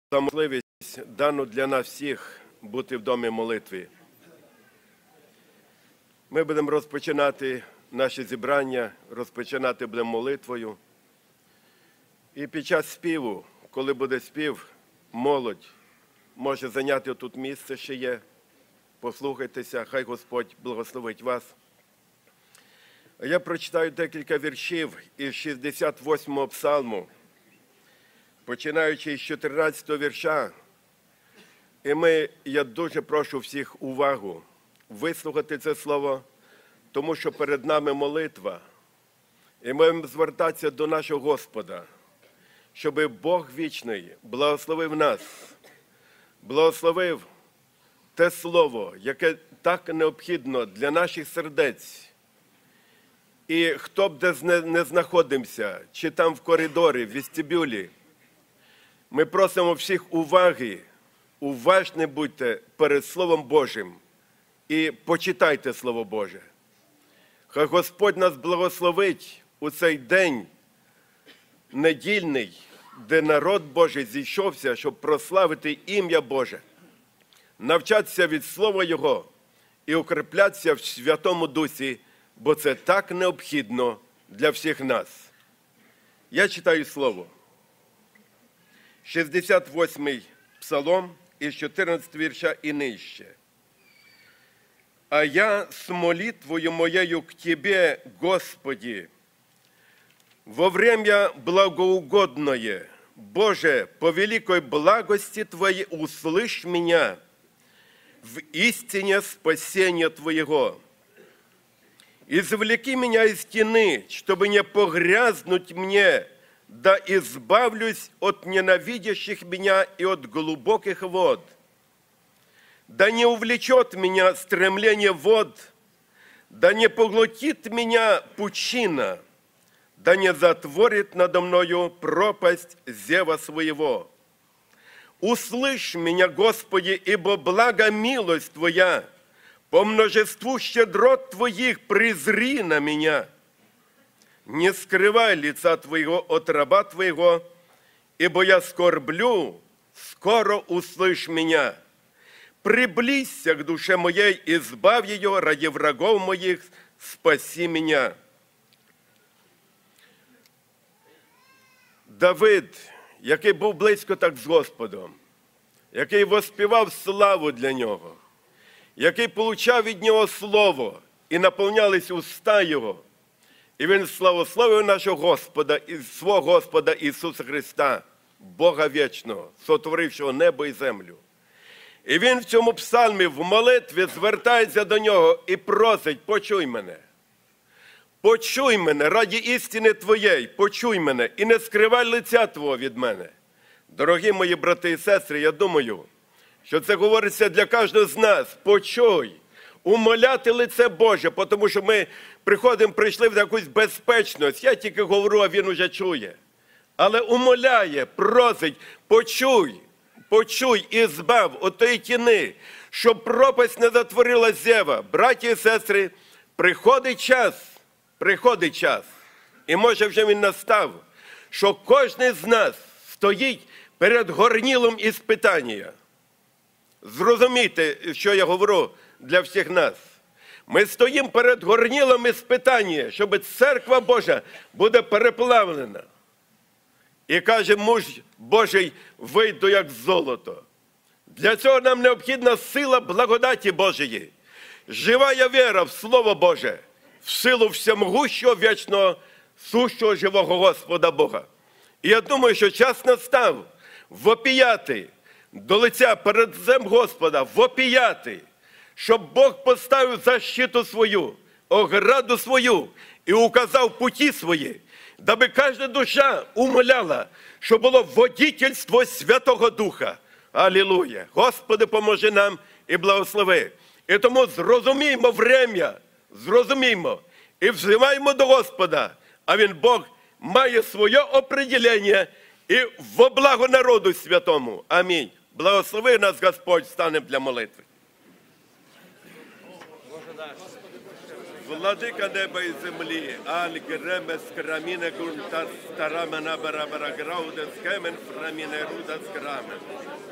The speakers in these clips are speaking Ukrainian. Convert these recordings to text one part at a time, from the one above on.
за можливість дану для нас всіх бути в домі молитви. Ми будемо розпочинати наші зібрання, розпочинати будемо молитвою. І під час співу, коли буде спів, молодь може зайняти тут місце, ще є. Послухайтеся, хай Господь благословить вас. Я прочитаю декілька віршів із 68-го псалму, починаючи з 14-го вірша. І я дуже прошу всіх увагу вислухати це слово, тому що перед нами молитва. І ми маємо звертатися до нашого Господа, щоб Бог вічний благословив нас, благословив те слово, яке так необхідно для наших сердець. І хто б де не знаходимося, чи там в коридорі, в вестибюлі, ми просимо всіх уваги, уважні будьте перед Словом Божим і почитайте Слово Боже. Хай Господь нас благословить у цей день недільний, де народ Божий зійшовся, щоб прославити ім'я Боже, навчатися від Слова Його і укріплятися в Святому Дусі, бо це так необхідно для всіх нас. Я читаю Слово. 68-й псалом із 14 вірша і нижче. «А я с молитвою моею к Тебе, Господи, во время благоугодное, Боже, по великой благости Твоей услышь меня в истине спасения Твоего. Извлеки меня из тьмы, чтобы не погрязнуть мне, да избавлюсь от ненавидящих меня и от глубоких вод. Да не увлечет меня стремление вод, да не поглотит меня пучина, да не затворит надо мною пропасть зева своего. Услышь меня, Господи, ибо блага милость Твоя, по множеству щедрот Твоих презри на меня. Не скрывай лица Твоего от раба Твоего, ибо я скорблю, скоро услышь меня. Приблизься к душе моей, избавь ее ради врагов моих, спаси меня». Давид, який був близько так з Господом, який воспівав славу для Нього, який получав від Нього слово і наповнялись уста Його, і він славословив нашого Господа і свого Господа Ісуса Христа, Бога вічного, сотворившого небо і землю. І він в цьому псалмі, в молитві звертається до Нього і просить: почуй мене. Почуй мене раді істини Твоєї, почуй мене і не скривай лиця Твого від мене. Дорогі мої брати і сестри, я думаю, що це говориться для кожного з нас. Почуй, умоляти лице Боже, тому що ми прийшли в якусь безпечність. Я тільки говорю, а він уже чує. Але умоляє, просить: почуй і збав от тієї тіни, щоб пропасть не затворила зева. Браті і сестри, приходить час, і може вже він настав, що кожен з нас стоїть перед горнилом іспитання. Зрозумійте, що я говорю для всіх нас. Ми стоїмо перед горнилом іспитання, щоб церква Божа буде переплавлена. І каже муж Божий: вийду як золото. Для цього нам необхідна сила благодаті Божої, живая віра в Слово Боже, в силу всемогущого, вічного, сущого, живого Господа Бога. І я думаю, що час настав вопіяти до лиця перед лицем Господа, вопіяти, щоб Бог поставив защиту свою, ограду свою і указав путі свої, даби кожна душа умоляла, щоб було водительство Святого Духа. Алілуя! Господи, поможи нам і благослови. І тому зрозуміймо врем'я, зрозуміймо і взиваємо до Господа, а Він, Бог, має своє определення і во благо народу святому. Амінь. Благослови нас, Господь, станемо для молитви. Владика неба і землі, аль гремес краміне гунтар старамена барабара граудес кемен фраміне рудас крамен.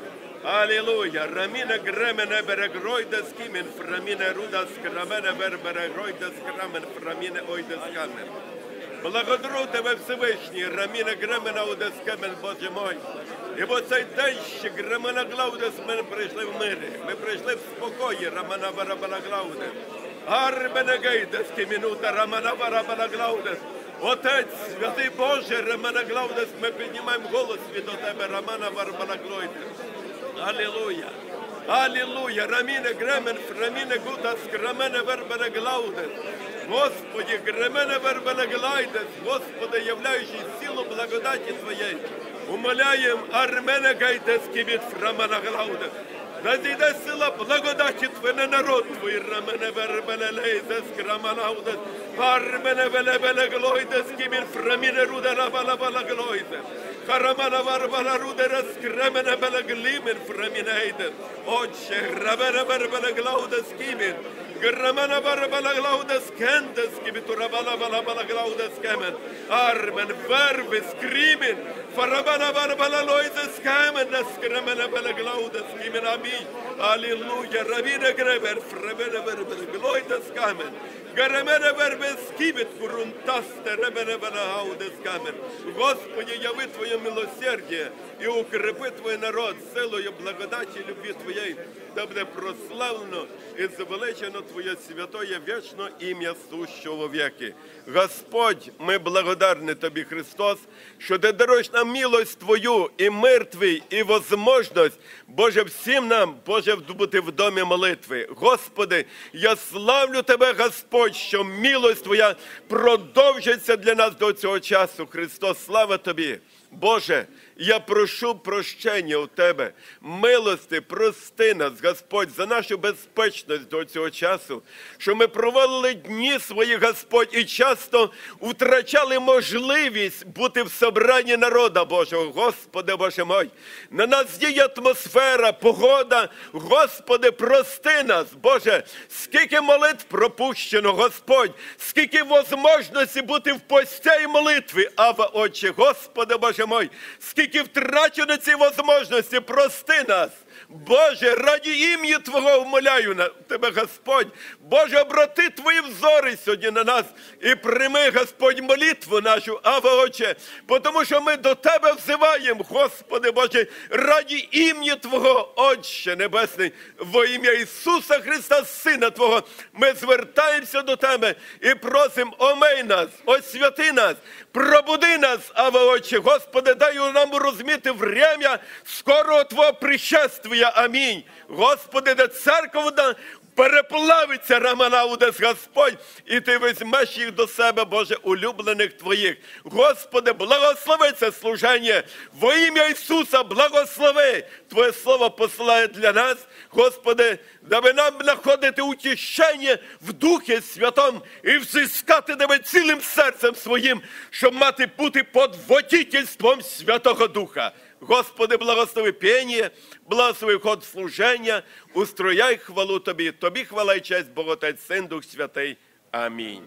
Аллилуйя, раміне гремене берегройдес кімен фраміне рудас крамене берберегройдес крамен фраміне ойдес камен. Благодарю Тебе, Всевишній, раміне гремена удес кемен, Боже мой. І бо цей день ще гремена глаудес ми прийшли в мирі, ми прийшли в спокої, рамена барабара глаудес. Арбенегейдес, кімінута, рамена барабара глаудес. Отець, святий Боже, рамена глаудес, ми піднімаємо голос від Тебе, рамена барабара глаудес. Аллилуйя. Аллилуйя. Раміне гремен, фраміне гутас, гремене вербене глаудес. Господи, гремене вербене глайдес. Господи, являючи силу благодаті Твоєї, умоляємо, армене гайдес, кібіт фрамена глаудес. Да зійде сила благодаті Твоє на народ Твій, рамене вербене лейдес, граманаудес. Армене велебене глойдес, кібіт фраміне руде рабалабала глойдес. Харамана варбала руде розкремене беле глімен фрамінейдес. Отче, грабене вербене глаудес, кібіт. Грамана барабала глаудес кендес, кібіту рабала балабала глаудес кемен. Армен вербес крімен, фарабана барабала лойдес кемен, наскремене беле глаудес кімен. Амінь. Аллилуйя. Равіне гребер, фребене вербене глойдес кемен. Гремене вербес кібіт, курунтасте, ребене беле гаудес кемен. Господи, яви Твоє милосердя і укрепи Твій народ силою благодаті і любві Твоєї, да буде прославлено і звеличено Твоє святое вічне ім'я сущого віки. Господь, ми благодарні Тобі, Христос, що Ти даруєш нам милость Твою і мир Твій, і возможність, Боже, всім нам, Боже, бути в домі молитви. Господи, я славлю Тебе, Господь, що милость Твоя продовжиться для нас до цього часу. Христос, слава Тобі. Боже, я прошу прощення у Тебе, милости, прости нас, Господь, за нашу безпечність до цього часу, що ми проводили дні свої, Господь, і часто втрачали можливість бути в собранні народа Божого. Господи, Боже мой, на нас діє атмосфера, погода. Господи, прости нас, Боже, скільки молитв пропущено, Господь, скільки можливості бути в пості і молитві, Ава, Отче, Господи, Боже мой, скільки втрачено ці можливості, прости нас. Боже, раді ім'я Твого умоляю на Тебе, Господь. Боже, обрати Твої взори сьогодні на нас і прийми, Господь, молитву нашу, Ава, Отче, тому що ми до Тебе взиваємо, Господи Боже, раді ім'я Твого, Отче Небесний, во ім'я Ісуса Христа, Сина Твого, ми звертаємося до Тебе і просимо, омий нас, освяти нас, пробуди нас, Ава, Отче, Господи, дай нам розуміти время скорого Твого пришествия. Амінь. Господи, де церква переплавиться, раманаудес, Господь, і Ти візьмеш їх до себе, Боже, улюблених Твоїх. Господи, благослови це служення. Во ім'я Ісуса, благослови. Твоє Слово посилає для нас, Господи, даби нам знаходити утішення в Духі Святому і взискати Тебе цілим серцем своїм, щоб мати бути під водительством Святого Духа. Господи, благослови пєння, благослови ход служення, устрояй хвалу Тобі. Тобі хвала і честь, Бог Отець, Син, Дух Святий. Амінь.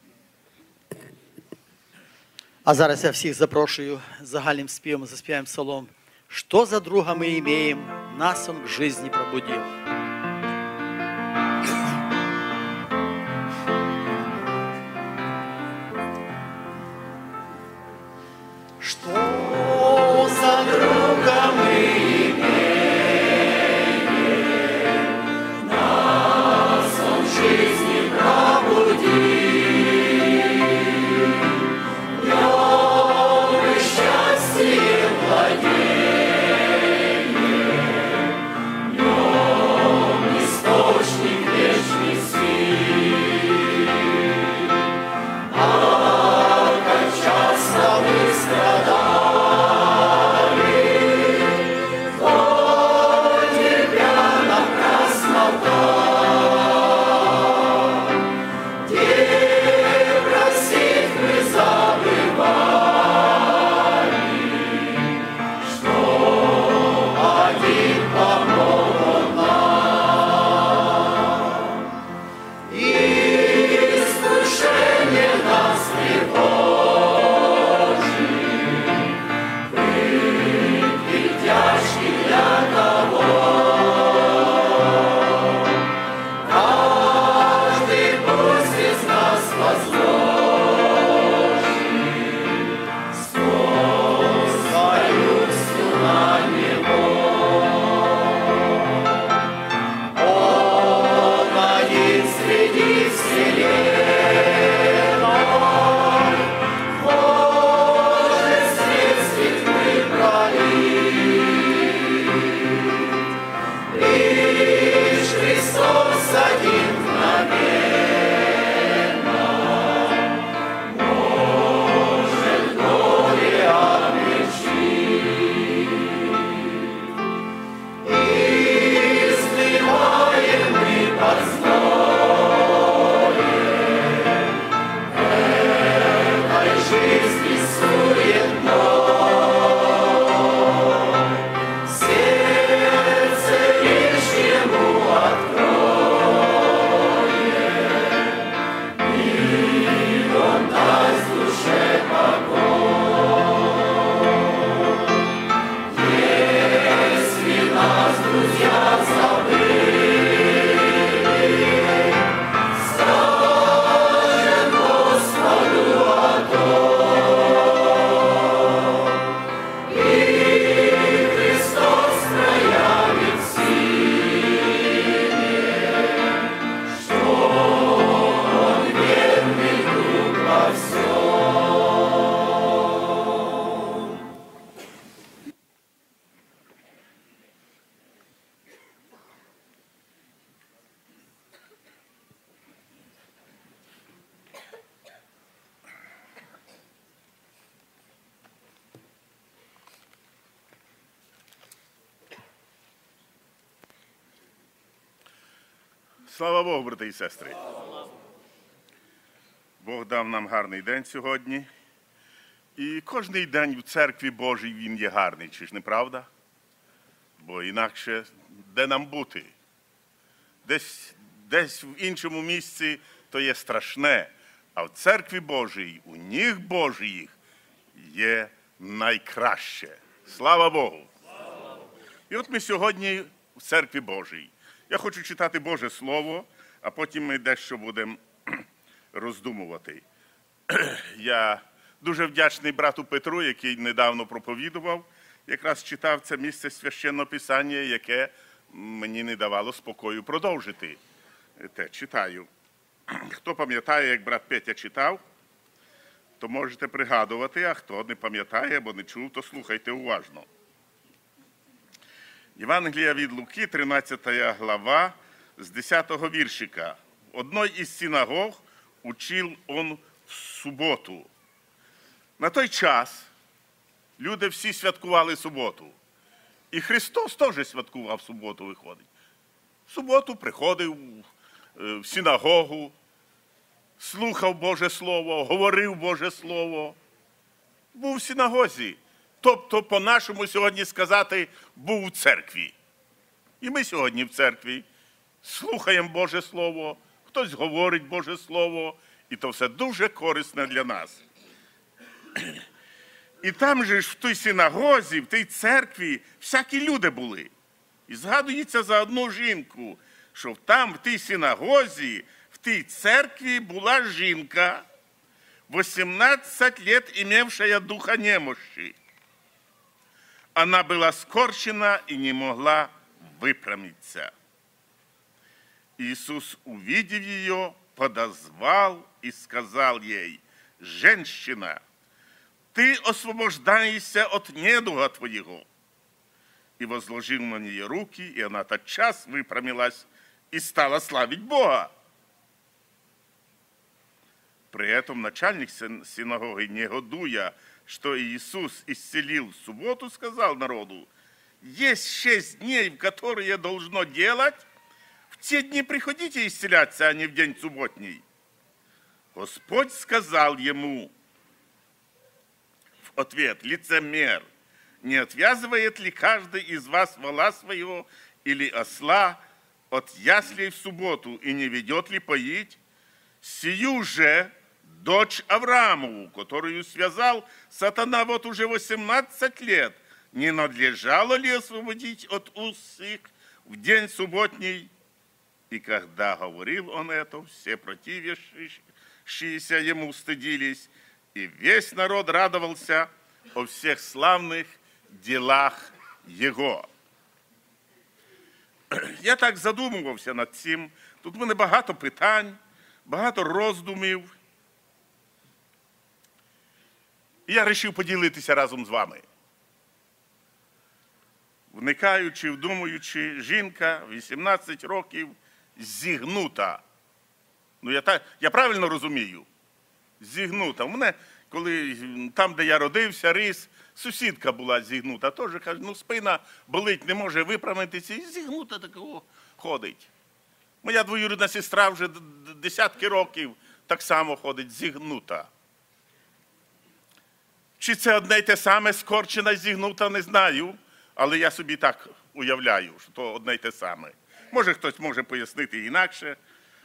А зараз я всіх запрошую загальним співом, заспіваємо псалом. «Что за друга мы имеем, нас он к жизни пробудил». Что за друга мы имеем, нас он в жизни пробудил. В нем и счастье владение, в нем Слава Богу, брати і сестри. Бог дав нам гарний день сьогодні. І кожний день в церкві Божій він є гарний, чи ж не правда? Бо інакше де нам бути? Десь в іншому місці то є страшне, а в церкві Божій, у ніг Божиїх є найкраще. Слава Богу! І от ми сьогодні в церкві Божій. Я хочу читати Боже Слово, а потім ми дещо будемо роздумувати. Я дуже вдячний брату Петру, який недавно проповідував, якраз читав це місце Священного Писання, яке мені не давало спокою продовжити. Те читаю. Хто пам'ятає, як брат Петя читав, то можете пригадувати, а хто не пам'ятає або не чув, то слухайте уважно. Євангелія від Луки, 13 глава, з 10 віршика. В одной із синагог учив он в суботу. На той час люди всі святкували суботу. І Христос теж святкував суботу, виходить. В суботу приходив в синагогу, слухав Боже Слово, говорив Боже Слово. Був в синагозі. Тобто, по-нашому сьогодні сказати, був у церкві. І ми сьогодні в церкві слухаємо Боже Слово, хтось говорить Боже Слово, і то все дуже корисне для нас. І там же ж в той синагозі, в тій церкві, всякі люди були. І згадується за одну жінку, що там в тій синагозі, в тій церкві була жінка, 18 лет имевшая духа немощи. Она была скорчена и не могла выпрямиться. Иисус, увидев ее, подозвал и сказал ей: «Женщина, ты освобождаешься от недуга твоего». И возложил на нее руки, и она тотчас выпрямилась и стала славить Бога. При этом начальник синагоги, негодуя, что Иисус исцелил в субботу, сказал народу: «Есть 6 дней, в которые должно делать. В те дни приходите исцеляться, а не в день субботний». Господь сказал ему в ответ: «Лицемер, не отвязывает ли каждый из вас вола своего или осла от яслей в субботу и не ведет ли поить? Сию же дочь Авраамову, которую связал сатана вот уже 18 лет, не надлежало ли освободить от уз их в день субботний?» И когда говорил он это, все противившиеся ему стыдились, и весь народ радовался о всех славных ділах Його. Я так задумувався над цим. Тут в мене багато питань, багато роздумів. І я вирішив поділитися разом з вами. Вникаючи, вдумуючи, жінка 18 років зігнута. Ну, я правильно розумію? Зігнута. У мене, коли там, де я родився, ріс, сусідка була зігнута. Теж, каже, ну спина болить, не може виправитися. І зігнута такого ходить. Моя двоюрідна сестра вже десятки років так само ходить, зігнута. Чи це одне й те саме, скорчена, зігнута, не знаю. Але я собі так уявляю, що то одне й те саме. Може, хтось може пояснити інакше.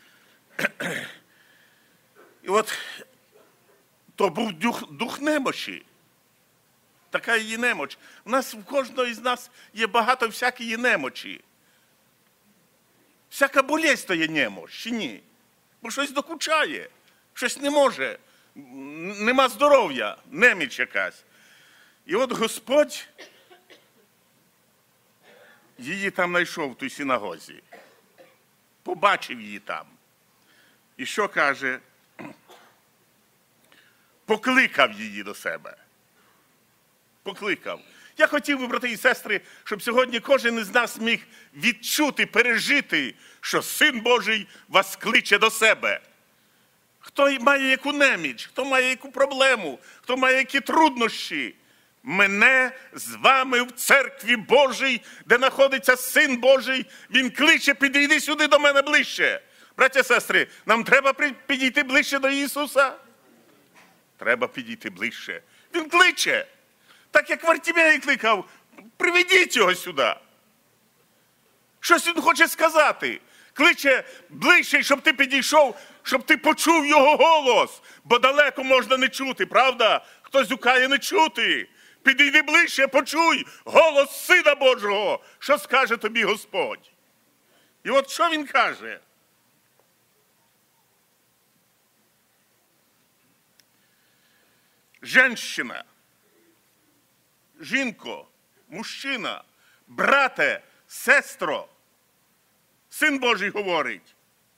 І от то був дух немочі. Така її немоч. У нас, в кожного із нас є багато всякої немочі. Всяка болезнь то є немоч, чи ні? Бо щось докучає, щось не може, нема здоров'я, неміч якась. І от Господь її там знайшов в тій синагозі. Побачив її там. І що каже? Покликав її до себе. Покликав. Я хотів би, брати і сестри, щоб сьогодні кожен із нас міг відчути, пережити, що Син Божий вас кличе до себе. Хто має яку неміч, хто має яку проблему, хто має які труднощі, мене з вами в церкві Божій, де знаходиться Син Божий. Він кличе, підійди сюди до мене ближче. Браття і сестри, нам треба підійти ближче до Ісуса? Треба підійти ближче. Він кличе. Так як Вартімей кликав, приведіть його сюди. Щось він хоче сказати. Кличе ближче, щоб ти підійшов, щоб ти почув його голос. Бо далеко можна не чути, правда? Хтось гукає не чути. Підійди ближче, почуй голос Сина Божого, що скаже тобі Господь. І от що він каже? Женщина, жінко, мужчина, брате, сестро, Син Божий говорить,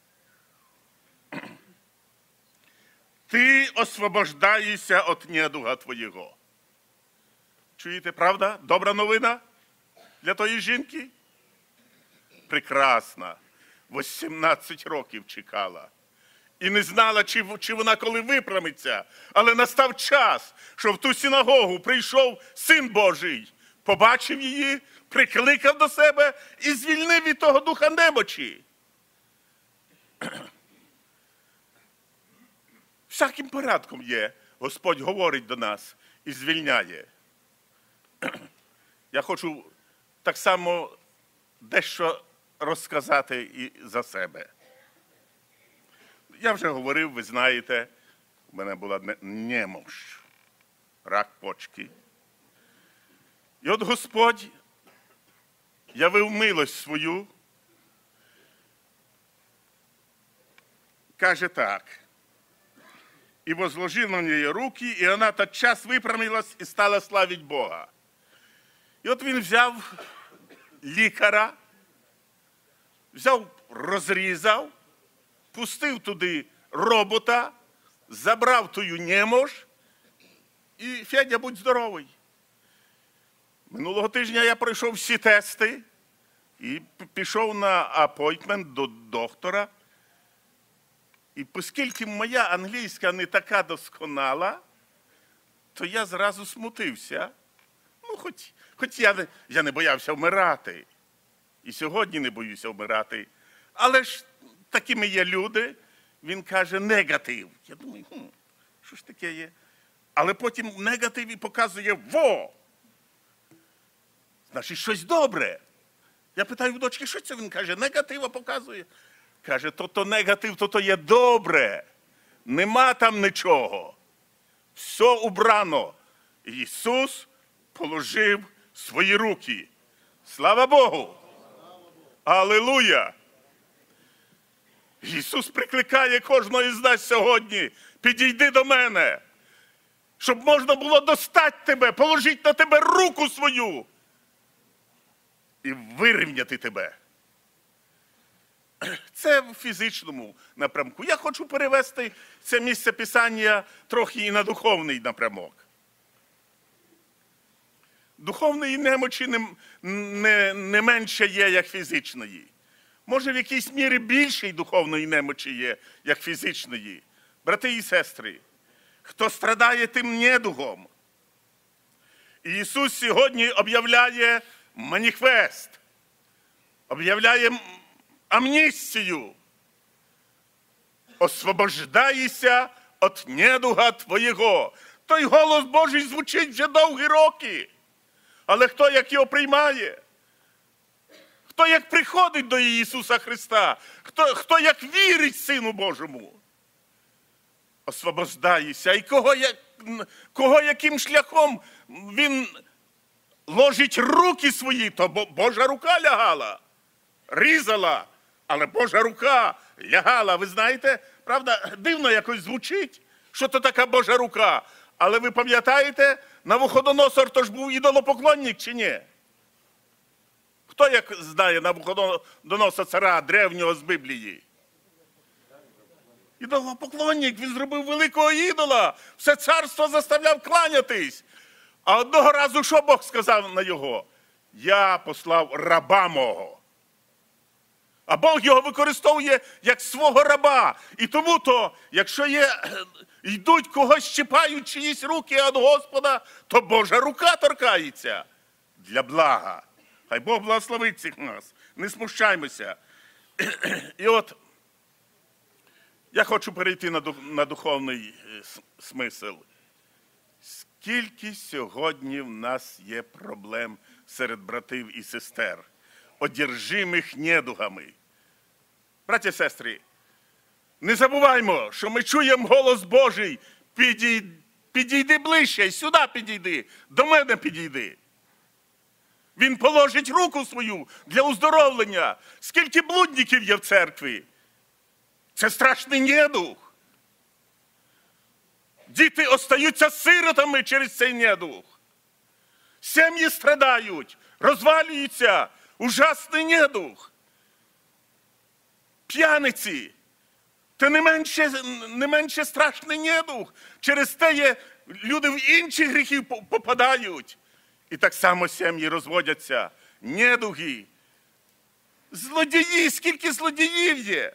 ти освобождаєшся від недуга твоєго. Чуєте, правда? Добра новина для тої жінки? Прекрасна. 18 років чекала. І не знала, чи вона коли виправиться. Але настав час, що в ту синагогу прийшов Син Божий, побачив її, прикликав до себе і звільнив від того духа немочі. Всяким порядком є. Господь говорить до нас і звільняє. Я хочу так само дещо розказати і за себе. Я вже говорив, ви знаєте, у мене була немощ, рак почки. І от Господь явив милость свою, каже так, і возложив на неї руки, і вона тотчас випрямилась і стала славити Бога. І от він взяв лікаря, розрізав, пустив туди робота, забрав тую немощ і Федя, будь здоровий. Минулого тижня я пройшов всі тести і пішов на апойнтмент до доктора. І оскільки моя англійська не така досконала, то я зразу смутився. Ну, хоч я не боявся вмирати. І сьогодні не боюся вмирати. Але ж такими є люди. Він каже, негатив. Я думаю, що ж таке є? Але потім негатив і показує, во! Значить, щось добре. Я питаю в дочки, що це? Він каже, негатива показує. Каже, то негатив, то є добре. Нема там нічого. Все убрано. Ісус положив свої руки. Слава Богу! Алілуя! Ісус прикликає кожного із нас сьогодні. Підійди до мене, щоб можна було достати тебе, положити на тебе руку свою і вирівняти тебе. Це в фізичному напрямку. Я хочу перевести це місце Писання трохи і на духовний напрямок. Духовної немочі не менше є, як фізичної. Може, в якійсь мірі більшої духовної немочі є, як фізичної. Брати і сестри, хто страдає тим недугом, Ісус сьогодні об'являє маніфест, об'являє амністію. Освобождайся від недуга твоєго. Той голос Божий звучить вже довгі роки. Але хто як його приймає? Хто як приходить до Ісуса Христа? Хто як вірить Сину Божому? Освобождайся. І кого яким шляхом він ложить руки свої, то Божа рука лягала, різала, але Божа рука лягала. Ви знаєте, правда, дивно якось звучить, що то така Божа рука. Але ви пам'ятаєте, Навуходоносор то ж був ідолопоклонник чи ні? Хто як знає Навуходоносора царя древнього з Біблії? Ідолопоклонник, він зробив великого ідола, все царство заставляв кланятись. А одного разу що Бог сказав на його? Я послав раба мого. А Бог його використовує як свого раба. І тому то, якщо йдуть когось чіпають чиїсь руки від Господа, то Божа рука торкається для блага. Хай Бог благословить всіх нас. Не смущаймося. І от я хочу перейти на духовний смисл. Скільки сьогодні в нас є проблем серед братів і сестер, одержимих недугами. Браті і сестри, не забуваймо, що ми чуємо голос Божий. Підійди ближче, сюди підійди, до мене підійди. Він положить руку свою для оздоровлення. Скільки блудників є в церкві? Це страшний недуг. Діти остаються сиротами через цей недуг. Сім'ї страдають, розвалюються. Ужасний недуг. П'яниці. Це не менше страшний недуг. Через те люди в інші гріхи попадають. І так само сім'ї розводяться. Недуги. Злодії, скільки злодіїв є.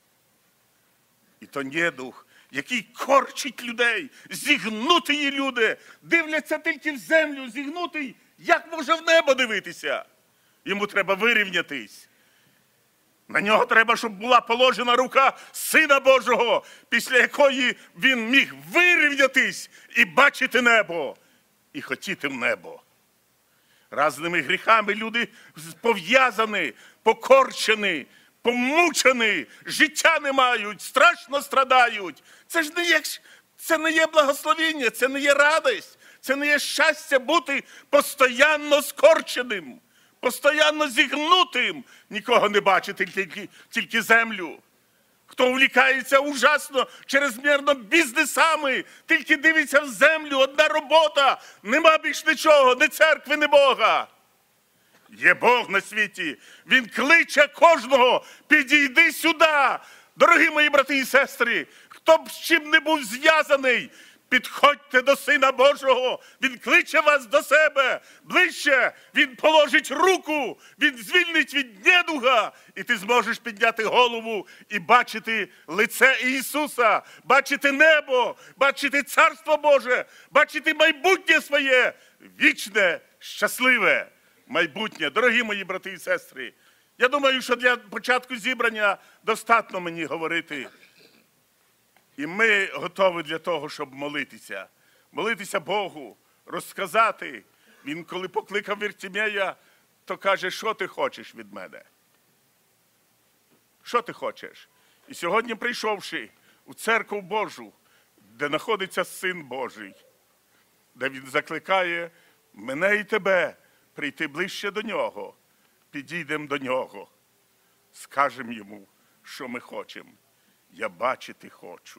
І то недуг, який корчить людей, зігнуті люди, дивляться тільки в землю, зігнутий, як може в небо дивитися? Йому треба вирівнятись. На нього треба, щоб була положена рука Сина Божого, після якої він міг вирівнятись і бачити небо, і хотіти в небо. Разними гріхами люди пов'язані, покорчені, помучені, життя не мають, страшно страдають. Це не є благословіння, це не є радість, це не є щастя бути постійно скорченим, постійно зігнутим, нікого не бачити, тільки землю. Хто увлікається ужасно чрезмірно бізнесами, тільки дивиться в землю, одна робота, нема більш нічого, ні церкви, ні Бога. Є Бог на світі, Він кличе кожного, підійди сюди. Дорогі мої брати і сестри, хто б з чим не був зв'язаний, підходьте до Сина Божого, Він кличе вас до себе ближче, Він положить руку, Він звільнить від недуга, і ти зможеш підняти голову і бачити лице Ісуса, бачити небо, бачити Царство Боже, бачити майбутнє своє, вічне, щасливе майбутнє. Дорогі мої брати і сестри, я думаю, що для початку зібрання достатньо мені говорити. І ми готові для того, щоб молитися. Молитися Богу, розказати. Він, коли покликав Вартимея, то каже, що ти хочеш від мене? Що ти хочеш? І сьогодні, прийшовши у церкву Божу, де знаходиться Син Божий, де Він закликає мене і тебе прийти ближче до Нього, підійдемо до Нього, скажемо Йому, що ми хочемо. Я бачити хочу.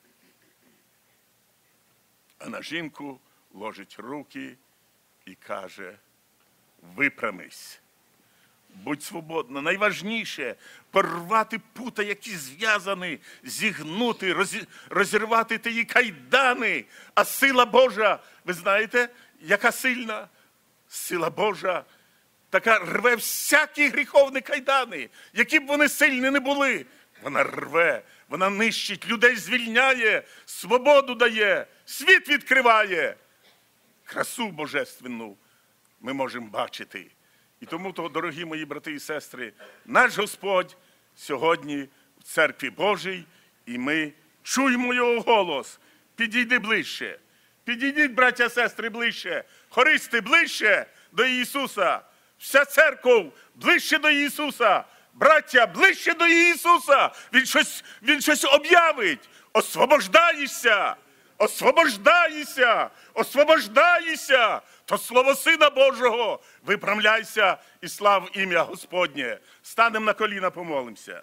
А на жінку ложить руки і каже, випрямись, будь свободна. Найважніше – порвати пута, які зв'язані, зігнути, розірвати ті кайдани. А сила Божа, ви знаєте, яка сильна? Сила Божа така рве всякі гріховні кайдани, які б вони сильні не були. Вона рве, вона нищить, людей звільняє, свободу дає, світ відкриває. Красу божественну ми можемо бачити. І тому, дорогі мої брати і сестри, наш Господь сьогодні в церкві Божій, і ми чуємо Його голос. Підійди ближче. Підійдіть, браття і сестри, ближче. Хористи, ближче до Ісуса. Вся церква ближче до Ісуса. Браття, ближче до Ісуса. Він щось об'явить. Освобождаєшся. Освобождаєшся. Освобождаєшся. То слово Сина Божого. Виправляйся і слав ім'я Господнє. Станемо на коліна, помолимося.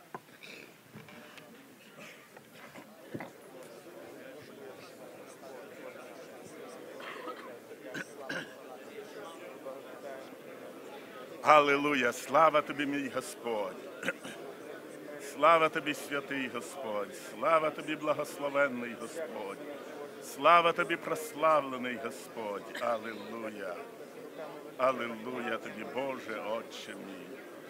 Алілуя! Слава Тобі, мій Господь! Слава Тобі, святий Господь! Слава Тобі, благословенний Господь! Слава Тобі, прославлений Господь! Алілуя! Алілуя Тобі, Боже, Отче мій!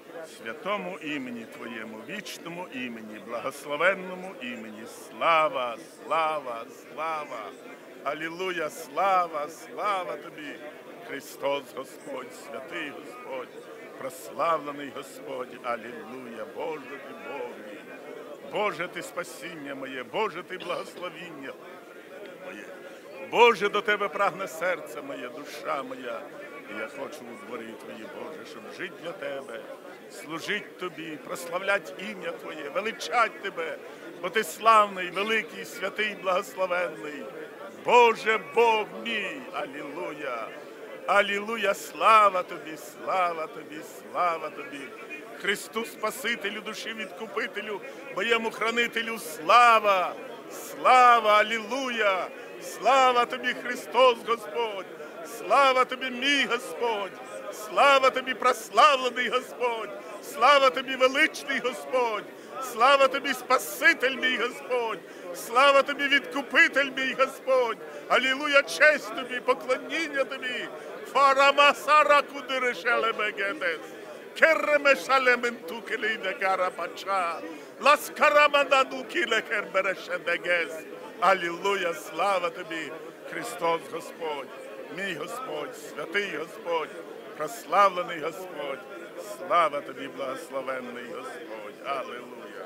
святому імені Твоєму, вічному імені, благословенному імені. Слава, слава, слава! Алілуя, слава, слава Тобі! Христос Господь, святий Господь, прославлений Господь, алілуя! Боже Ти Бог мій! Боже Ти спасіння моє, Боже Ти благословіння моє! Боже, до Тебе прагне серце моє, душа моя. І я хочу у дворі Твої, Боже, щоб жити для Тебе, служити Тобі, прославляти ім'я Твоє, величать Тебе, бо Ти славний, великий, святий, благословенний. Боже, Бог мій, алілуя, алілуя, слава Тобі, слава Тобі, слава Тобі. Христу Спасителю, душі відкупителю, моєму хранителю, слава, слава, алілуя, слава Тобі, Христос Господь. Слава Тобі, мій Господь! Слава Тобі, прославлений Господь! Слава Тобі, величний Господь! Слава Тобі, Спаситель мій Господь! Слава Тобі, відкупитель мій Господь! Алілуя, честь Тобі, поклоніння Тобі! Фарамасара кудирешелебегедес! Керемешалементу келейде карапача! Ласкараманаду кілекерберешедегес! Алілуя, слава Тобі, Христос Господь! Мій Господь, святий Господь, прославлений Господь, слава Тобі, благословенний Господь. Алілуя.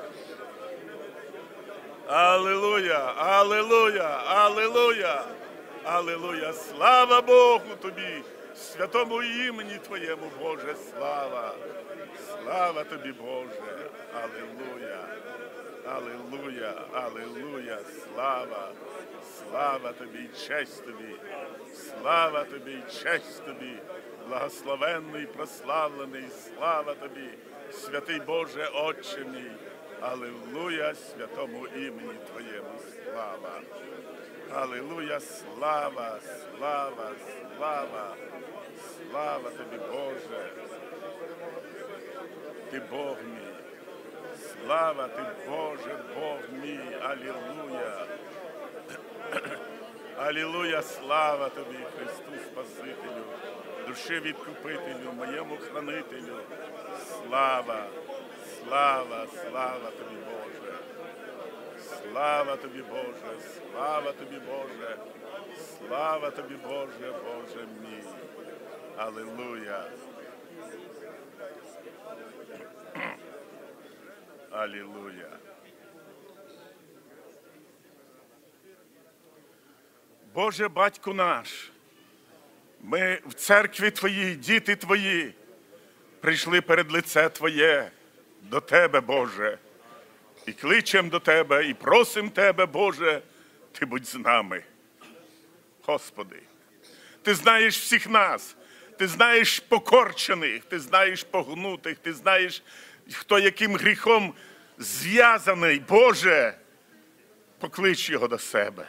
Алілуя, алілуя, алілуя, алілуя. Слава Богу Тобі, святому імені Твоєму, Боже, слава. Слава Тобі, Боже. Алілуя, алілуя, алілуя, слава. Слава Тобі, честь Тобі, слава Тобі, честь Тобі, благословенний, прославлений, слава Тобі, святий Боже, Отче мій, алілуя, святому імені Твоєму, слава, алілуя, слава, слава, слава, слава Тобі, Боже, Ти Бог мій, слава Ти, Боже, Бог мій, алілуя. Алілуя, слава Тобі, Христу Спасителю, душі відкупителю, моєму хранителю. Слава, слава, слава Тобі, Боже. Слава Тобі, Боже, слава Тобі, Боже. Слава Тобі, Боже, Боже мій. Алілуя. Алілуя. Боже, Батько наш, ми в церкві Твоїй, діти Твої, прийшли перед лице Твоє, до Тебе, Боже, і кличем до Тебе, і просим Тебе, Боже, Ти будь з нами. Господи, Ти знаєш всіх нас, Ти знаєш покорчених, Ти знаєш погнутих, Ти знаєш, хто яким гріхом зв'язаний. Боже, поклич його до себе.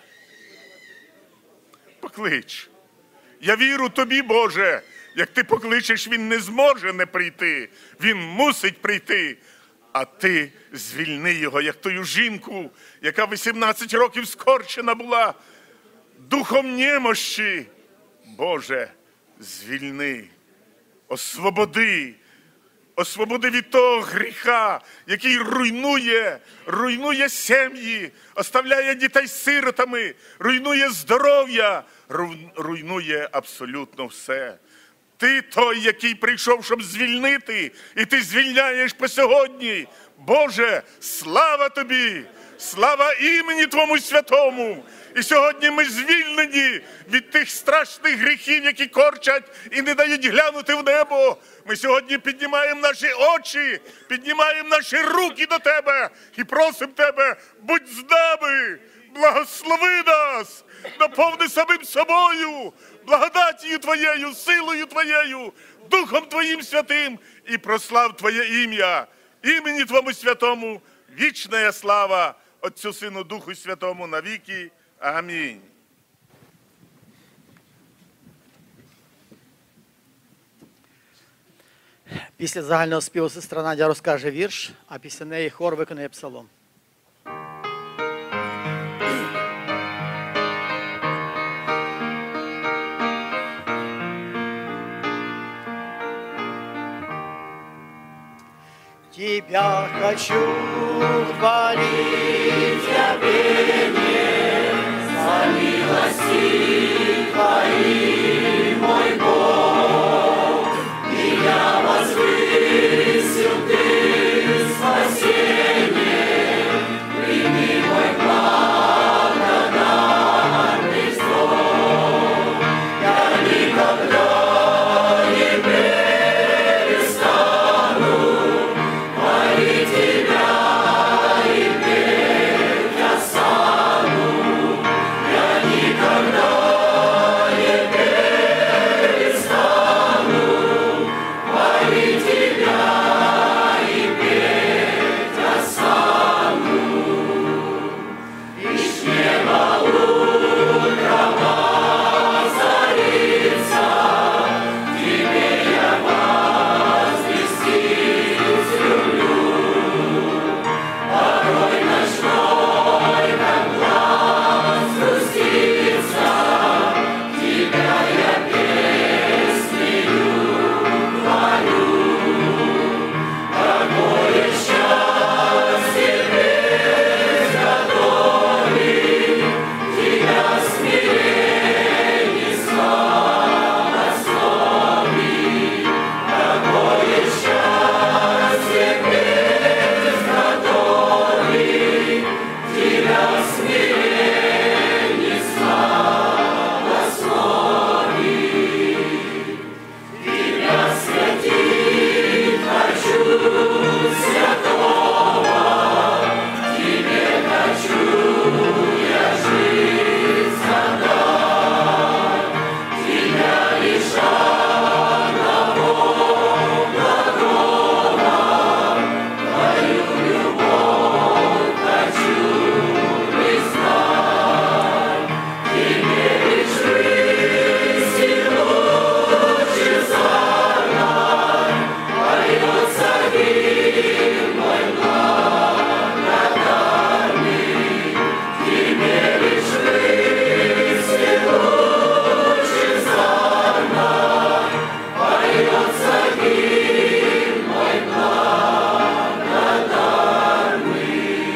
Поклич. Я вірю Тобі, Боже, як Ти покличеш, він не зможе не прийти. Він мусить прийти. А Ти звільни його, як тою жінку, яка 18 років скорчена була духом немощі. Боже, звільни, освободи. Освободи від того гріха, який руйнує сім'ї, оставляє дітей сиротами, руйнує здоров'я, руйнує абсолютно все. Ти той, який прийшов, щоб звільнити, і Ти звільняєш по сьогодні. Боже, слава Тобі! Слава імені Твому святому! І сьогодні ми звільнені від тих страшних гріхів, які корчать і не дають глянути в небо. Ми сьогодні піднімаємо наші очі, піднімаємо наші руки до Тебе і просимо Тебе, будь з нами, благослови нас, наповни самим собою, благодатію Твоєю, силою Твоєю, Духом Твоїм святим і прослав Твоє ім'я. Імені Твому святому вічна слава Отцю, Сину, Духу Святому навіки. Амінь. Після загального співу сестра Надя розкаже вірш, а після неї хор виконає псалом. Тебя хочу хвалить, я пение, За милости Твои, мой Бог, меня возвысил Ты, спасение, прими мой благодарный вздох. Я никогда не перестану хвалить Тебя и петь осану. Я никогда не перестану хвалить Тебя и петь осану. Лишь небо утром озарится, Тебе я возвестить люблю. Порой ночной, как глаз спустится, Тебя я песнею хвалю. Какое счастье без которой Тебя смирение славословий. Какое счастье без которой Тебя смирение славословий. Тебя святить хочу, святого, Тебе хочу я жизнь отдать. Тебя лишь одного благого, Твою любовь хочу признать. Тебе лишь выйти лучше зарной, поется гимн мой благодарный. Тебе лишь выйти лучше зарной, поется гимн мой благодарный.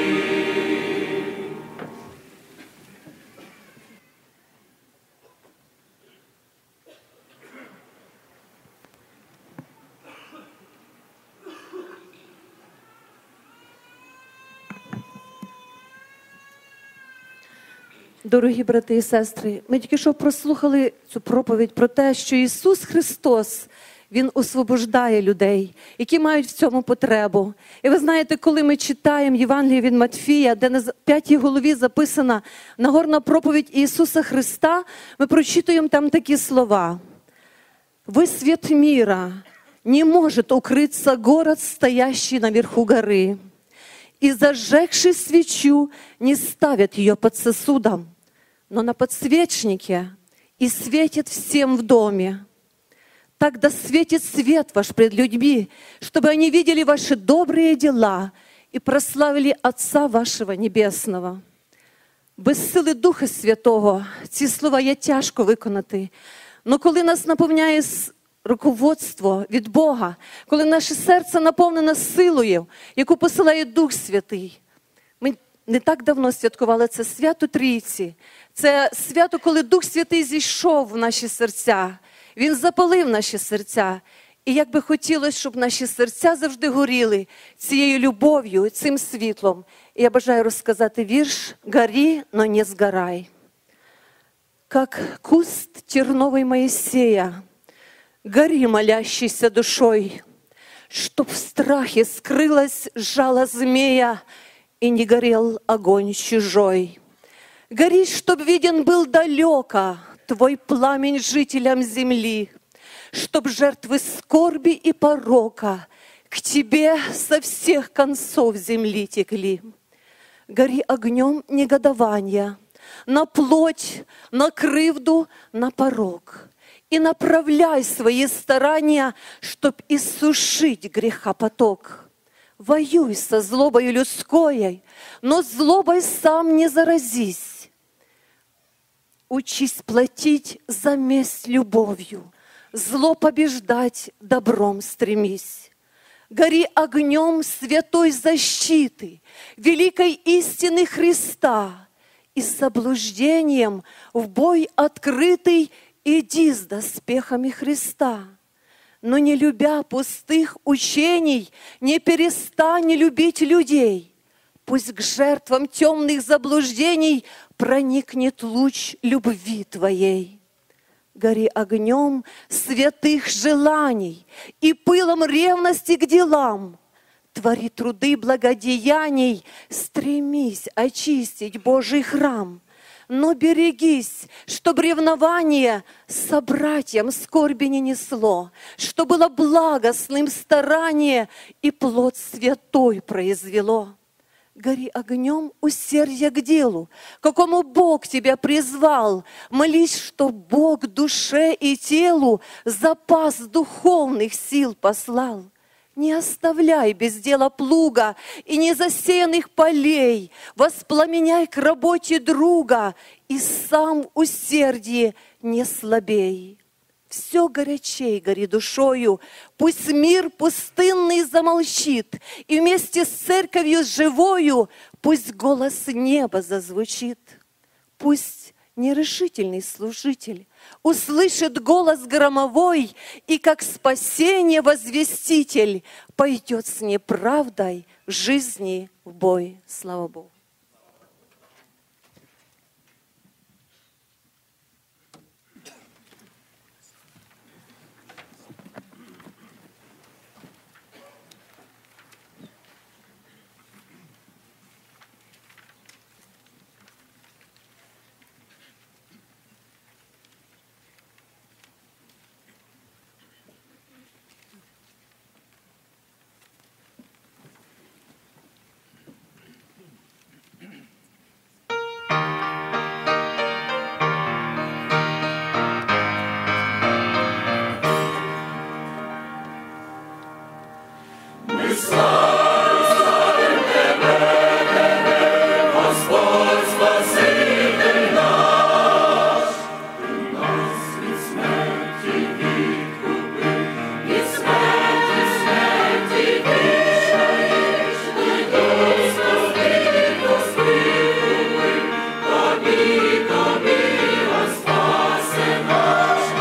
Дорогі брати і сестри, ми тільки що прослухали цю проповідь про те, що Ісус Христос, Він освобождає людей, які мають в цьому потребу. І ви знаєте, коли ми читаємо Євангеліє від Матфія, де на 5 главі записана Нагорна проповідь Ісуса Христа, ми прочитуємо там такі слова. «Вы свет мира, не может укрыться город, стоящий наверху горы. И зажегший свечу не ставят ее под сосудом, но на подсвечнике и светит всем в доме. Так да светит свет ваш пред людьми, чтобы они видели ваши добрые дела и прославили Отца вашего Небесного». Без сили Духа Святого ці слова є тяжко виконати. Но коли нас наповняє руководство від Бога, коли наше серце наповнене силою, яку посилає Дух Святий. Ми не так давно святкували це свято Трійці. Це свято, коли Дух Святий зійшов в наші серця. Він запалив наші серця. І як би хотілося, щоб наші серця завжди горіли цією любов'ю, цим світлом. І я бажаю розказати вірш «Гори, но не сгорай». Как куст терновый Моисея, гори, молящийся душой, чтоб в страхе скрылась жало змея и не горел огонь чужой. Гори, чтоб виден был далеко твой пламень жителям земли, чтоб жертвы скорби и порока к тебе со всех концов земли текли. Гори огнем негодования на плоть, на кривду, на порок. И направляй свои старания, чтоб иссушить греха поток. Воюй со злобою людскою, но злобой сам не заразись. Учись платить за месть любовью, зло побеждать добром стремись. Гори огнем святой защиты, великой истины Христа, и с заблуждением в бой открытый иди с доспехами Христа. Но не любя пустых учений, не перестань любить людей. Пусть к жертвам темных заблуждений проникнет луч любви твоей. Гори огнем святых желаний и пылом ревности к делам. Твори труды благодеяний, стремись очистить Божий храм. Но берегись, чтоб ревнование собратьям скорби не несло, что было благостным старание и плод святой произвело. Гори огнем усердия к делу, какому Бог тебя призвал. Молись, чтоб Бог душе и телу запас духовных сил послал. Не оставляй без дела плуга и незасеянных полей, воспламеняй к работе друга и сам усердие не слабей. Все горячей гори душою, пусть мир пустынный замолчит, и вместе с церковью живою пусть голос неба зазвучит. Пусть нерешительный служитель услышит голос громовой и, как спасение возвеститель, пойдет с неправдой в жизни в бой. Слава Богу.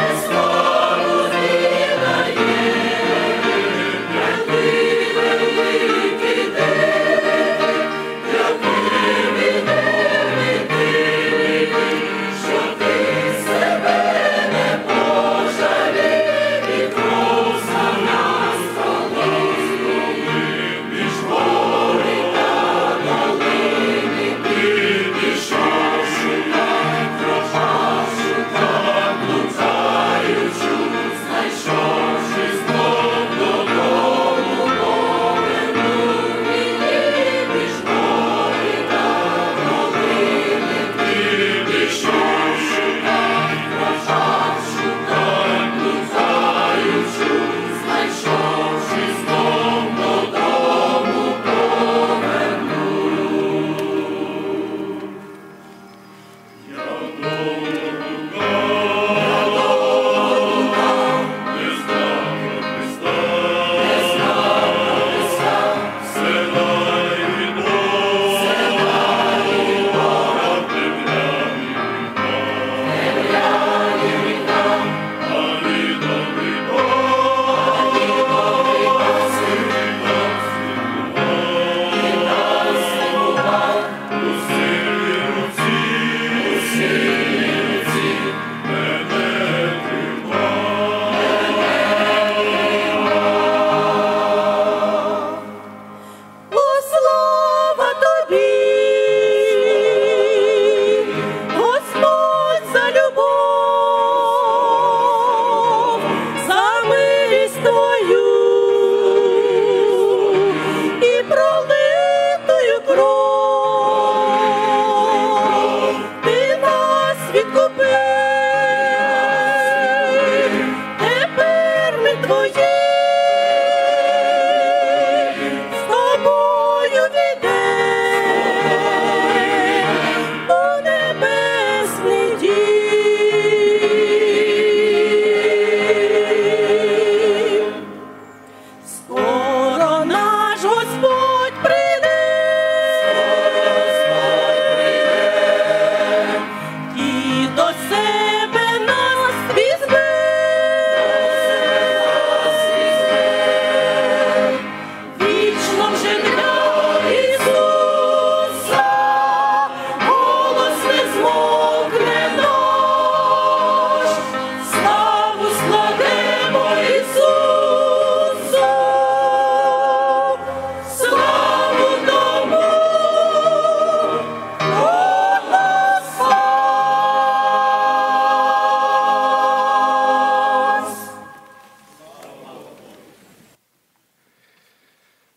Тобі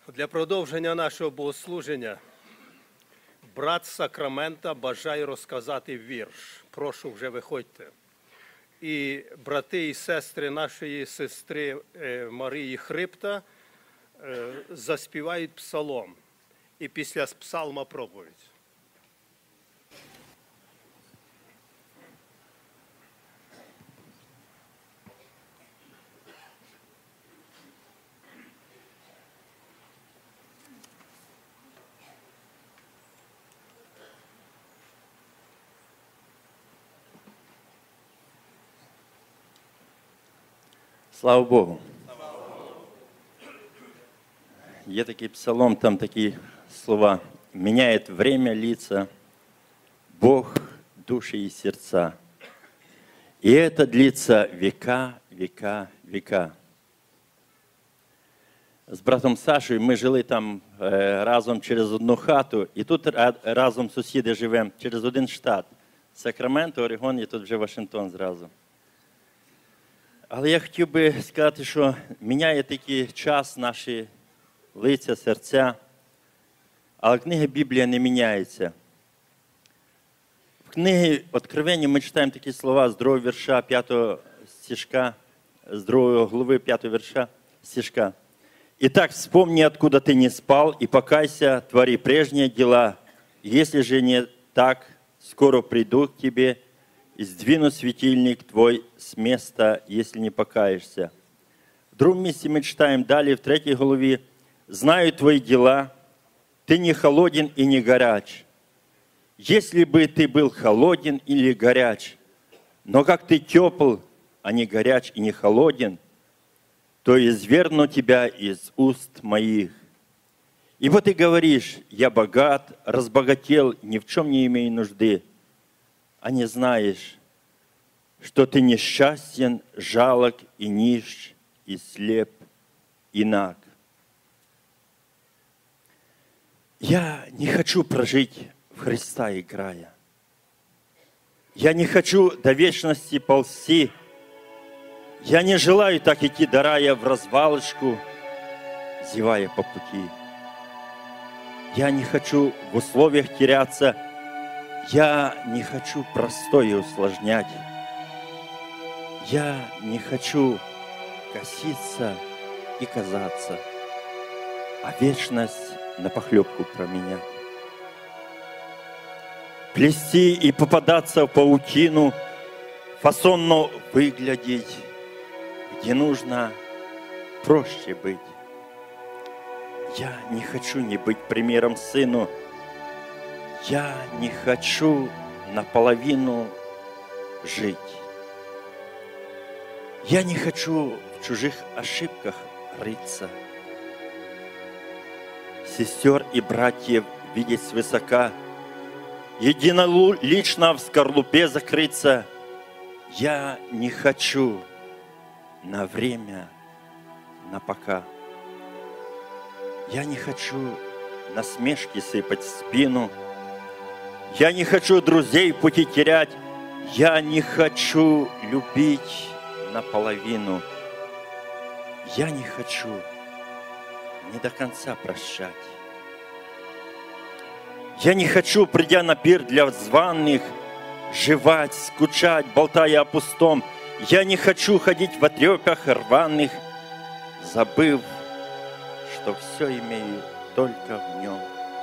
Для продовження нашого богослуження брат з Сакрамента бажає розказати вірш. Прошу, вже виходьте. І брати і сестри нашої сестри Марії Хрипта заспівають псалом. І після псалма проповідь. Слава Богу. Є такий псалом, там такі слова. «Меняет время лица, Бог души и сердца. И это длится века, века, века». З братом Сашою ми жили там разом через одну хату, і тут разом сусіди живемо через один штат. Сакраменто, Орегон, і тут вже Вашингтон зразу. Але я хотів би сказати, що міняє такий час наші лиця, серця, але книга Біблія не міняється. В книгі Откровення ми читаємо такі слова з 2 вірша 5 стишка, з 2 глави 5 вірша стишка. «Итак, вспомни, откуда ты не спал, и покайся, твори прежние дела. Если же не так, скоро приду к тебе, и сдвину светильник твой с места, если не покаешься». В другом месте мы читаем далее, в 3 главе, «Знаю твои дела, ты не холоден и не горяч. Если бы ты был холоден или горяч, но как ты тепл, а не горяч и не холоден, то изверну тебя из уст моих. Ибо ты говоришь, я богат, разбогател, ни в чем не имею нужды, а не знаешь, что ты несчастен, жалок и нищ, и слеп, и наг». Я не хочу прожить в Христа, играя. Я не хочу до вечности ползти. Я не желаю так идти до рая в развалочку, зевая по пути. Я не хочу в условиях теряться. Я не хочу простое усложнять. Я не хочу коситься и казаться, а вечность на похлебку променять. Плести и попадаться в паутину, фасонно выглядеть, где нужно проще быть. Я не хочу не быть примером сыну. Я не хочу наполовину жить. Я не хочу в чужих ошибках рыться. Сестер и братьев видеть свысока, единолично в скорлупе закрыться. Я не хочу на время, на пока. Я не хочу насмешки сыпать в спину. Я не хочу друзей в пути терять. Я не хочу любить наполовину. Я не хочу не до конца прощать. Я не хочу, придя на пир для званых, жевать, скучать, болтая о пустом. Я не хочу ходить в отрепах рваных, забыв, что все имею только в нем.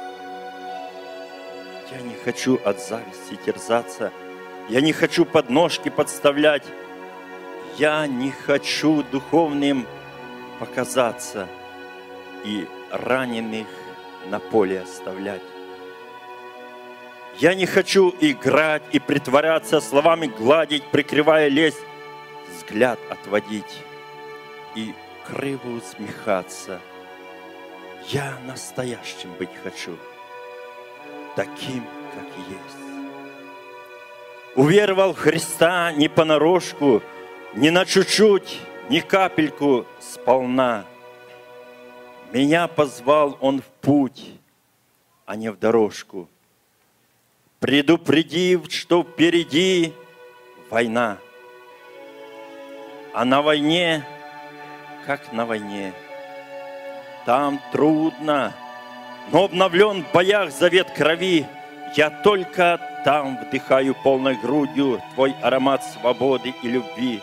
Я не хочу от зависти терзаться. Я не хочу подножки подставлять. Я не хочу духовным показаться и раненых на поле оставлять. Я не хочу играть и притворяться, словами гладить, прикрывая лесть, взгляд отводить и криво усмехаться. Я настоящим быть хочу, таким, как есть. Уверовал в Христа не понарошку, не на чуть-чуть, ни капельку сполна. Меня позвал Он в путь, а не в дорожку, предупредив, что впереди война. А на войне, как на войне, там трудно, но обновлен в боях завет крови. Я только там вдыхаю полной грудью твой аромат свободы и любви.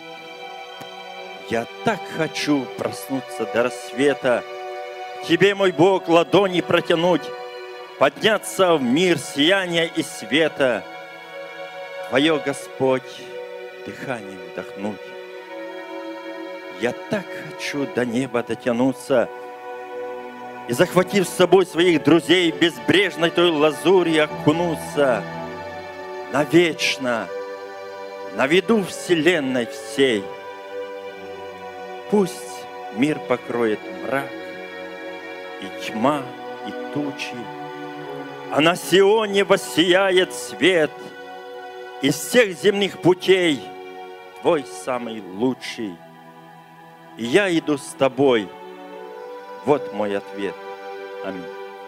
Я так хочу проснуться до рассвета, тебе, мой Бог, ладони протянуть, подняться в мир сияния и света, твое, Господь, дыхание вдохнуть. Я так хочу до неба дотянуться и, захватив с собой своих друзей, безбрежной той лазури окунуться навечно на виду вселенной всей. Пусть мир покроет мрак и тьма, и тучи, а на Сионе воссияет свет. Из всех земных путей твой самый лучший. И я иду с тобой. Вот мой ответ. Аминь.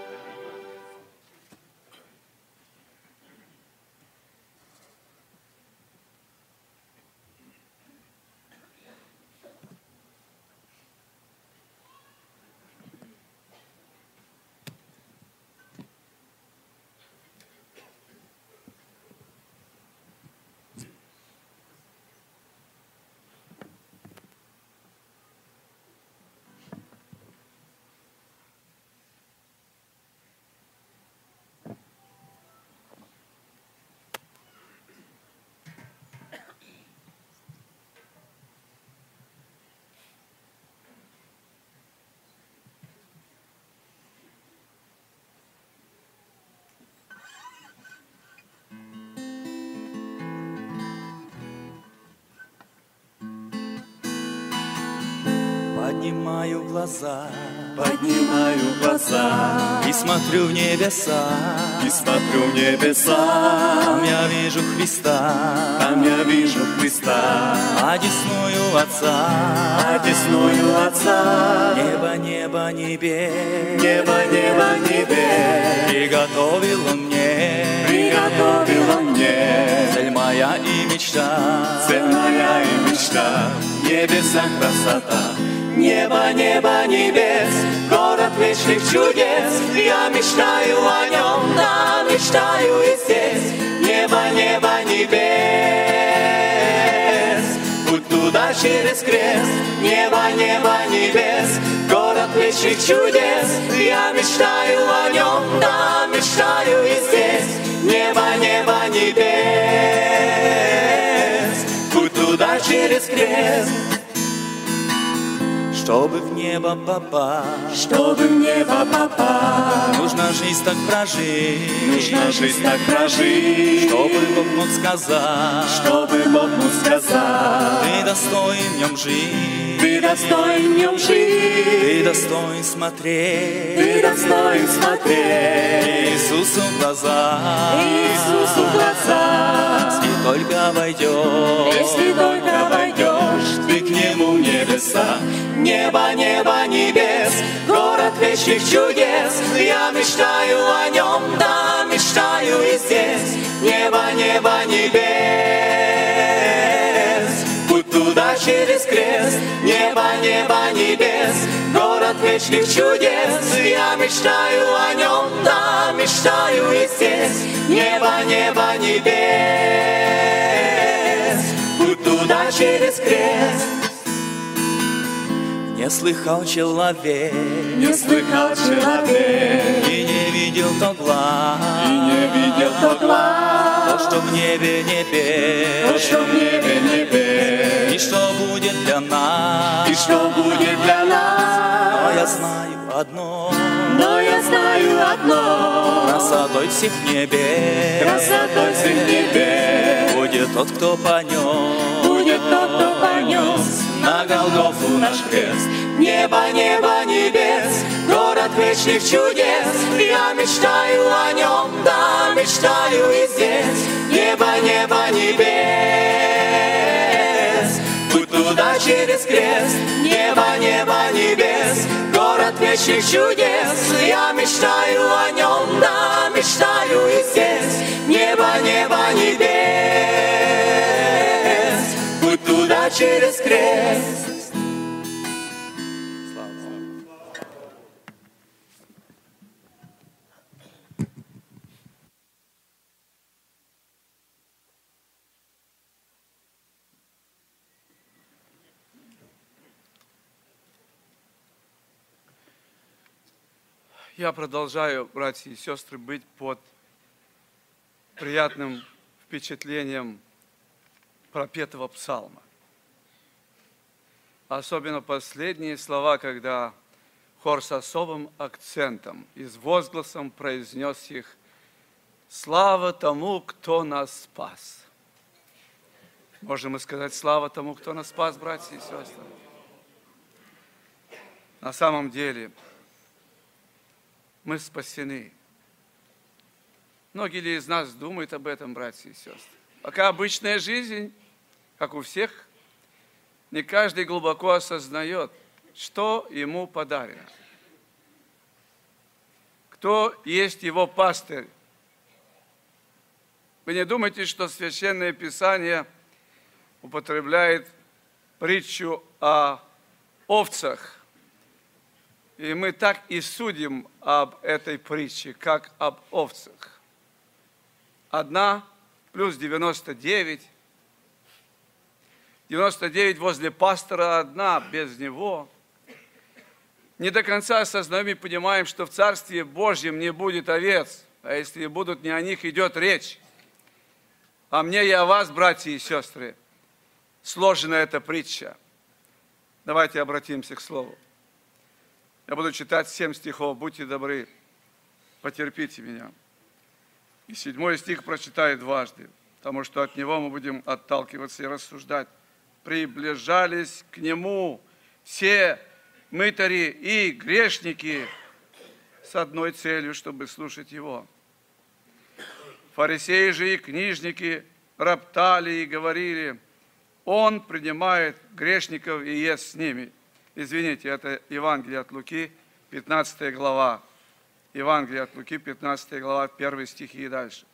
Поднимаю глаза и смотрю в небеса, Там я вижу Христа, одесную Отца, небо, небес, приготовил Он мне, цель моя и мечта, в небесах красота. Небо, небес, город вечных чудес, я мечтаю о нем, да, мечтаю и здесь. Небо, небес, путь туда через крест. Небо, небес, город вечных чудес, я мечтаю о нем, да, мечтаю и здесь. Небо, небес, путь туда через крест. Чтобы в небо попасть, нужно жизнь так прожить, чтобы Бог мог сказать, ты достоин в нем жить, ты достоин смотреть, Иисусу в глаза, если только войдешь, ты к Нему в небеса. Небо, небес, город вечных чудес, я мечтаю о нем, да, мечтаю и здесь. Небо, небес, путь туда через крест. Небо, небес, город вечных чудес, я мечтаю о нем, да, мечтаю и здесь. Небо, небес, путь туда через крест. Не слыхал человек, и не видел то глаз, то, что в небе небес, и что будет для нас, Но я знаю одно, красотой всех небес, будет тот, кто понес, на Голгофу наш крест. Небо, небес, город вечных чудес, я мечтаю о нем, да, мечтаю и здесь. Небо, небес, путь туда через крест. Небо, небес, город вечных чудес, я мечтаю о нем, да, мечтаю и здесь. Небо, небес, путь туда через крест. Я продолжаю, братья и сестры, быть под приятным впечатлением пропетого псалма. Особенно последние слова, когда хор с особым акцентом и с возгласом произнес их: «Слава тому, кто нас спас». Можем мы сказать: слава тому, кто нас спас, братья и сестры? На самом деле мы спасены. Многие ли из нас думают об этом, братья и сестры? Пока обычная жизнь, как у всех, не каждый глубоко осознает, что ему подарено. Кто есть его пастырь? Вы не думайте, что Священное Писание употребляет притчу о овцах. И мы так и судим об этой притче, как об овцах. 1 плюс 99. 99 возле пастора, 1 без него. Не до конца осознаем и понимаем, что в Царстве Божьем не будет овец. А если будут, не о них идет речь. О мне и о вас, братья и сестры, сложена эта притча. Давайте обратимся к Слову. Я буду читать 7 стихов. Будьте добры, потерпите меня. И 7 стих прочитаю дважды, потому что от него мы будем отталкиваться и рассуждать. «Приближались к нему все мытари и грешники с одной целью, чтобы слушать его. Фарисеи же и книжники роптали и говорили: он принимает грешников и ест с ними». Извините, это Евангелие от Луки, 15 глава. Евангелие от Луки, 15 глава, 1 стихи и дальше.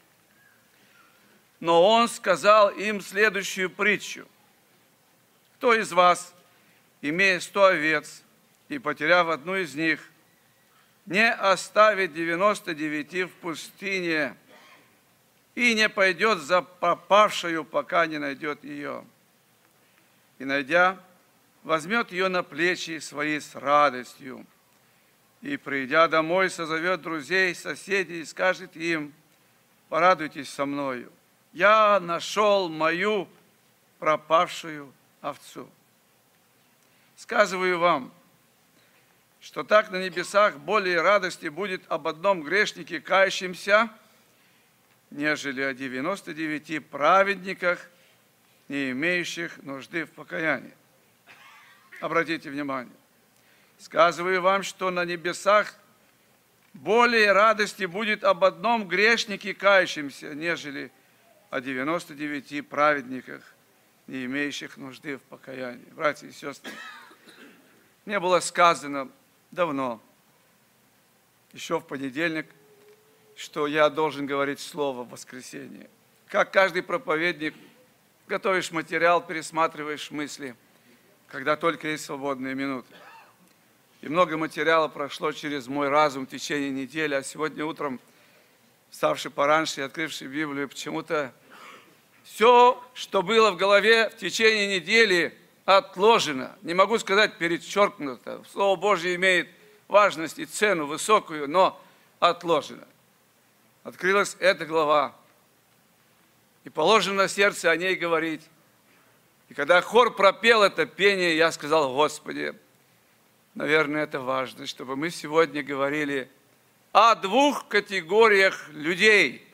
«Но он сказал им следующую притчу. Кто из вас, имея 100 овец и потеряв одну из них, не оставит 99 в пустыне и не пойдет за пропавшую, пока не найдет ее? И, найдя, возьмет ее на плечи свои с радостью, и, придя домой, созовет друзей, соседей и скажет им: порадуйтесь со мною, я нашел мою пропавшую овцу. Сказываю вам, что так на небесах более радости будет об одном грешнике, кающемся, нежели о 99 праведниках, не имеющих нужды в покаянии». Обратите внимание. Сказываю вам, что на небесах более радости будет об одном грешнике, кающемся, нежели о 99 праведниках, не имеющих нужды в покаянии. Братья и сестры, мне было сказано давно, еще в понедельник, что я должен говорить слово в воскресенье. Как каждый проповедник, готовишь материал, пересматриваешь мысли, когда только есть свободные минуты. И много материала прошло через мой разум в течение недели, а сегодня утром, вставший пораньше и открывший Библию, почему-то все, что было в голове в течение недели, отложено. Не могу сказать перечеркнуто. Слово Божье имеет важность и цену высокую, но отложено. Открылась эта глава, и положено на сердце о ней говорить. И когда хор пропел это пение, я сказал: Господи, наверное, это важно, чтобы мы сегодня говорили о 2 категориях людей.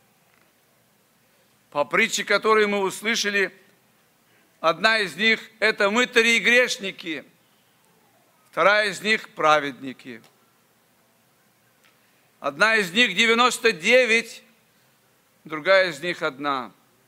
По притче, которую мы услышали, одна из них – это мытари и грешники, вторая из них – праведники. Одна из них 99, другая из них одна.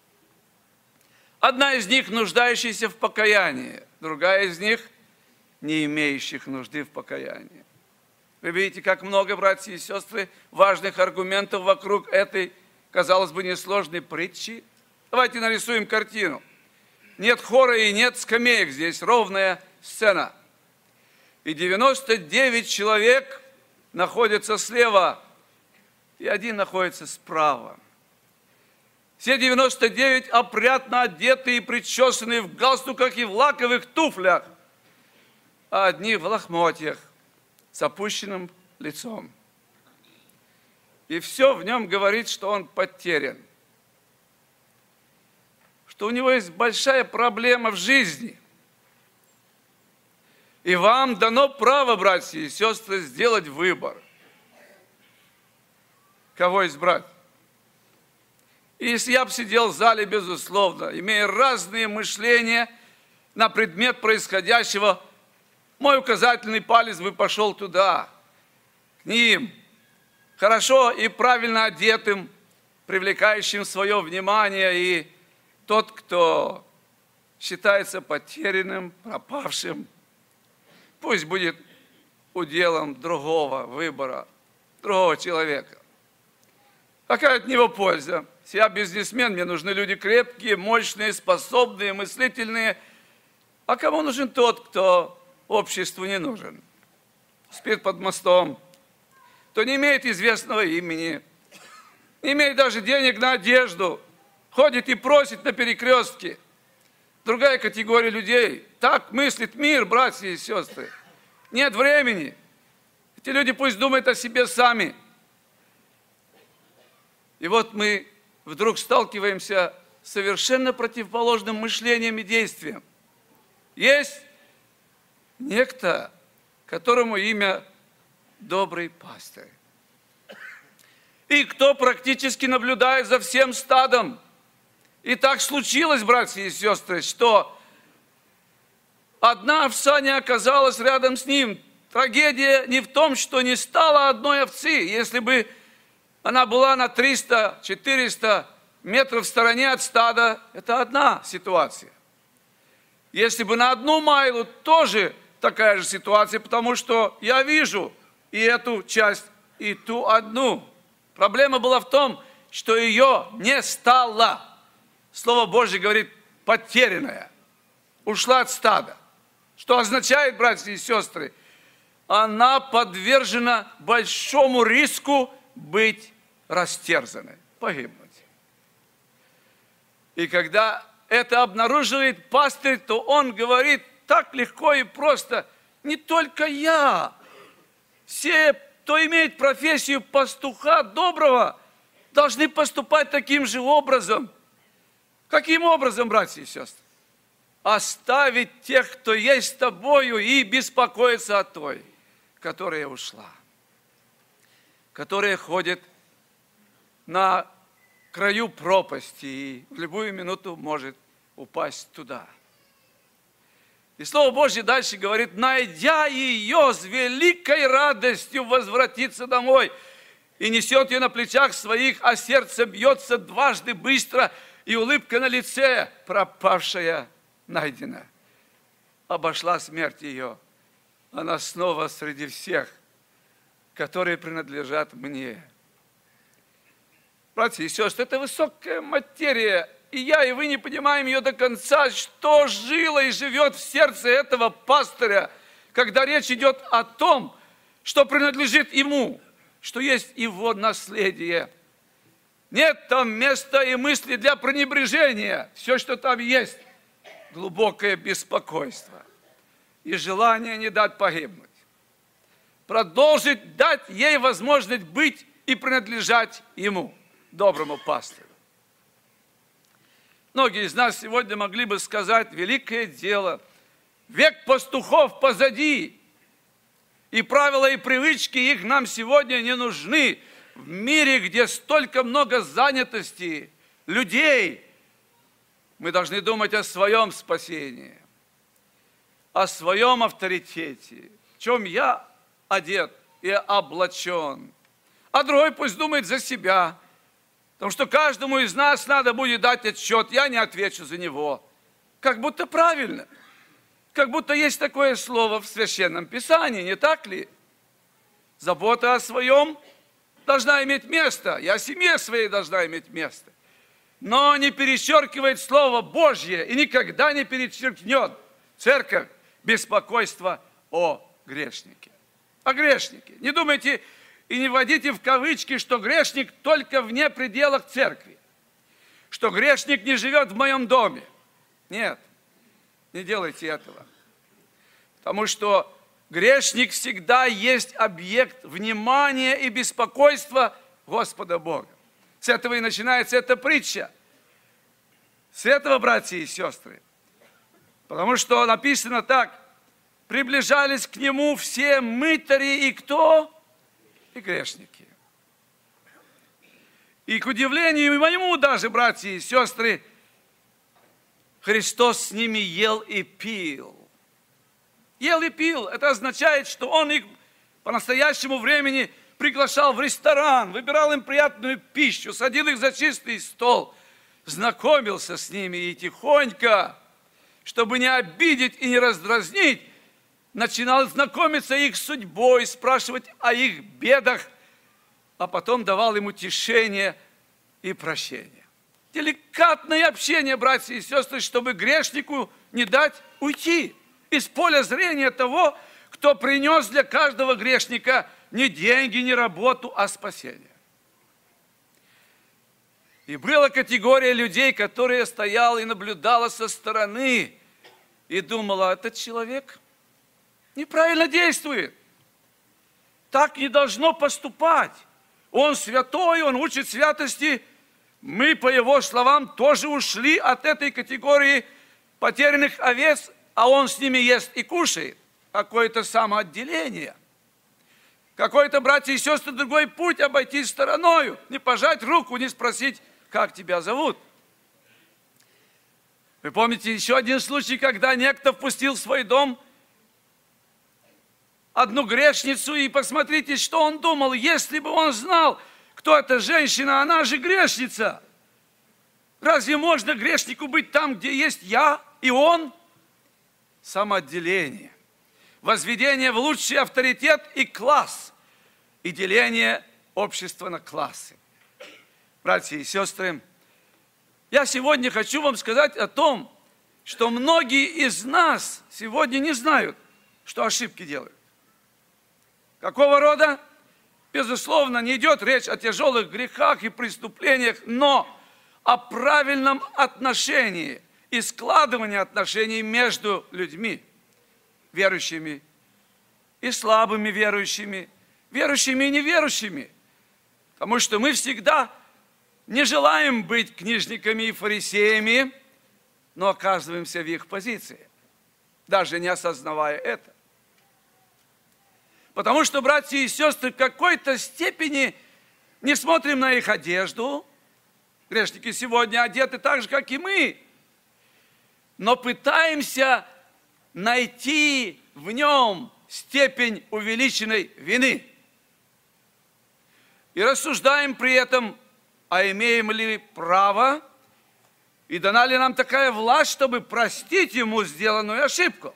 Одна из них нуждающаяся в покаянии, другая из них не имеющих нужды в покаянии. Вы видите, как много, братья и сестры, важных аргументов вокруг этой, казалось бы, несложной притчи. Давайте нарисуем картину. Нет хора и нет скамеек, здесь ровная сцена. И 99 человек находятся слева, и один находится справа. Все 99 опрятно одеты и причесаны в галстуках и в лаковых туфлях, а одни в лохмотьях с опущенным лицом. И все в нем говорит, что он потерян. Что у него есть большая проблема в жизни. И вам дано право, братья и сестры, сделать выбор. Кого избрать? И если я бы сидел в зале, безусловно, имея разные мышления на предмет происходящего, мой указательный палец бы пошел туда, к ним, хорошо и правильно одетым, привлекающим свое внимание, и тот, кто считается потерянным, пропавшим, пусть будет уделом другого выбора, другого человека. Какая от него польза? Я бизнесмен, мне нужны люди крепкие, мощные, способные, мыслительные. А кому нужен тот, кто обществу не нужен? Спит под мостом, кто не имеет известного имени, не имеет даже денег на одежду, ходит и просит на перекрестке. Другая категория людей. Так мыслит мир, братья и сестры. Нет времени. Эти люди пусть думают о себе сами. И вот мы вдруг сталкиваемся с совершенно противоположным мышлением и действием. Есть некто, которому имя добрый пастырь. И кто практически наблюдает за всем стадом. И так случилось, братья и сестры, что одна овца не оказалась рядом с ним. Трагедия не в том, что не стало одной овцы. Если бы она была на 300-400 метров в стороне от стада, это одна ситуация. Если бы на 1 майлу, тоже такая же ситуация, потому что я вижу и эту часть, и ту одну. Проблема была в том, что ее не стало. Слово Божье говорит, потерянная, ушла от стада. Что означает, братья и сестры, она подвержена большому риску быть растерзанной, погибнуть. И когда это обнаруживает пастырь, то он говорит так легко и просто, не только я, все, кто имеет профессию пастуха доброго, должны поступать таким же образом. Каким образом, братья и сестры? Оставить тех, кто есть с тобою, и беспокоиться о той, которая ушла, которая ходит на краю пропасти и в любую минуту может упасть туда. И Слово Божье дальше говорит, найдя ее, с великой радостью возвратится домой и несет ее на плечах своих, а сердце бьется дважды быстро, и улыбка на лице, пропавшая, найдена. Обошла смерть ее. Она снова среди всех, которые принадлежат мне. Братья и сестры, это высокая материя, и я, и вы не понимаем ее до конца, что жило и живет в сердце этого пастыря, когда речь идет о том, что принадлежит ему, что есть его наследие. Нет там места и мысли для пренебрежения. Все, что там есть, глубокое беспокойство и желание не дать погибнуть. Продолжить дать ей возможность быть и принадлежать ему, доброму пастырю. Многие из нас сегодня могли бы сказать, великое дело, век пастухов позади, и правила и привычки их нам сегодня не нужны. В мире, где столько много занятости, людей, мы должны думать о своем спасении, о своем авторитете, в чем я одет и облачен. А другой пусть думает за себя, потому что каждому из нас надо будет дать отчет, я не отвечу за него. Как будто правильно, как будто есть такое слово в Священном Писании, не так ли? Забота о своем должна иметь место, и о семье своей должна иметь место. Но не перечеркивает Слово Божье и никогда не перечеркнет церковь беспокойство о грешнике. О грешнике. Не думайте и не вводите в кавычки, что грешник только вне пределах церкви. Что грешник не живет в моем доме. Нет, не делайте этого. Потому что грешник всегда есть объект внимания и беспокойства Господа Бога. С этого и начинается эта притча. С этого, братья и сестры. Потому что написано так: приближались к Нему все мытари и кто? И грешники. И к удивлению моему даже, братья и сестры, Христос с ними ел и пил. Ел и пил. Это означает, что Он их по настоящему времени приглашал в ресторан, выбирал им приятную пищу, садил их за чистый стол, знакомился с ними и тихонько, чтобы не обидеть и не раздразнить, начинал знакомиться их судьбой, спрашивать о их бедах, а потом давал им утешение и прощение. Деликатное общение, братья и сестры, чтобы грешнику не дать уйти из поля зрения того, кто принес для каждого грешника не деньги, не работу, а спасение. И была категория людей, которая стояла и наблюдала со стороны и думала: этот человек неправильно действует. Так не должно поступать. Он святой, он учит святости. Мы, по его словам, тоже ушли от этой категории потерянных овец, а он с ними ест и кушает. Какое-то самоотделение. Какой-то, братья и сестры, другой путь обойти стороною. Не пожать руку, не спросить, как тебя зовут. Вы помните еще один случай, когда некто впустил в свой дом одну грешницу, и посмотрите, что он думал. Если бы он знал, кто эта женщина, она же грешница. Разве можно грешнику быть там, где есть я и он? Самоотделение. Возведение в лучший авторитет и класс. И деление общества на классы. Братья и сестры, я сегодня хочу вам сказать о том, что многие из нас сегодня не знают, что ошибки делают. Какого рода? Безусловно, не идет речь о тяжелых грехах и преступлениях, но о правильном отношении и складывании отношений между людьми, верующими и слабыми верующими, верующими и неверующими. Потому что мы всегда не желаем быть книжниками и фарисеями, но оказываемся в их позиции, даже не осознавая это. Потому что, братья и сестры, в какой-то степени не смотрим на их одежду. Грешники сегодня одеты так же, как и мы. Но пытаемся найти в нем степень увеличенной вины. И рассуждаем при этом, а имеем ли право, и дана ли нам такая власть, чтобы простить ему сделанную ошибку.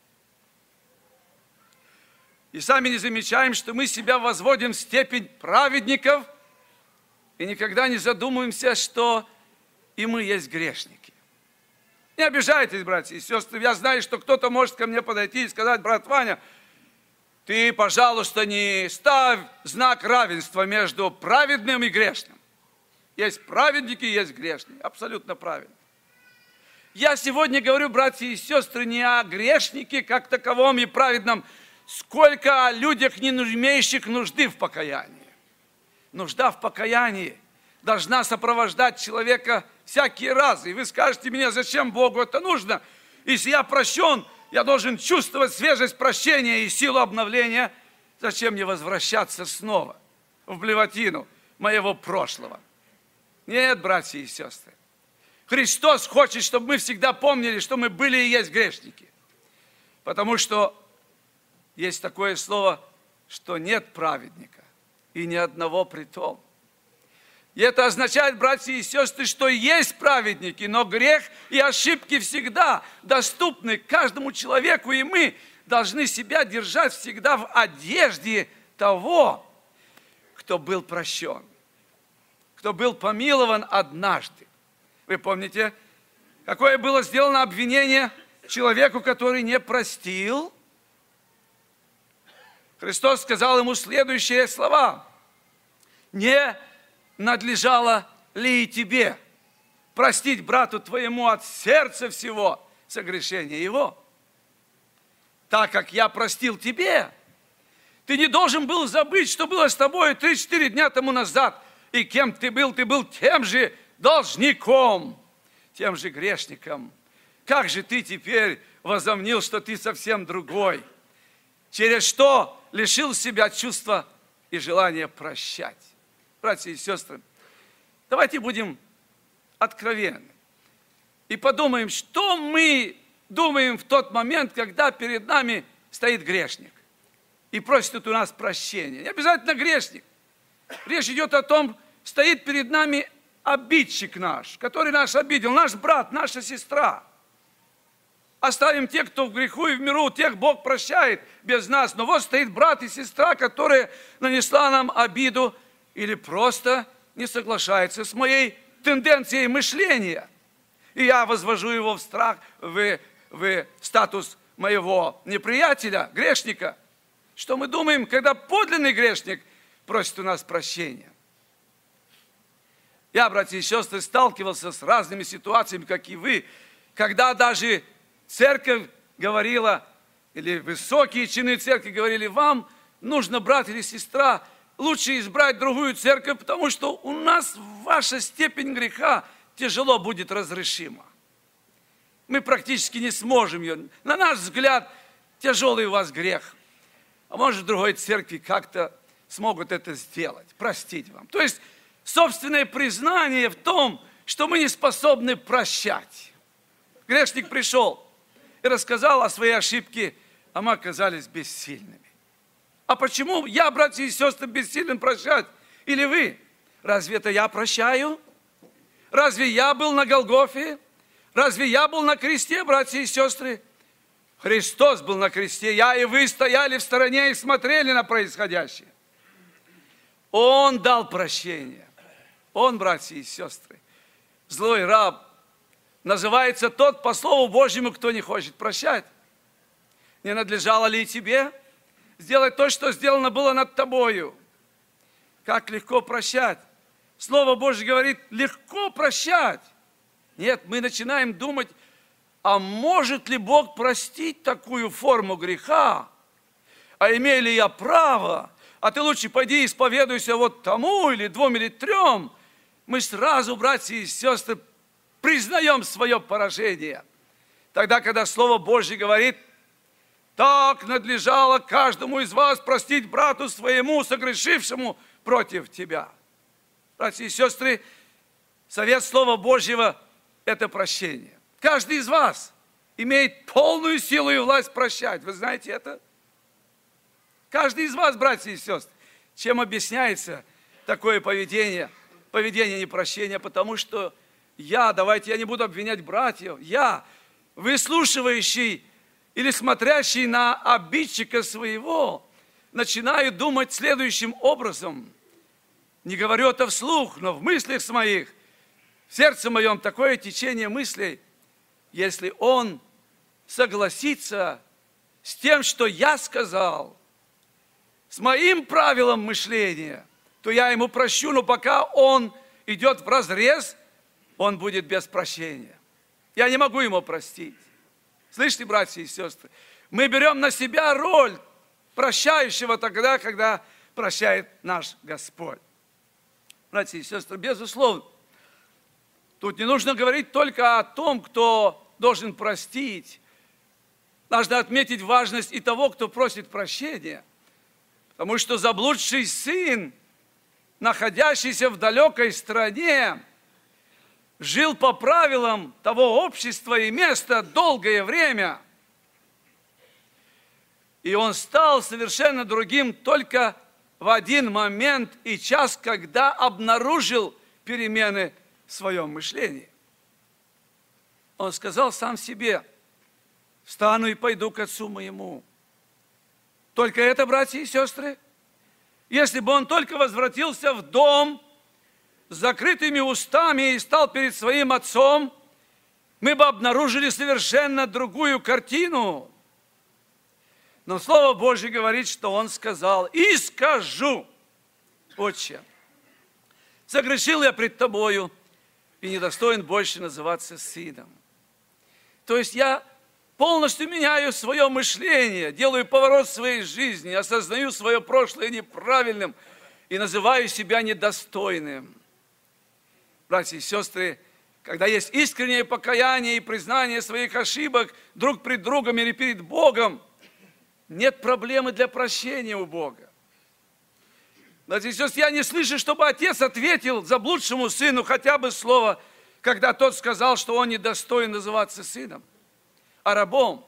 И сами не замечаем, что мы себя возводим в степень праведников, и никогда не задумываемся, что и мы есть грешники. Не обижайтесь, братья и сестры. Я знаю, что кто-то может ко мне подойти и сказать: брат Ваня, ты, пожалуйста, не ставь знак равенства между праведным и грешным. Есть праведники, есть грешные. Абсолютно правильно. Я сегодня говорю, братья и сестры, не о грешнике как таковом и праведном, сколько о людях, не имеющих нужды в покаянии. Нужда в покаянии должна сопровождать человека всякий раз. И вы скажете мне: зачем Богу это нужно? Если я прощен, я должен чувствовать свежесть прощения и силу обновления. Зачем мне возвращаться снова в блевотину моего прошлого? Нет, братья и сестры. Христос хочет, чтобы мы всегда помнили, что мы были и есть грешники. Потому что есть такое слово, что нет праведника, и ни одного притом. И это означает, братья и сестры, что есть праведники, но грех и ошибки всегда доступны каждому человеку, и мы должны себя держать всегда в одежде того, кто был прощен, кто был помилован однажды. Вы помните, какое было сделано обвинение человеку, который не простил? Христос сказал ему следующие слова: не надлежало ли и тебе простить брату твоему от сердца всего согрешения его? так как я простил тебе. Ты не должен был забыть, что было с тобой 3-4 дня тому назад. И кем ты был? Ты был тем же должником, тем же грешником. Как же ты теперь возомнил, что ты совсем другой? Через что лишил себя чувства и желания прощать. Братья и сестры, давайте будем откровенны и подумаем, что мы думаем в тот момент, когда перед нами стоит грешник и просит у нас прощения. Не обязательно грешник. Речь идет о том, стоит перед нами обидчик наш, который нас обидел, наш брат, наша сестра. Оставим тех, кто в греху и в миру, тех Бог прощает без нас. Но вот стоит брат и сестра, которая нанесла нам обиду или просто не соглашается с моей тенденцией мышления. И я возвожу его в страх, в статус моего неприятеля, грешника. Что мы думаем, когда подлинный грешник просит у нас прощения? Я, братья и сестры, сталкивался с разными ситуациями, как и вы, когда даже церковь говорила, или высокие чины церкви говорили, вам нужно, брат или сестра, лучше избрать другую церковь, потому что у нас ваша степень греха тяжело будет разрешима. Мы практически не сможем ее. На наш взгляд, тяжелый у вас грех. А может, в другой церкви как-то смогут это сделать, простить вам. То есть, собственное признание в том, что мы не способны прощать. Грешник пришел и рассказал о своей ошибке, а мы оказались бессильными. А почему я, братья и сестры, бессилен прощать? Или вы? Разве это я прощаю? Разве я был на Голгофе? Разве я был на кресте, братья и сестры? Христос был на кресте, я и вы стояли в стороне и смотрели на происходящее. Он дал прощение. Он, братья и сестры, злой раб, называется тот, по Слову Божьему, кто не хочет прощать. Не надлежало ли и тебе сделать то, что сделано было над тобою? Как легко прощать. Слово Божье говорит, легко прощать. Нет, мы начинаем думать, а может ли Бог простить такую форму греха? А имею ли я право? А ты лучше пойди исповедуйся вот тому, или 2, или 3. Мы сразу, братья и сестры, признаем свое поражение. Тогда, когда Слово Божье говорит, так надлежало каждому из вас простить брату своему, согрешившему против тебя. Братья и сестры, совет Слова Божьего – это прощение. Каждый из вас имеет полную силу и власть прощать. Вы знаете это? Каждый из вас, братья и сестры. Чем объясняется такое поведение? Поведение непрощения, потому что я не буду обвинять братьев, я, выслушивающий или смотрящий на обидчика своего, начинаю думать следующим образом. Не говорю это вслух, но в мыслях моих, в сердце моем такое течение мыслей. Если он согласится с тем, что я сказал, с моим правилом мышления, то я ему прощу, но пока он идет вразрез, он будет без прощения. Я не могу ему простить. Слышите, братья и сестры, мы берем на себя роль прощающего тогда, когда прощает наш Господь. Братья и сестры, безусловно, тут не нужно говорить только о том, кто должен простить. Нужно отметить важность и того, кто просит прощения. Потому что заблудший сын, находящийся в далекой стране, жил по правилам того общества и места долгое время. И он стал совершенно другим только в один момент и час, когда обнаружил перемены в своем мышлении. Он сказал сам себе, встану и пойду к отцу моему. Только это, братья и сестры, если бы он только возвратился в дом с закрытыми устами и стал перед своим отцом, мы бы обнаружили совершенно другую картину. Но Слово Божье говорит, что он сказал, и скажу, Отче, согрешил я пред тобою и недостоин больше называться сыном. То есть я полностью меняю свое мышление, делаю поворот в своей жизни, осознаю свое прошлое неправильным и называю себя недостойным. Братья и сестры, когда есть искреннее покаяние и признание своих ошибок друг пред другом или перед Богом, нет проблемы для прощения у Бога. Братья и сестры, я не слышу, чтобы отец ответил заблудшему сыну хотя бы слово, когда тот сказал, что он недостоин называться сыном, а рабом.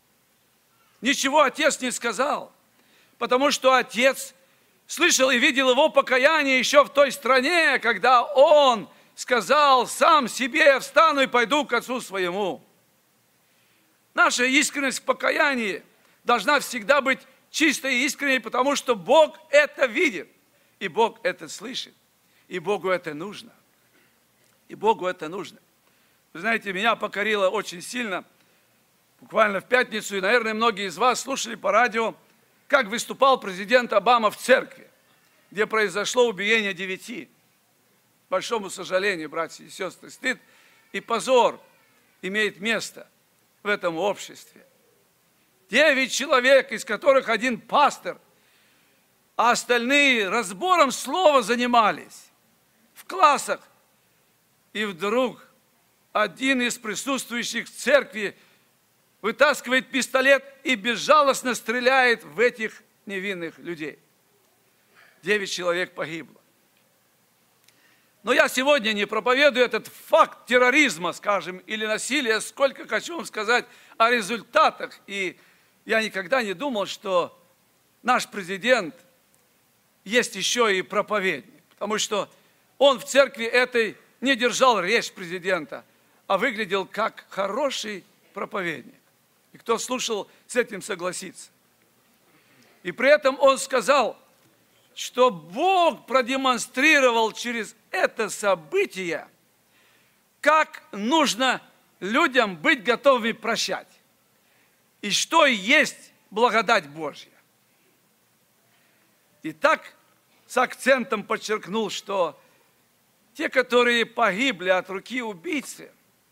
Ничего отец не сказал, потому что отец слышал и видел его покаяние еще в той стране, когда он сказал сам себе: встану и пойду к отцу своему. Наша искренность в покаянии должна всегда быть чистой и искренней, потому что Бог это видит, и Бог это слышит, и Богу это нужно. И Богу это нужно. Вы знаете, меня покорило очень сильно, буквально в пятницу, и, наверное, многие из вас слушали по радио, как выступал президент Обама в церкви, где произошло убиение 9. К большому сожалению, братья и сестры, стыд и позор имеет место в этом обществе. 9 человек, из которых один пастор, а остальные разбором слова занимались в классах. И вдруг один из присутствующих в церкви вытаскивает пистолет и безжалостно стреляет в этих невинных людей. 9 человек погибло. Но я сегодня не проповедую этот факт терроризма, скажем, или насилия, сколько хочу вам сказать о результатах. И я никогда не думал, что наш президент есть еще и проповедник, потому что он в церкви этой не держал речь президента, а выглядел как хороший проповедник. И кто слушал, с этим согласится. И при этом он сказал, что Бог продемонстрировал через это событие, как нужно людям быть готовыми прощать. И что есть благодать Божья. И так с акцентом подчеркнул, что те, которые погибли от руки убийцы,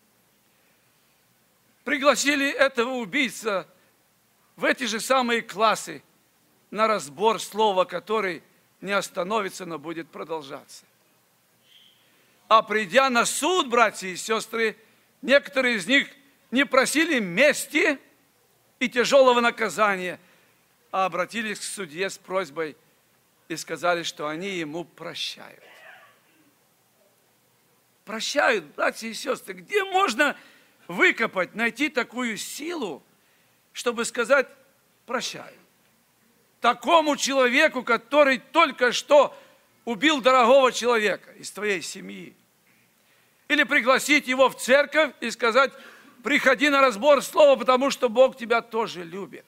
пригласили этого убийца в эти же самые классы на разбор слова, который не остановится, но будет продолжаться. А придя на суд, братья и сестры, некоторые из них не просили мести и тяжелого наказания, а обратились к судье с просьбой и сказали, что они ему прощают. Прощают, братья и сестры. Где можно выкопать, найти такую силу, чтобы сказать прощаю? Такому человеку, который только что убил дорогого человека из твоей семьи. Или пригласить его в церковь и сказать: приходи на разбор слова, потому что Бог тебя тоже любит.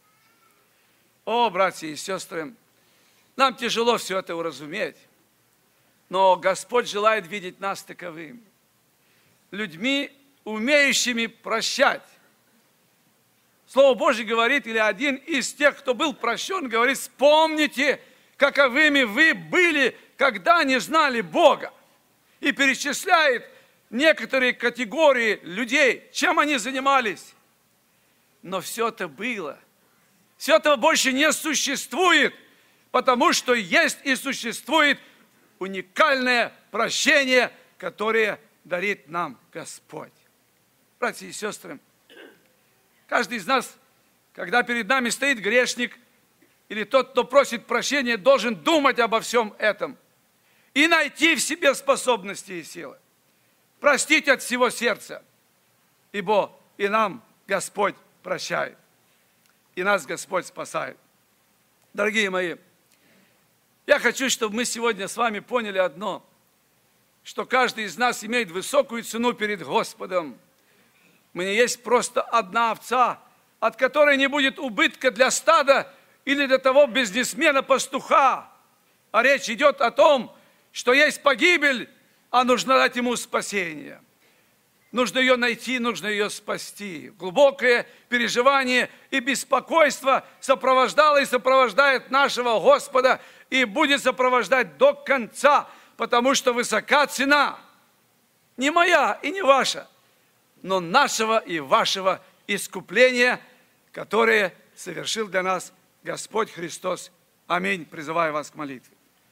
О, братья и сестры, нам тяжело все это уразуметь. Но Господь желает видеть нас таковыми. Людьми, умеющими прощать. Слово Божье говорит, или один из тех, кто был прощен, говорит: вспомните, каковыми вы были, когда не знали Бога. И перечисляет некоторые категории людей, чем они занимались. Но все это было. Все этого больше не существует, потому что есть и существует уникальное прощение, которое дарит нам Господь. Братья и сестры, каждый из нас, когда перед нами стоит грешник, или тот, кто просит прощения, должен думать обо всем этом и найти в себе способности и силы. Простить от всего сердца, ибо и нам Господь прощает, и нас Господь спасает. Дорогие мои, я хочу, чтобы мы сегодня с вами поняли одно, что каждый из нас имеет высокую цену перед Господом. У меня есть просто одна овца, от которой не будет убытка для стада или для того бизнесмена-пастуха. А речь идет о том, что есть погибель, а нужно дать ему спасение. Нужно ее найти, нужно ее спасти. Глубокое переживание и беспокойство сопровождало и сопровождает нашего Господа и будет сопровождать до конца, потому что высока цена. Не моя и не ваша, но нашего и вашего искупления, которое совершил для нас Господь Христос. Аминь. Призываю вас к молитве.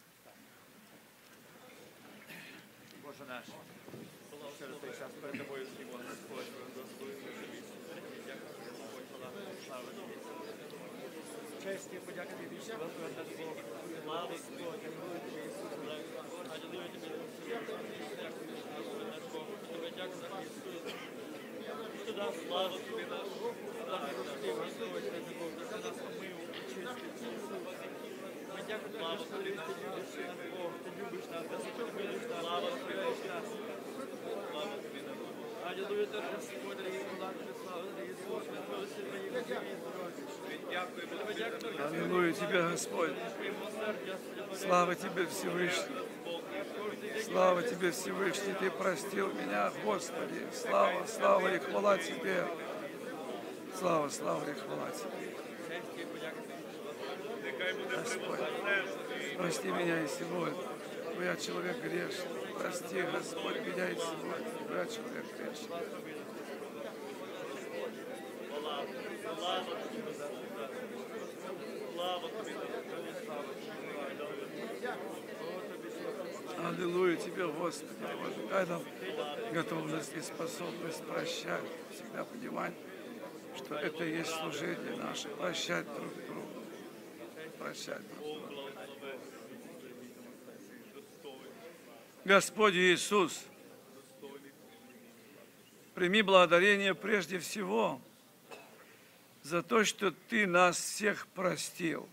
Аллилуйя Тебе, Господь. Слава Тебе, Всевышний. Слава Тебе, Всевышний. Ты простил меня, Господи. Слава, слава и хвала Тебе. Слава, слава и хвала Тебе. Господь, прости меня и сегодня, бо я человек грешный. Прости, Господь, меня и сегодня, бо я человек грешный. Аллилуйя Тебе, Господи, Боже. Дай нам готовность и способность прощать, всегда понимать, что это и есть служение наше. Прощать друг другу. Прощать друг другу. Господь Иисус, прими благодарение прежде всего за то, что Ты нас всех простил.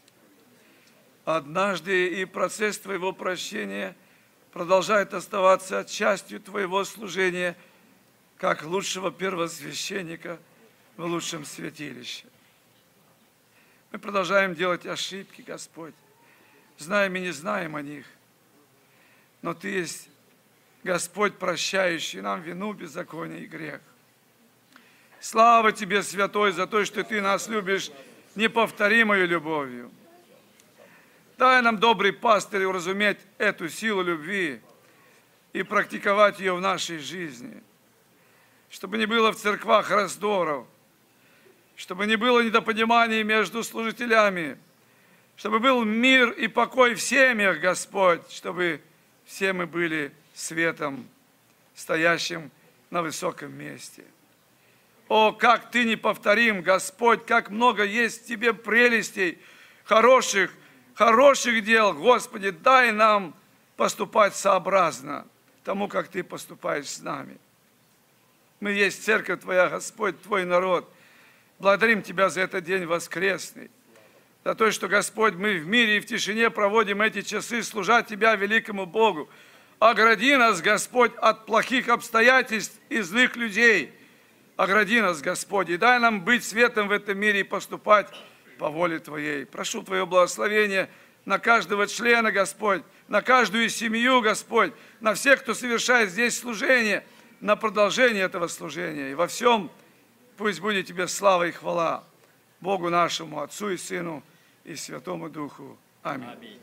Однажды и процесс Твоего прощения продолжает оставаться частью Твоего служения, как лучшего первосвященника в лучшем святилище. Мы продолжаем делать ошибки, Господь, знаем и не знаем о них. Но Ты есть Господь, прощающий нам вину, беззаконие и грех. Слава Тебе, Святой, за то, что Ты нас любишь неповторимой любовью. Дай нам, добрый пастырь, уразуметь эту силу любви и практиковать ее в нашей жизни. Чтобы не было в церквах раздоров, чтобы не было недопониманий между служителями, чтобы был мир и покой в семьях, Господь, чтобы все мы были светом, стоящим на высоком месте. О, как Ты неповторим, Господь, как много есть в Тебе прелестей, хороших дел, Господи, дай нам поступать сообразно тому, как Ты поступаешь с нами. Мы есть церковь Твоя, Господь, Твой народ. Благодарим Тебя за этот день воскресный, за то, что, Господь, мы в мире и в тишине проводим эти часы, служа Тебя, великому Богу. Огради нас, Господь, от плохих обстоятельств и злых людей. Огради нас, Господь, и дай нам быть светом в этом мире и поступать по воле Твоей. Прошу Твое благословение на каждого члена, Господь, на каждую семью, Господь, на всех, кто совершает здесь служение, на продолжение этого служения. И во всем пусть будет Тебе слава и хвала, Богу нашему, Отцу и Сыну и Святому Духу. Аминь.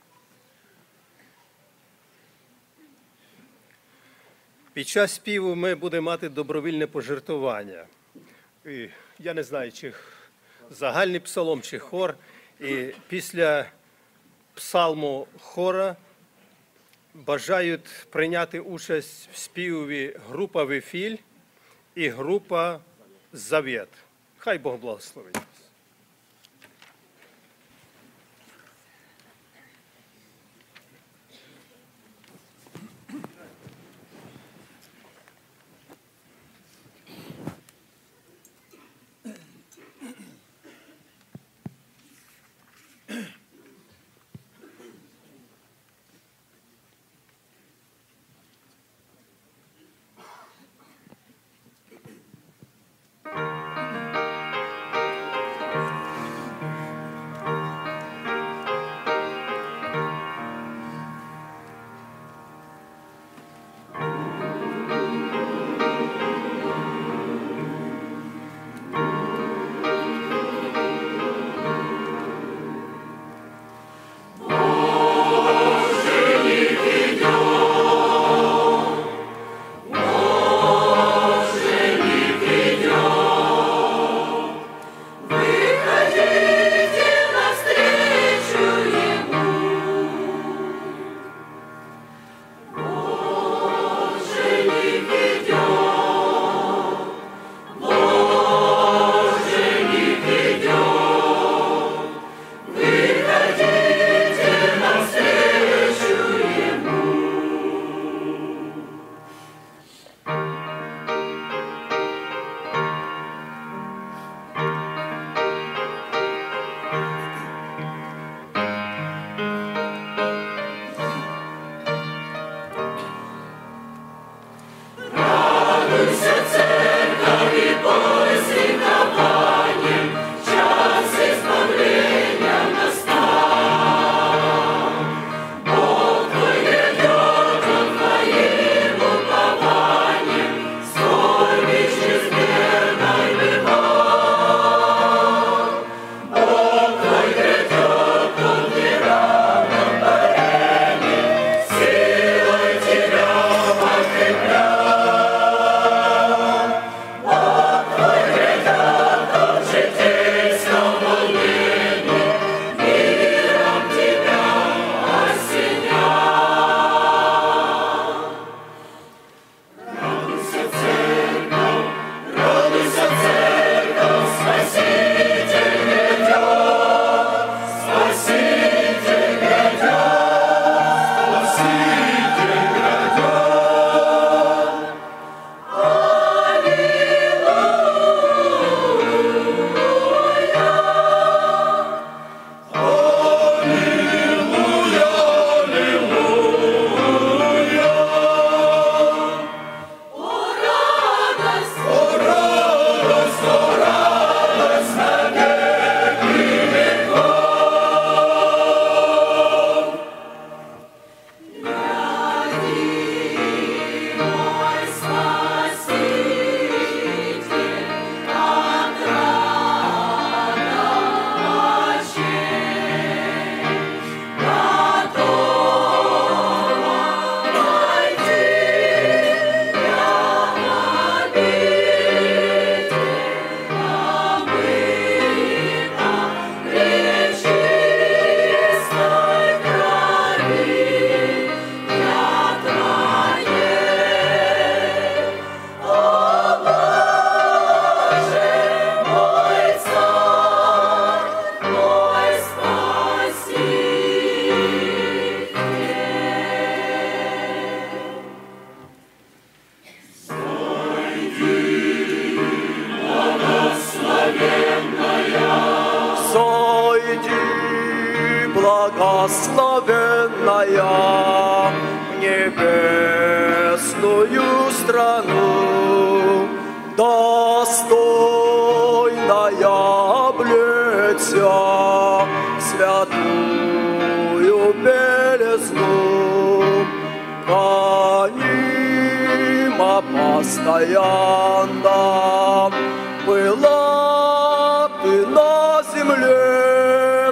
Під час співу ми будемо мати добровільне пожертвування. І я не знаю, чи загальний псалом, чи хор. І після псалму хора бажають прийняти участь в співі група «Вифіль» і група «Завет». Хай Бог благословить. блаженная, в небесную страну, достойная облечься в святую белизну, гонима постоянно была ты на земле,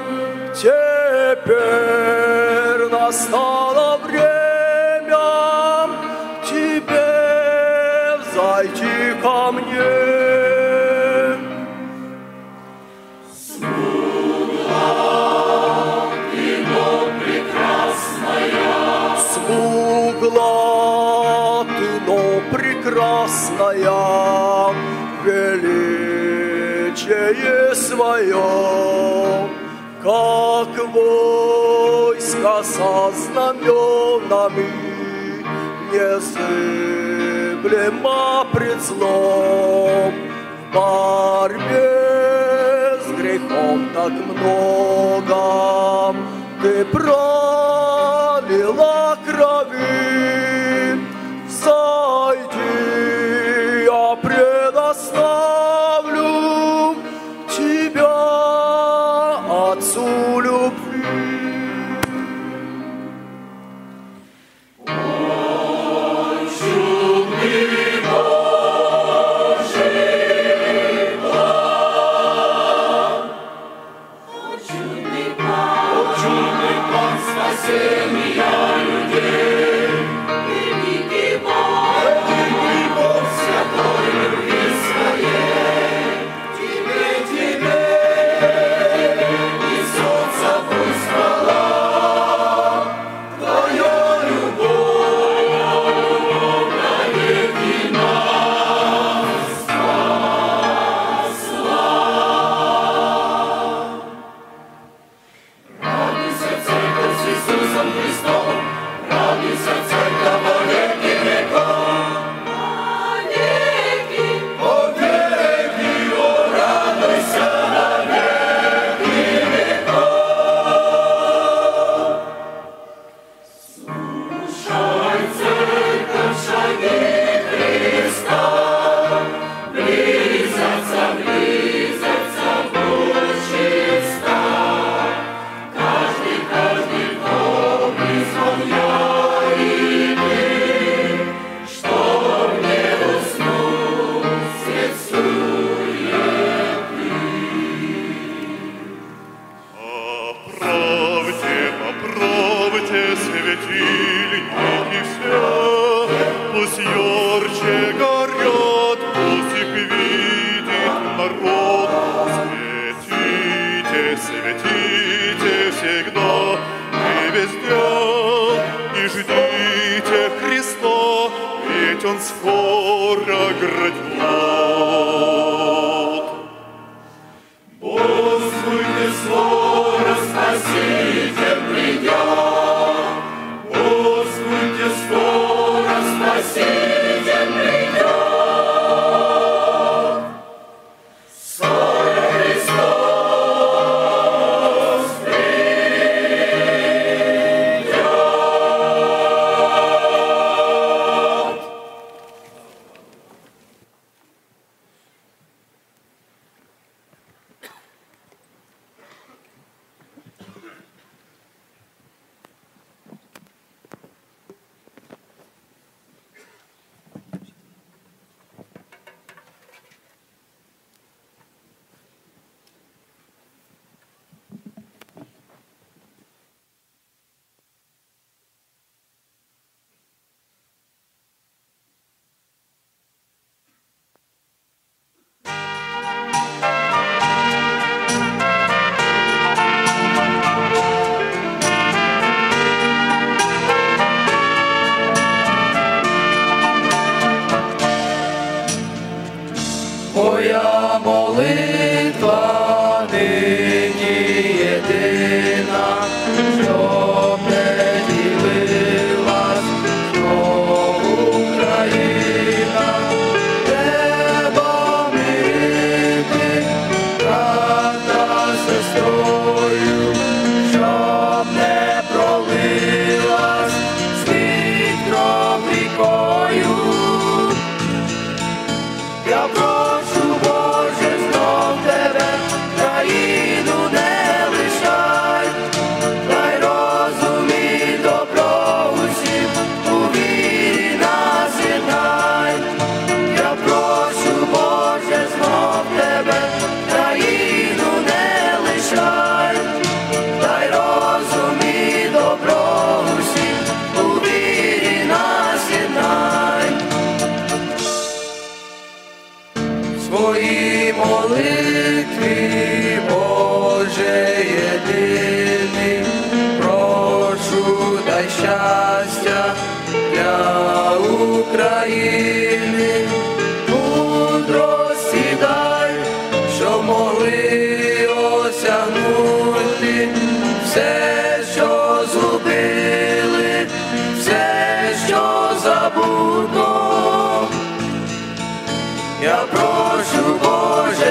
теперь настало время тебе взойти ко мне. Смугла ты, но прекрасная, величие свое, как войско со знаменами, незыблема пред злом, в борьбе с грехом так много ты пролила крови. Взойди, я предоставлю тебя Отцу любви.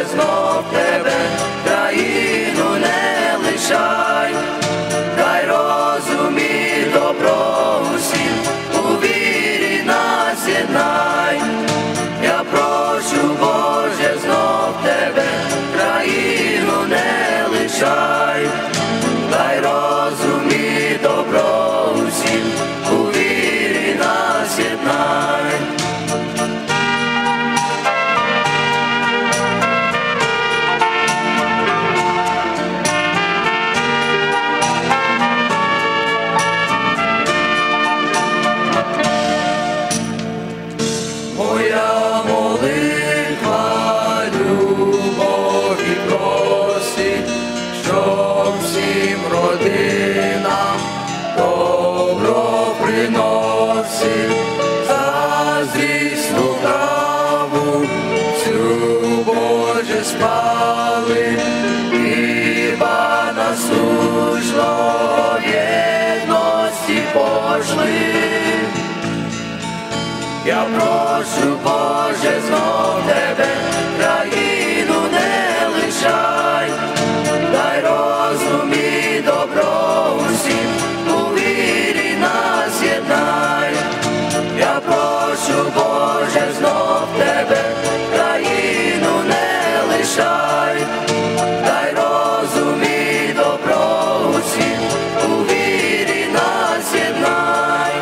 Боже, знов тебе, країну не лишай, дай розум і добро усім, у вірі нас єднай. Я прошу, Боже, знов тебе, країну не лишай, дай розум і добро усім, у вірі нас єднай. Моя молитва любові просить, щоб всім родинам добро приносить, заздрісну каву всю, Боже, спали, хіба насущно єдності пошли. Я прошу, Боже, знов тебе, країну не лишай, дай розум і добро усім, у вірі нас єднай. Я прошу, Боже, знов тебе, країну не лишай, дай розум і добро усім, у вірі нас єднай.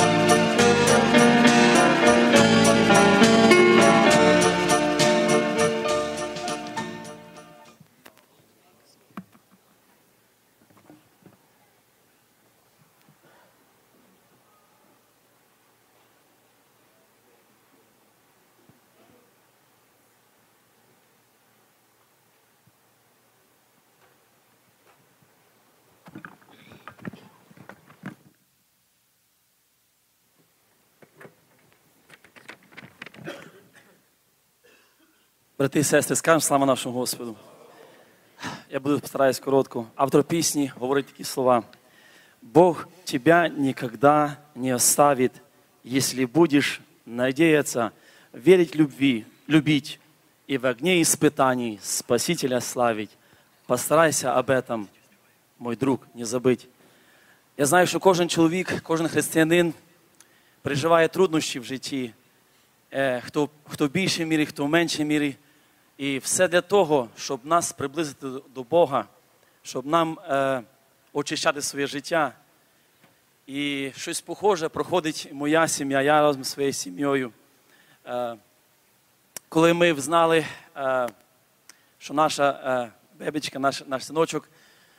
Брати і сестри, скажемо слава нашому Господу. Я буду постараюсь коротко. Автор пісні говорить такі слова. Бог тебя никогда не оставит, если будешь надеяться, верить любви, любить и в огне испытаний Спасителя славить. Постарайся об этом, мой друг, не забыть. Я знаю, що кожен чоловік, кожен християнин переживає труднощі в житті. Хто в більшій мірі, хто в меншій мірі. І все для того, щоб нас приблизити до Бога, щоб нам очищати своє життя. І щось похоже проходить моя сім'я, я разом зі своєю сім'єю. Коли ми взнали, що наша бебечка, наш синочок,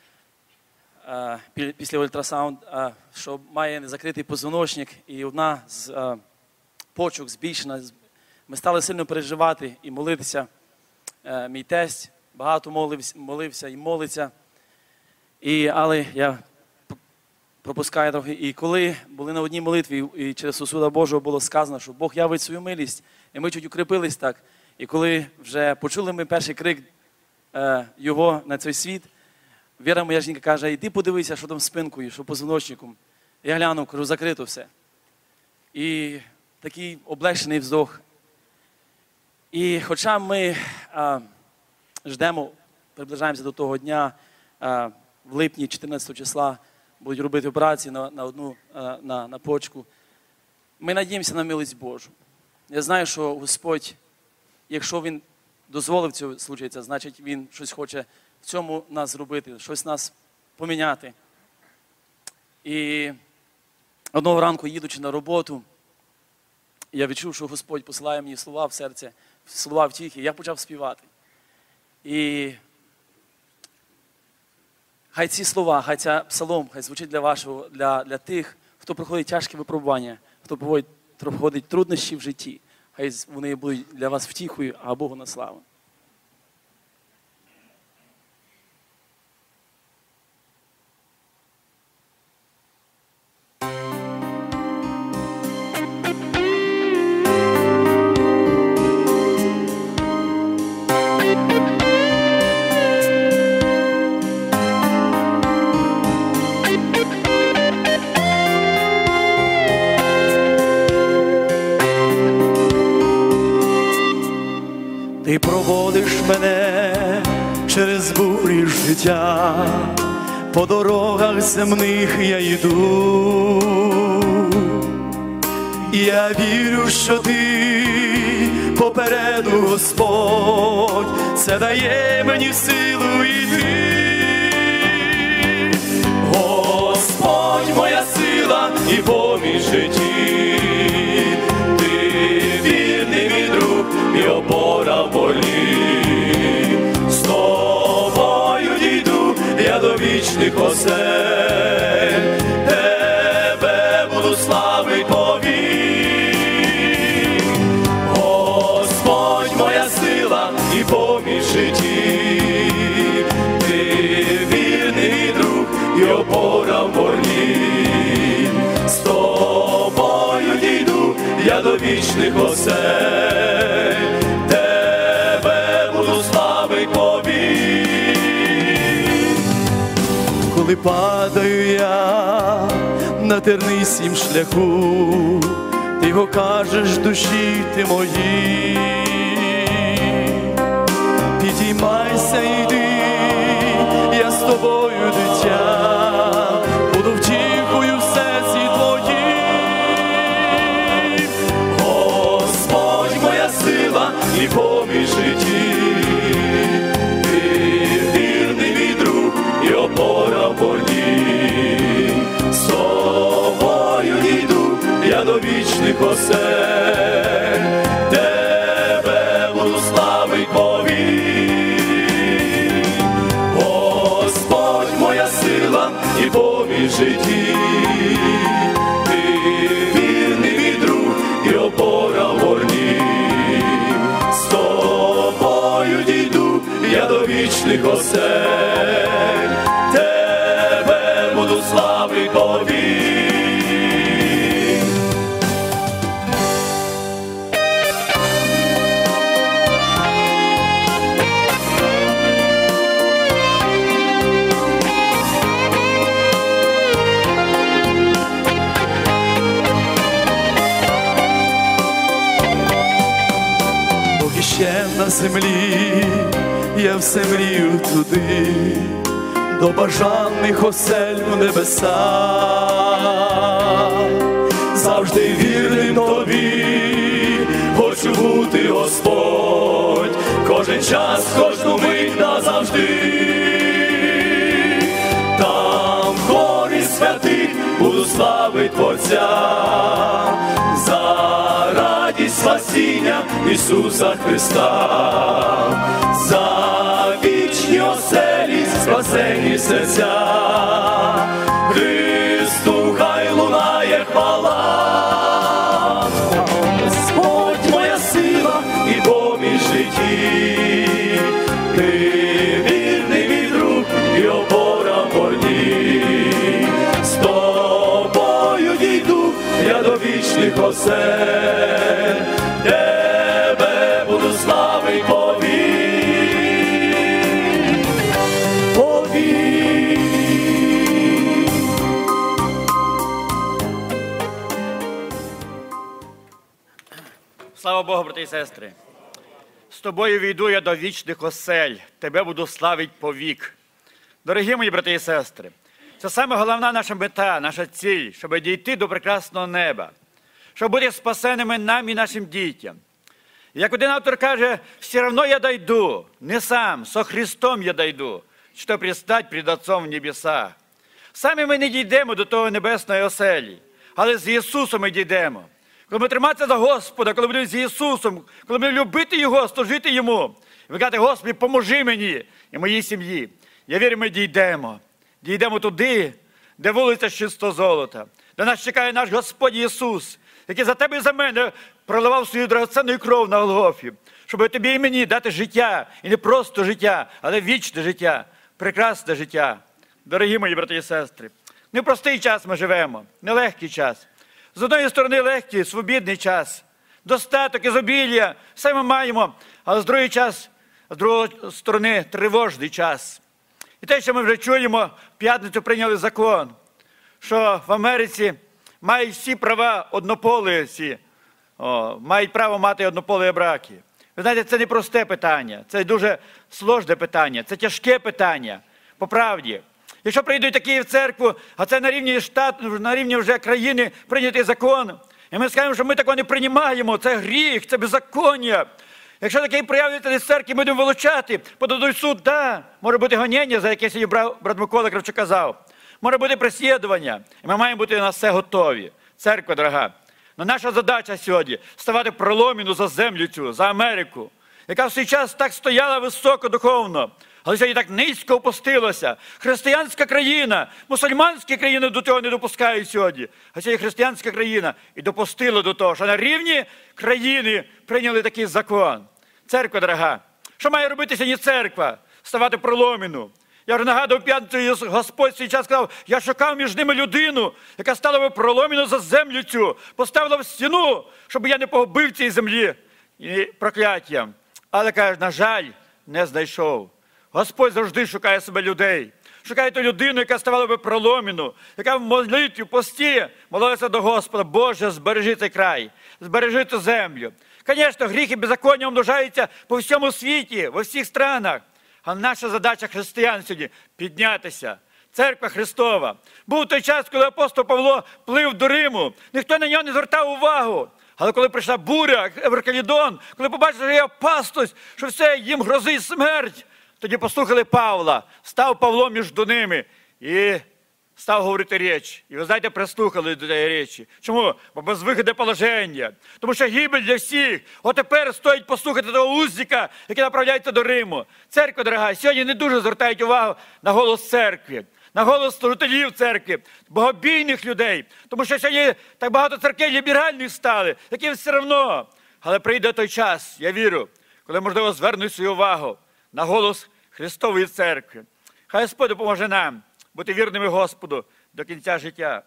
після ультрасаунд, що має закритий позвоночник, і одна з почок збільшена, ми стали сильно переживати і молитися. Мій тесть багато молився і молиться. Але я пропускаю трохи. І коли були на одній молитві, і через сусуда Божого було сказано, що Бог явить свою милість, і ми чуть укріпились так. І коли вже почули ми перший крик його на цей світ, Віра, моя жінка, каже, іди подивися, що там з спинкою, що позвоночником. Я глянув, кажу, закрито все. І такий облегшений вздох. І хоча ми ждемо, приближаємося до того дня, в липні 14 числа будуть робити операції на почку, ми надіємося на милість Божу. Я знаю, що Господь, якщо Він дозволив цього случитися, значить Він щось хоче в цьому нас зробити, щось нас поміняти. І одного ранку, їдучи на роботу, я відчув, що Господь посилає мені слова в серце, слова втіхи. Я почав співати. І хай ці слова, хай ця псалом, хай звучить для тих, хто проходить тяжкі випробування, хто проходить труднощі в житті. Хай вони будуть для вас втіхою, а Богу на славу. Ти пробуй через бурі життя, по дорогах земних я йду. І я вірю, що ти попереду, Господь, це дає мені силу йти. Господь, моя сила і поміч в житті, ти вірний мій друг і опора в болі. З тобою дійду я до вічних осель, тебе буду славить повік. Господь, моя сила і поміч в житті, ти вірний мій друг і опора в болі. З тобою дійду я до вічних осель, тебе буду славить повік. Коли падаю я на тернистім шляху, ти його кажеш душі ти мої. Підіймайся, йди, я з тобою, дитя, буду втіхою в серці твоїм. Господь, моя сила і поміч в житті, ти вірний мій друг і опора в болі. З тобою дійду я до вічних осель, тебе буду славить повік. Господь, моя сила і поміч в житті, ти вірний мій друг і опора в болі. З тобою дійду я до вічних осель, тебе буду славить повік. Поки ще на землі я все мрію туди, до бажаних осель у небесах, завжди вірним тобі хочу бути, Господь, кожен час, кожну мить назавжди. Там в хорі святих буду славить Творця, за радість спасіння Ісуса Христа, за вічні оселі спасені серця. Христу хай лунає хвала. Господь, моя сила і поміч в житті, ти вірний мій друг і опора в болі. З тобою дійду я до вічних осель, тебе буду славить повік. Слава Богу, брати і сестри! З тобою війду я до вічних осель, тебе буду славить повік. Дорогі мої брати і сестри, це саме головна наша мета, наша ціль, щоб дійти до прекрасного неба, щоб бути спасеними нам і нашим дітям. Як один автор каже, все равно я дойду, не сам, со Христом я дойду, що предстать пред Отцом в небесах. Самі ми не дійдемо до того небесної оселі, але з Ісусом ми дійдемо. Коли ми триматися за Господа, коли будемо з Ісусом, коли ми любити Його, служити Йому, і ви кажете, Господи, поможи мені і моїй сім'ї. Я вірю, ми дійдемо. Дійдемо туди, де вулиця чисто золота, де нас чекає наш Господь Ісус, який за тебе і за мене проливав свою драгоценну кров на Голгофі, щоб тобі і мені дати життя, і не просто життя, але вічне життя, прекрасне життя. Дорогі мої брати і сестри, непростий час ми живемо, нелегкий час. З однієї сторони легкий, свобідний час, достаток, ізобілля, все ми маємо, але з другої сторони тривожний час. І те, що ми вже чуємо, в п'ятницю прийняли закон, що в Америці мають всі права однополі, мають право мати однополі браки. Ви знаєте, це не просте питання, це дуже сложне питання, це тяжке питання, по правді. Якщо прийдуть такі в церкву, а це на рівні штату, на рівні вже країни прийнятий закон, і ми скажемо, що ми такого не приймаємо, це гріх, це беззаконня. Якщо такий проявиться з церкви, ми будемо вилучати, подадуть в суд, да, може бути гоніння, за яке сьогодні брат Микола Кравчук казав. Може бути переслідування, і ми маємо бути на все готові. Церква, дорога. Но наша задача сьогодні – ставати проломіну за землю цю, за Америку, яка в свій час так стояла високо духовно, але сьогодні так низько опустилася. Християнська країна, мусульманські країни до цього не допускають сьогодні. А сьогодні християнська країна і допустила до того, що на рівні країни прийняли такий закон. Церква, дорога. Що має робити сьогодні церква? Ставати проломіну. Я вже нагадував п'ятницю, Господь свій час сказав, я шукав між ними людину, яка стала би проломіну за землю цю, поставила в стіну, щоб я не погубив цій землі і прокляттям. Але, каже, на жаль, не знайшов. Господь завжди шукає себе людей. Шукає ту людину, яка ставала би проломіну, яка в молитві, пості молилася до Господа. Боже, збережи цей край, збережи цю землю. Звісно, гріх і беззаконня умножаються по всьому світі, во всіх странах. А наша задача християн сьогодні – піднятися. Церква Христова. Був той час, коли апостол Павло плив до Риму. Ніхто на нього не звертав увагу. Але коли прийшла буря, Еврокалідон, коли побачили, що є опасність, що все, їм грозить смерть, тоді послухали Павла. Став Павло між ними і став говорити річ. І ви знаєте, прислухали до цієї речі. Чому? Бо безвихідне положення. Тому що гибель для всіх. От тепер стоїть послухати того узника, який направляється до Риму. Церква, дорога, сьогодні не дуже звертають увагу на голос церкви, на голос служителів церкви, богобійних людей. Тому що сьогодні так багато церквей ліберальних стали, яким все одно. Але прийде той час, я вірю, коли, можливо, звернуть свою увагу на голос Христової церкви. Хай Господь допоможе нам бути вірними Господу до кінця життя.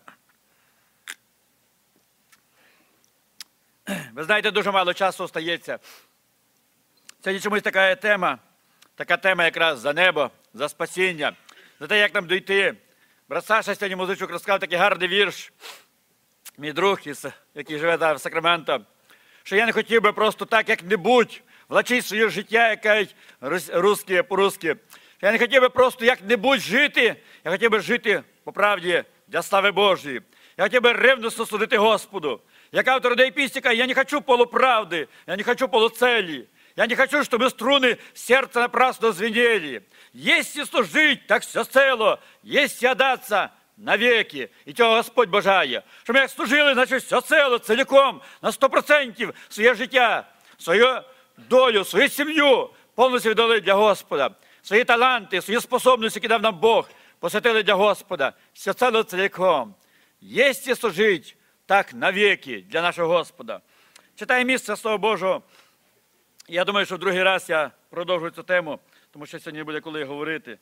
Ви знаєте, дуже мало часу остається. Сьогодні чомусь така тема якраз за небо, за спасіння, за те, як нам дійти. Брат Саша сьогодні Музичук розказав такий гарний вірш, мій друг, який живе зараз в Сакраменто, що я не хотів би просто так, як-небудь, влачити своє життя, як кажуть русські по-русски. Я не хотів би просто як-небудь жити, я хотів би жити, по правді, для слави Божої. Я хотів би ревностно служити Господу. Як автор однієї пісні каже, я не хочу полуправди, я не хочу полуцелі. Я не хочу, чтобы струны сердца напрасно звенели. Если служить, так все цело, если отдаться навеки. І цього Господь бажає. Щоб ми як служили, значить все цело, цілком, на 100% своє життя, свою долю, свою сім'ю повністю віддали для Господа. Свої таланти, свої способності, які дав нам Бог, посвятили для Господа. Все цело, цілком. Если служить, так навеки для нашого Господа. Читаю місце Слова Божого. Я думаю, що в другий раз я продовжую цю тему, тому що сьогодні не буде коли говорити.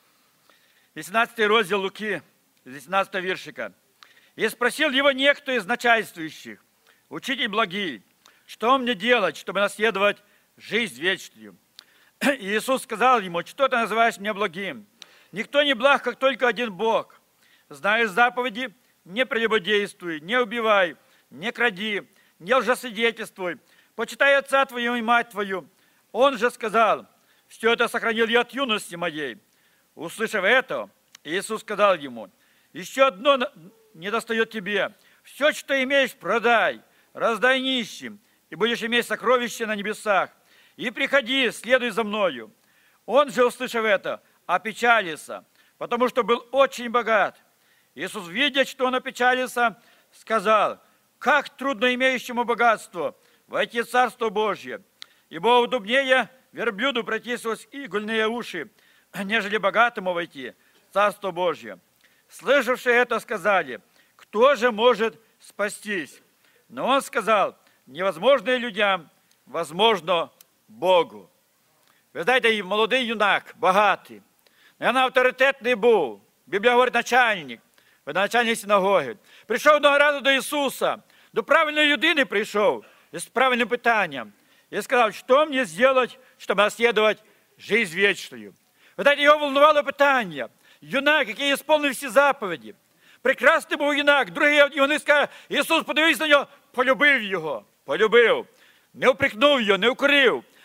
18 розділ Луки, 18 віршика. «И спросил его некто из начальствующих, учитель благий, что мне делать, чтобы наследовать жизнь вечную?» И Иисус сказал ему, что ты называешь меня благим? Никто не благ, как только один Бог. Знаешь заповеди, не прелюбодействуй, не убивай, не кради, не лжесвидетельствуй, почитай отца твою и мать твою. Он же сказал, все это сохранил я от юности моей. Услышав это, Иисус сказал ему, еще одно недостает тебе. Все, что имеешь, продай, раздай нищим, и будешь иметь сокровища на небесах. И приходи, следуй за мною. Он же, услышав это, опечалился, потому что был очень богат. Иисус, видя, что он опечалился, сказал, как трудно имеющему богатство войти в Царство Божье, ибо удобнее верблюду пройти сквозь игольные уши, нежели богатому войти в Царство Божье. Слышавшие это сказали, кто же может спастись? Но он сказал, невозможное людям, возможно Богу. Ви знаєте, молодий юнак, багатий, він авторитетний був, Біблія говорить начальник, начальник синагоги. Прийшов одного разу до Ісуса, до правильної людини прийшов, з правильним питанням. І сказав, що мені зробити, щоб наслідувати життя вічну. Ви знаєте, його волнувало питання. Юнак, який ісполнив всі заповіді. Прекрасний був юнак. Другий юнак скаже, Ісус подивився на нього, полюбив його. Полюбив. Не упрекнув його, не укорив.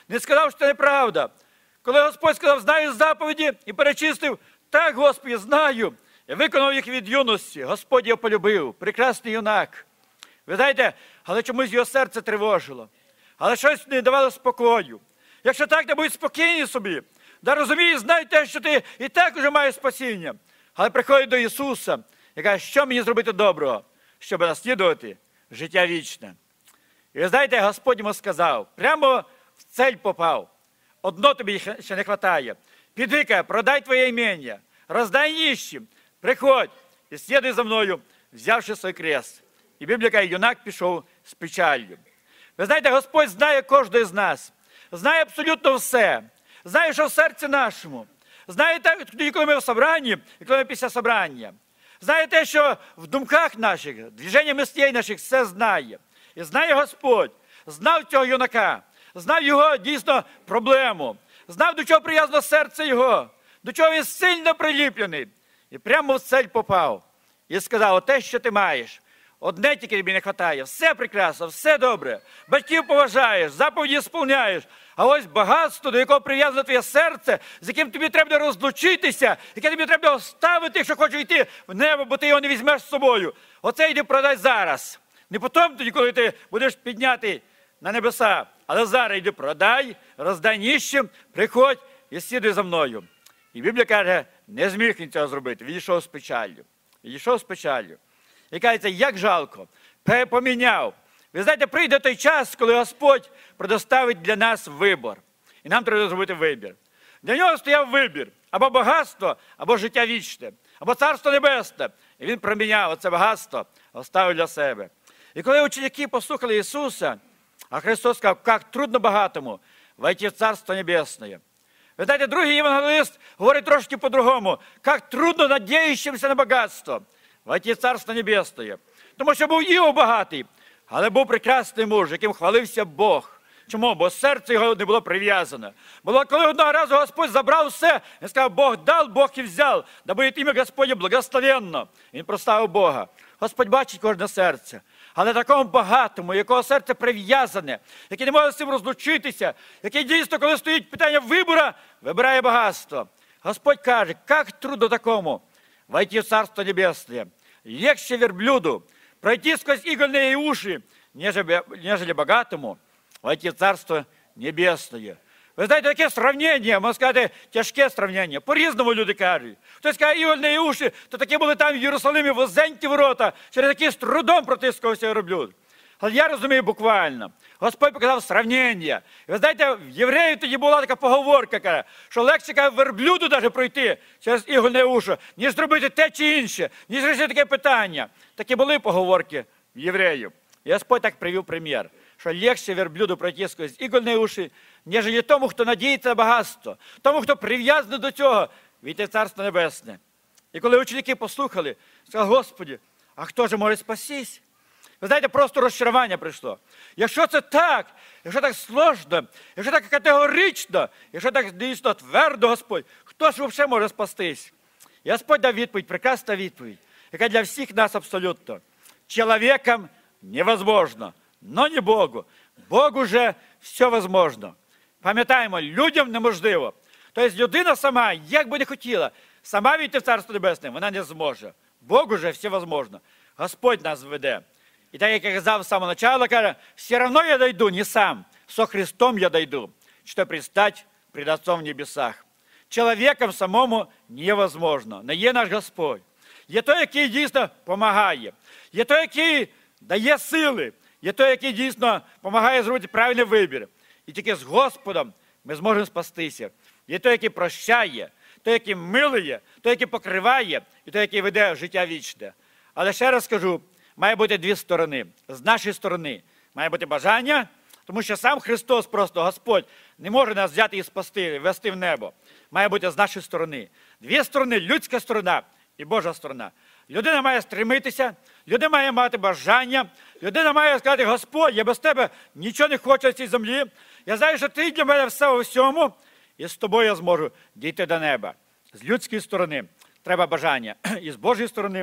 не сказав, що це неправда. Коли Господь сказав, знаю заповіді, і перечистив, так, Господи, знаю. Я виконав їх від юності. Господь його полюбив, прекрасний юнак. Ви знаєте, але чомусь його серце тривожило. Але щось не давало спокою. Якщо так, не будь спокійні собі. Да розумієш, знай те, що ти і так уже маєш спасіння. Але приходить до Ісуса і каже, що мені зробити доброго, щоб наслідувати життя вічне. І ви знаєте, Господь йому сказав, прямо в цель попав. Одно тобі ще не вистачає. Піди, каже, продай твоє імення, роздай ніщим, приходь і слідуй за мною, взявши свій крест. І Біблія каже, юнак пішов з печалью. Ви знаєте, Господь знає кожного з нас, знає абсолютно все, знає, що в серці нашому, знає тоді, коли ми в собранні, і коли ми після собрання. Знає те, що в думках наших, движення мислей наших все знає. І знає Господь, знав цього юнака, знав його дійсно проблему, знав, до чого прив'язано серце його, до чого він сильно приліплений. І прямо в цель попав. І сказав, те, що ти маєш, одне тільки тобі не вистачає, все прекрасно, все добре, батьків поважаєш, заповіді сповняєш, а ось багатство, до якого прив'язано твоє серце, з яким тобі треба розлучитися, яке тобі треба оставити, якщо хочеш йти в небо, бо ти його не візьмеш з собою. Оце йди продай зараз. Не потім тоді, коли ти будеш піднятий на небеса, але зараз йди продай, роздай ніщим, приходь і слідуй за мною. І Біблія каже, не зміг він цього зробити, відійшов з печаллю. Відійшов з печаллю. І кажеться, як жалко, поміняв. Ви знаєте, прийде той час, коли Господь предоставить для нас вибір. І нам треба зробити вибір. Для нього стояв вибір. Або багатство, або життя вічне, або царство небесне. І він проміняв оце багатство, оставив для себе. І коли ученики послухали Ісуса, а Христос сказав, як трудно багатому войти в Царство Небесне. Ви знаєте, другий євангелист говорить трошки по-другому. Як трудно надіючимся на багатство войти в Царство Небесне. Тому що був Іов багатий, але був прекрасний муж, яким хвалився Бог. Чому? Бо серце його не було прив'язане. Було, коли одного разу Господь забрав все, він сказав, Бог дав, Бог і взяв, да буде ім'я Господнє благословенно. Він прославив Бога. Господь бачить кожне серце. Але такому багатому, якого серце прив'язане, який не може з цим розлучитися, який дійсно, коли стоїть питання вибору, вибирає багатство. Господь каже, як трудно такому войти в Царство Небесное. Легче верблюду пройти сквозь игольные уши, нежели богатому войти в Царство Небесное. Ви знаєте, таке сравнення, можна сказати, тяжке сравнення. По-різному люди кажуть. Хтось каже, ігольні уші, то такі були там в Єрусалимі вузенькі ворота, через які з трудом протискувався верблюд. Але я розумію буквально. Господь показав сравнення. І ви знаєте, в євреїв тоді була така поговорка, каже, що легше каже, верблюду навіть пройти через ігольне ушо, ніж зробити те чи інше, ніж вирішити таке питання. Такі були поговорки в євреїв. І Господь так привів примір, що легше верблюду пройти сквозь ігольні уші, ніж тому, хто надіється на багатство, тому, хто прив'язаний до цього, війти в Царство Небесне. І коли ученики послухали, сказали, Господи, а хто ж може спастись? Ви знаєте, просто розчарування прийшло. Якщо це так, якщо так сложно, якщо так категорично, якщо так дійсно твердо Господь, хто ж взагалі може спастись? І Господь дав відповідь, прекрасна відповідь, яка для всіх нас абсолютно. Чоловікам невозможно, но не Богу. Богу же все возможно. Пам'ятаємо, людям неможливо. Тобто людина сама, як би не хотіла, сама війти в Царство Небесне, вона не зможе. Богу же все возможно. Господь нас веде. І так, як я казав з самого початку, каже, все равно я дойду, не сам, со Христом я дойду, що предстать пред Отцом в небесах. Чоловіком самому невозможно, но є наш Господь. Є той, який дійсно допомагає. Є той, який дає сили. Є той, який дійсно допомагає зробити правильний вибір. І тільки з Господом ми зможемо спастися. Є той, який прощає, той, який милує, той, який покриває, і той, який веде життя вічне. Але ще раз скажу, має бути дві сторони. З нашої сторони має бути бажання, тому що сам Христос, просто Господь, не може нас взяти і спасти, вести в небо. Має бути з нашої сторони. Дві сторони, людська сторона і Божа сторона. Людина має стремитися, людина має мати бажання, людина має сказати, Господь, я без тебе нічого не хочу на цій землі. Я знаю, що ти для мене все у всьому, і з тобою я зможу дійти до неба. З людської сторони треба бажання, і з Божої сторони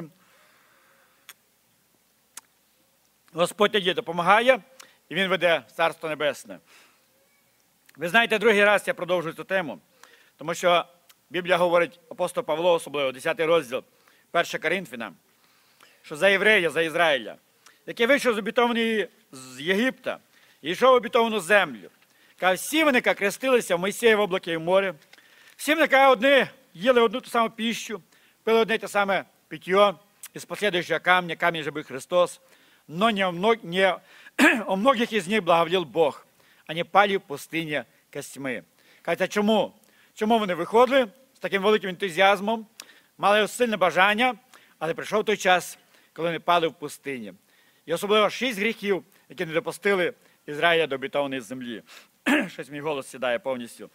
Господь тоді допомагає, і Він веде в Царство Небесне. Ви знаєте, другий раз я продовжую цю тему, тому що Біблія говорить, апостол Павло, особливо, 10 розділ, 1 Коринфянам, що за єврея, за Ізраїля, який вийшов з обітованої з Єгипта і йшов в обітовану землю. Каже, всі вони крестилися в Мойсеєві облакі і в морі. Всі вони, каже, одні їли одну ту саму пищу, пили одне те саме питье із последующего камня, камень же был Христос. Но не о многих из них благоволил Бог. Они пали в пустині костьми. Кажуть, чому? Чому вони виходили з таким великим ентузіазмом, мали сильне бажання, але прийшов той час, коли вони пали в пустині. І особливо 6 гріхів, які не допустили Ізраїля до обітованої землі. Щось мій голос сідає повністю.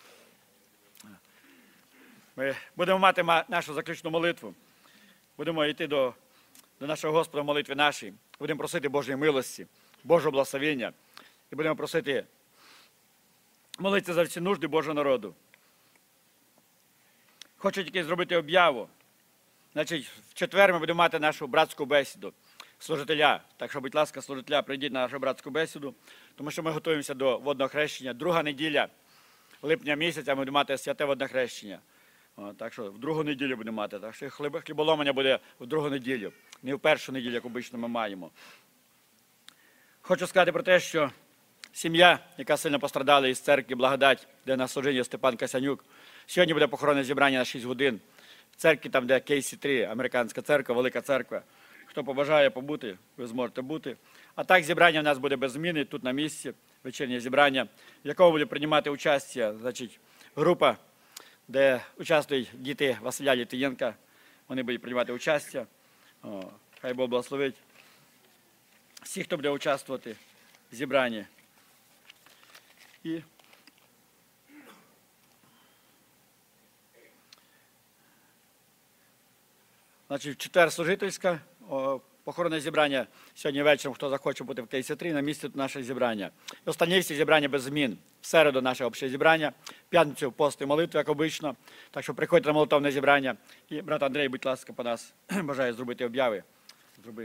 Ми будемо мати нашу заключну молитву. Будемо йти до нашого Господа в молитві нашій. Будемо просити Божої милості, Божого благословення. І будемо просити молитися за всі нужди Божого народу. Хочу тільки зробити об'яву. Значить, в четвер ми будемо мати нашу братську бесіду служителя. Так що, будь ласка, служителя, прийдіть на нашу братську бесіду, тому що ми готуємося до водного хрещення. Друга неділя липня місяця ми будемо мати святе водне хрещення. Так що в другу неділю будемо мати. Так що хліболомання буде в другу неділю, не в першу неділю, як обично ми маємо. Хочу сказати про те, що сім'я, яка сильно пострадала із церкви Благодать, де на служінні Степан Касянюк, сьогодні буде похоронне зібрання на 6 годин. В церкві, там, де KC3, американська церква, велика церква. Хто побажає побути, ви зможете бути. А так зібрання в нас буде без зміни, тут на місці, вечірнє зібрання, в якому буде приймати участь, значить, група, де участвують діти Василя Літвієнка. Вони будуть приймати участь. Хай Бог благословить всіх, хто буде участвувати в зібранні. І значить, в четвер служительська, похоронне зібрання сьогодні вечором, хто захоче бути в KC3, на місці наше зібрання. І останні всі зібрання без змін. В середу наше обще зібрання, в п'ятницю пост і молитва, як обично. Так що приходьте на молитовне зібрання. І брат Андрій, будь ласка, по нас бажає зробити об'яви. Зроби.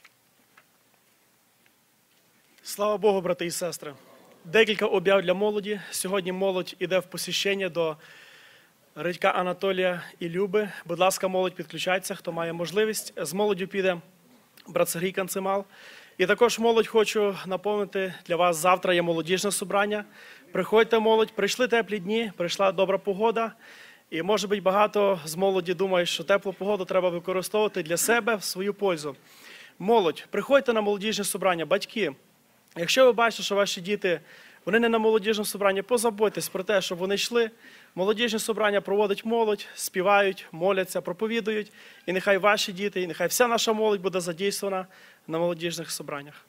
Слава Богу, брати і сестри. Декілька об'яв для молоді. Сьогодні молодь іде в посвящення до Редька Анатолія і Люби. Будь ласка, молодь, підключайтеся, хто має можливість. З молоддю піде брат Сергій Канцемал. І також молодь хочу напомнити для вас, завтра є молодіжне собрання. Приходьте, молодь, прийшли теплі дні, прийшла добра погода. І, може бути, багато з молоді думають, що теплу погоду треба використовувати для себе в свою пользу. Молодь, приходьте на молодіжне собрання. Батьки, якщо ви бачите, що ваші діти, вони не на молодіжному собранні, позаботьтесь про те, щоб вони йшли. Молодіжне собрання проводить молодь, співають, моляться, проповідують. І нехай ваші діти, і нехай вся наша молодь буде задействована на молодіжних собраннях.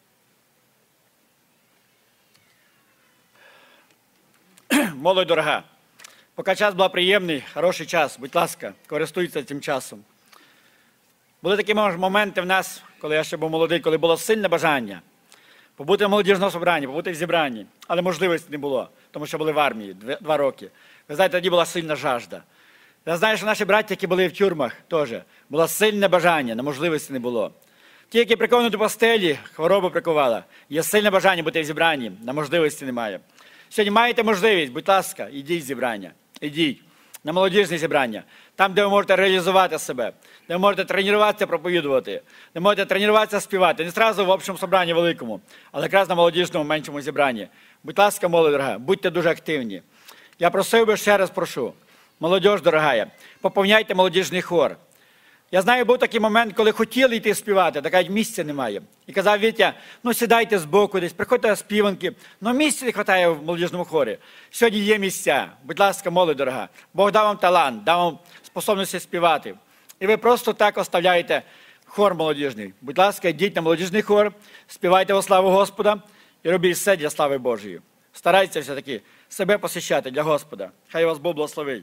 Молодь дорога, поки час був приємний, хороший час, будь ласка, користуйтеся цим часом. Були такі моменти в нас, коли я ще був молодий, коли було сильне бажання побути в молодіжному собранні, побути в зібранні, але можливості не було, тому що були в армії 2 роки. Ви знаєте, тоді була сильна жажда. Я знаю, що наші браті, які були в тюрмах, теж було сильне бажання, але можливості не було. Ті, які приковані до постелі, хвороба прикувала, є сильне бажання бути в зібранні, на можливості немає. Сьогодні маєте можливість, будь ласка, ідіть в зібрання, ідіть на молодіжне зібрання, там, де ви можете реалізувати себе, де ви можете тренуватися, проповідувати, де можете тренуватися, співати. Не одразу в общому собранні великому, але якраз на молодіжному меншому зібранні. Будь ласка, молодь дорога, будьте дуже активні. Я просив би, ще раз прошу, молодь дорога, поповняйте молодіжний хор. Я знаю, був такий момент, коли хотіли йти співати, так кажуть, місця немає. І казав, Вітя, ну сідайте збоку десь, приходьте на співанки, але місця не вистачає в молодіжному хорі. Сьогодні є місця. Будь ласка, молодь дорога, Бог дав вам талант, дав вам способності співати. І ви просто так оставляєте хор молодіжний. Будь ласка, йдіть на молодіжний хор, співайте во славу Господа і робіть все для слави Божої. Старайтеся все-таки себе посвящати для Господа. Хай вас Бог благословить.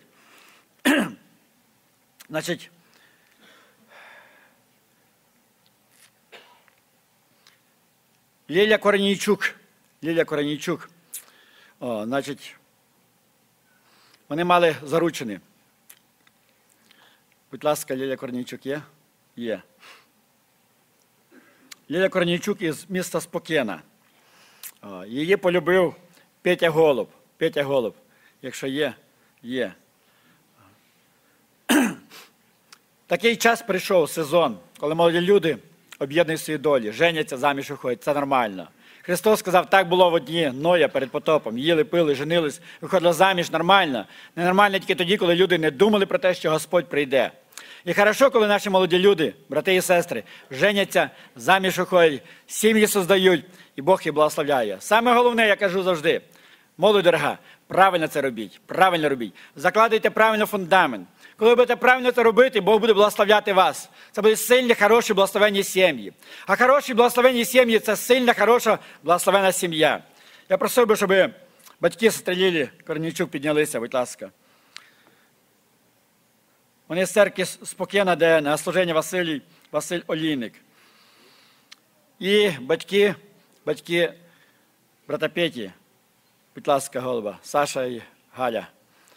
Значить, Ліля Коренійчук, значить, вони мали заручені. Будь ласка, Ліля Коренійчук є? Є. Ліля Коренійчук із міста Спокєна. Її полюбив Петя Голуб. Петя Голуб. Якщо є, є. Такий час прийшов, сезон, коли молоді люди об'єднують свої долі, женяться, заміж виходять. Це нормально. Христос сказав, так було в одні Ноя перед потопом. Їли, пили, женились, виходили заміж, нормально. Ненормально тільки тоді, коли люди не думали про те, що Господь прийде. І хорошо, коли наші молоді люди, брати і сестри, женяться, заміж виходять, сім'ї создають, і Бог їх благословляє. Саме головне, я кажу завжди, молодь дорога, правильно це робіть, правильно робіть. Закладайте правильно фундамент. Коли ви будете правильно це робити, Бог буде благословляти вас. Це будуть сильні, хороші, благословенні сім'ї. А хороші, благословенні сім'ї – це сильна, хороша, благословенна сім'я. Я просив би, щоб батьки Стрелілі, Корнійчук піднялися, будь ласка. Вони з церкви Спокійна, де на служіння Василь Олійник. І батьки брата Петі, будь ласка, голуба, Саша і Галя.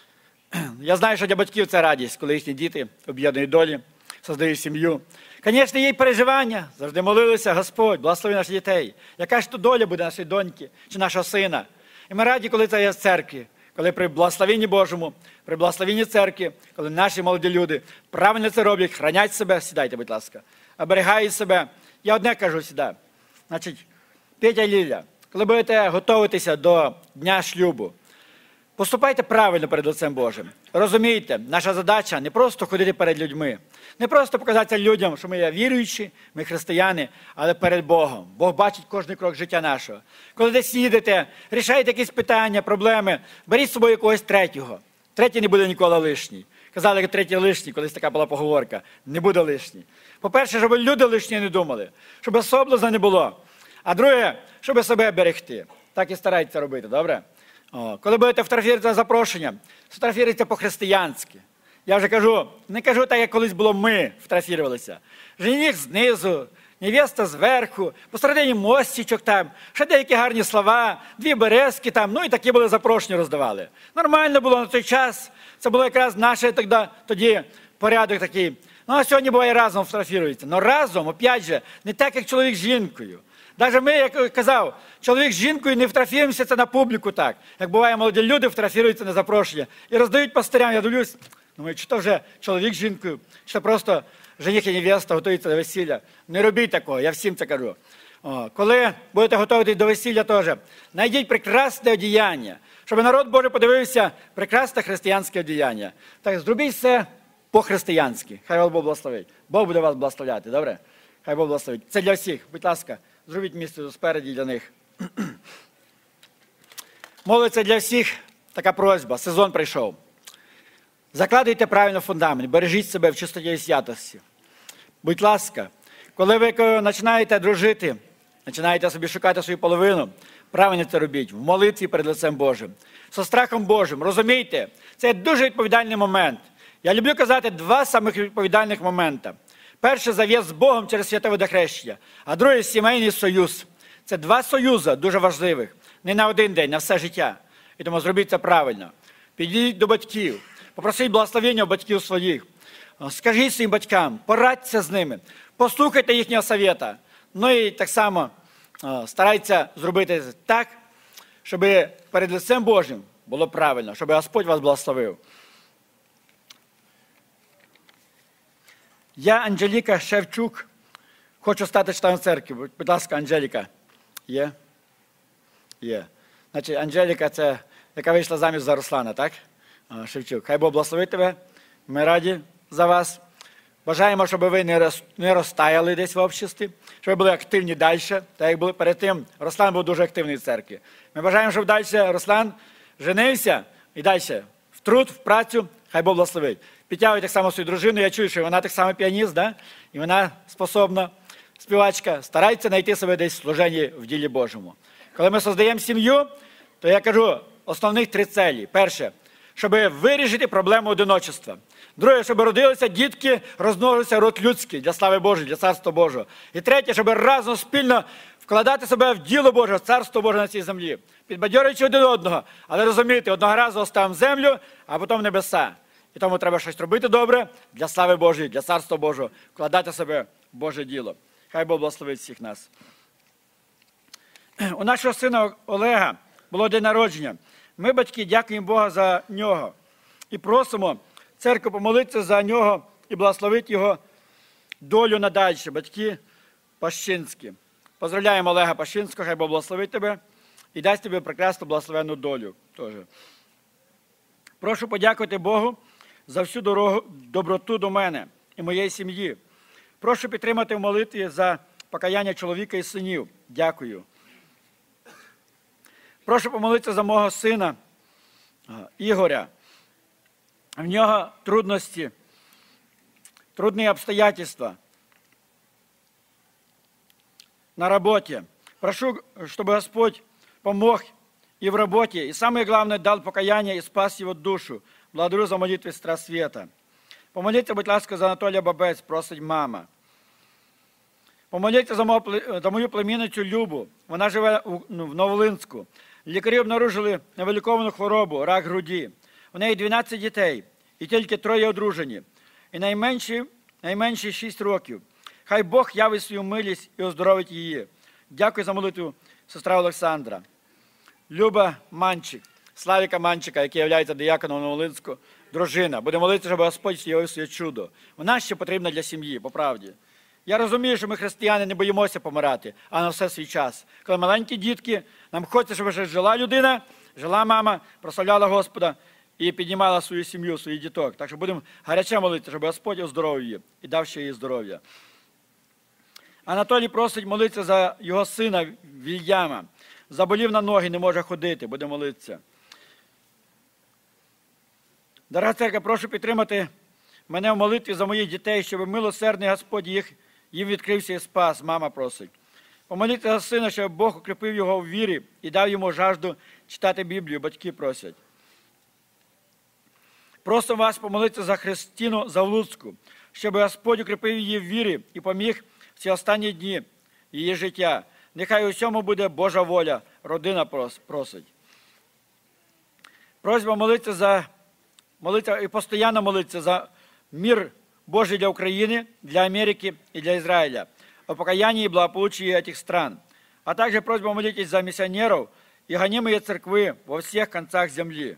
Я знаю, що для батьків це радість, коли їхні діти об'єднують долі, создають сім'ю. Звісно, є й переживання, завжди молилися, Господь, благослови наших дітей. Яка ж то доля буде нашої доньки чи нашого сина? І ми раді, коли це є в церкві, коли при благословенні Божому, при благословенні церкви, коли наші молоді люди правильно це роблять, хранять себе, сідайте, будь ласка, оберігають себе. Я одне кажу сюди, значить, Петя і Ліля, коли будете готуватися до дня шлюбу, поступайте правильно перед лицем Божим. Розумійте, наша задача не просто ходити перед людьми, не просто показати людям, що ми є віруючі, ми християни, але перед Богом. Бог бачить кожен крок життя нашого. Коли десь їдете, рішаєте якісь питання, проблеми, беріть з собою якогось третього. Третій не буде ніколи лишній. Казали, що третій лишній, колись така була поговорка. Не буде лишній. По-перше, щоб люди лишні не думали, щоб соблазну не було. А друге, щоб себе берегти. Так і старайтеся робити, добре? Коли будете фотографувати запрошення, фотографуйте по-християнськи. Я вже кажу, не кажу так, як колись було ми фотографувалися. Жених знизу, невеста зверху, посередині мостичок там, ще деякі гарні слова, дві березки там, ну і такі були запрошення роздавали. Нормально було на той час, це було якраз наш тоді порядок такий. Ну а сьогодні буває разом фотографуються. Но разом, опять же, не так, як чоловік з жінкою. Навіть ми, як казав, чоловік з жінкою не фотографуємося це на публіку так. Як буває, молоді люди фотографуються на запрошення і роздають пастирям. Я дивлюсь, думаю, чи то вже чоловік з жінкою, чи то просто жених і невеста готуються до весілля. Не робіть такого, я всім це кажу. Коли будете готуватись до весілля теж, знайдіть прекрасне одіяння, щоб народ Божий подивився прекрасне християнське одіяння. Так, зробіть все по-християнськи. Хай вас Бог благословить. Бог буде вас благословляти, добре? Хай Бог благословить. Це для всіх. Будь ласка, зробіть місце спереді для них. Молиться для всіх така просьба. Сезон прийшов. Закладуйте правильно фундамент, бережіть себе в чистоті і святості. Будь ласка, коли ви починаєте дружити, починаєте собі шукати свою половину, правильно це робіть, в молитві перед лицем Божим, зі страхом Божим. Розумієте, це дуже відповідальний момент. Я люблю казати два самих відповідальних моменти. Перший – завіт з Богом через святе водохрещення, а другий – сімейний союз. Це два союзи дуже важливих, не на один день, на все життя. І тому зробіть це правильно. Підійдіть до батьків, попросіть благословення у батьків своїх. Скажіть своїм батькам, порадьтеся з ними, послухайте їхнього совета. Ну і так само старайтеся зробити так, щоб перед лицем Божим було правильно, щоб Господь вас благословив. Я, Анжеліка Шевчук, хочу стати членом церкви. Будь ласка, Анжеліка. Є? Є. Значить, Анжеліка – це, яка вийшла заміж за Руслана, так? Шевчук. Хай Бог благословить тебе. Ми раді за вас. Бажаємо, щоб ви не розтаяли десь в обществі, щоб ви були активні далі. Так як були перед тим, Руслан був дуже активний в церкві. Ми бажаємо, щоб далі Руслан женився і далі в труд, в працю. Хай Бог благословить. Підтягує так само свою дружину. Я чую, що вона так само піаніст, да? І вона способна, співачка. Старається знайти себе десь в служенні в ділі Божому. Коли ми создаємо сім'ю, то я кажу, основних 3 цілі. Перше, щоб вирішити проблему одиночества. Друге, щоб родилися дітки, розмножилися род людський для слави Божої, для Царства Божого. І третє, щоб разом спільно вкладати себе в діло Боже, в Царство Боже на цій землі. Підбадьорюючи один одного. Але розумієте, одного разу оставимо землю, а потім небеса. І тому треба щось робити добре для слави Божої, для Царства Божого, вкладати себе в Боже діло. Хай Бог благословить всіх нас. У нашого сина Олега було день народження Ми, батьки, дякуємо Бога за нього і просимо церкву помолитися за нього і благословити його долю надальше, батьки Пащинські. Поздравляємо Олега Пащинського, хай Бог благословить тебе і дасть тобі прекрасну благословенну долю теж. Прошу подякувати Богу за всю доброту до мене і моєї сім'ї. Прошу підтримати в молитві за покаяння чоловіка і синів. Дякую. Прошу помолитися за мого сина Ігоря. В нього трудності, трудні обстоятельства на работе. Прошу, чтобы Господь помог и в работе, и самое главное, дал покаяние и спас его душу. Благодарю за молитвы сестра Света. Помоліться, будь ласка, за Анатолія Бабець, просить мама. Помоліться за мою племінницю Любу. Вона живе в Новолинську. Лікарі обнаружили невиліковану хворобу, рак груді. У неї 12 дітей, і тільки 3 одружені. І найменші 6 років. Хай Бог явить свою милість і оздоровить її. Дякую за молитву, сестра Олександра. Люба Манчик, Славіка Манчика, який є дияконом Новолинську, дружина. Буде молитися, щоб Господь явив своє чудо. Вона ще потрібна для сім'ї, по правді. Я розумію, що ми, християни, не боїмося помирати, а на все свій час. Коли маленькі дітки, нам хочеться, щоб ще жила людина, жила мама, прославляла Господа і піднімала свою сім'ю, своїх діток. Так що будемо гаряче молитися, щоб Господь оздоровив її і дав ще їй здоров'я. Анатолій просить молитися за його сина Вільяма. Заболів на ноги, не може ходити, буде молитися. Дорога церква, прошу підтримати мене в молитві за моїх дітей, щоб милосердний Господь їм відкрився і спас, мама просить. Помоліться за сина, щоб Бог укріпив його в вірі і дав йому жажду читати Біблію, батьки просять. Просимо вас помолитися за Христину Завлуцьку, щоб Господь укріпив її в вірі і поміг в ці останні дні її життя. Нехай у всьому буде Божа воля, родина просить. Просьба молитися і постійно молитися за мир Божий для України, для Америки и для Израиля, о покаянии и благополучии этих стран. А также просьба молитесь за миссионеров и гонимые церкви во всех концах земли.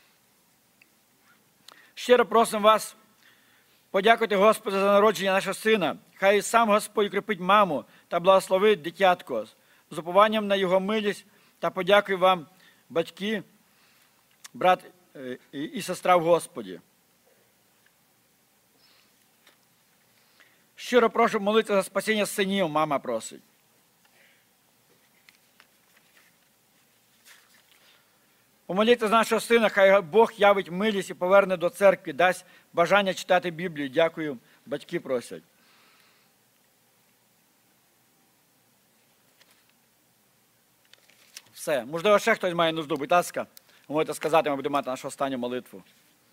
Щиро просимо вас подякувати Господу за народження нашого сина. Хай сам Господь укріпить маму та благословить дитятко з упованням на його милість та подякую вам, батьки, брат і сестра в Господі. Щиро прошу молитися за спасіння синів, мама просить. Помоліться за нашого сина, хай Бог явить милість і поверне до церкви, дасть бажання читати Біблію. Дякую, батьки просять. Все. Можливо, ще хтось має нужду. Будь ласка, ви можете сказати, ми будемо мати нашу останню молитву.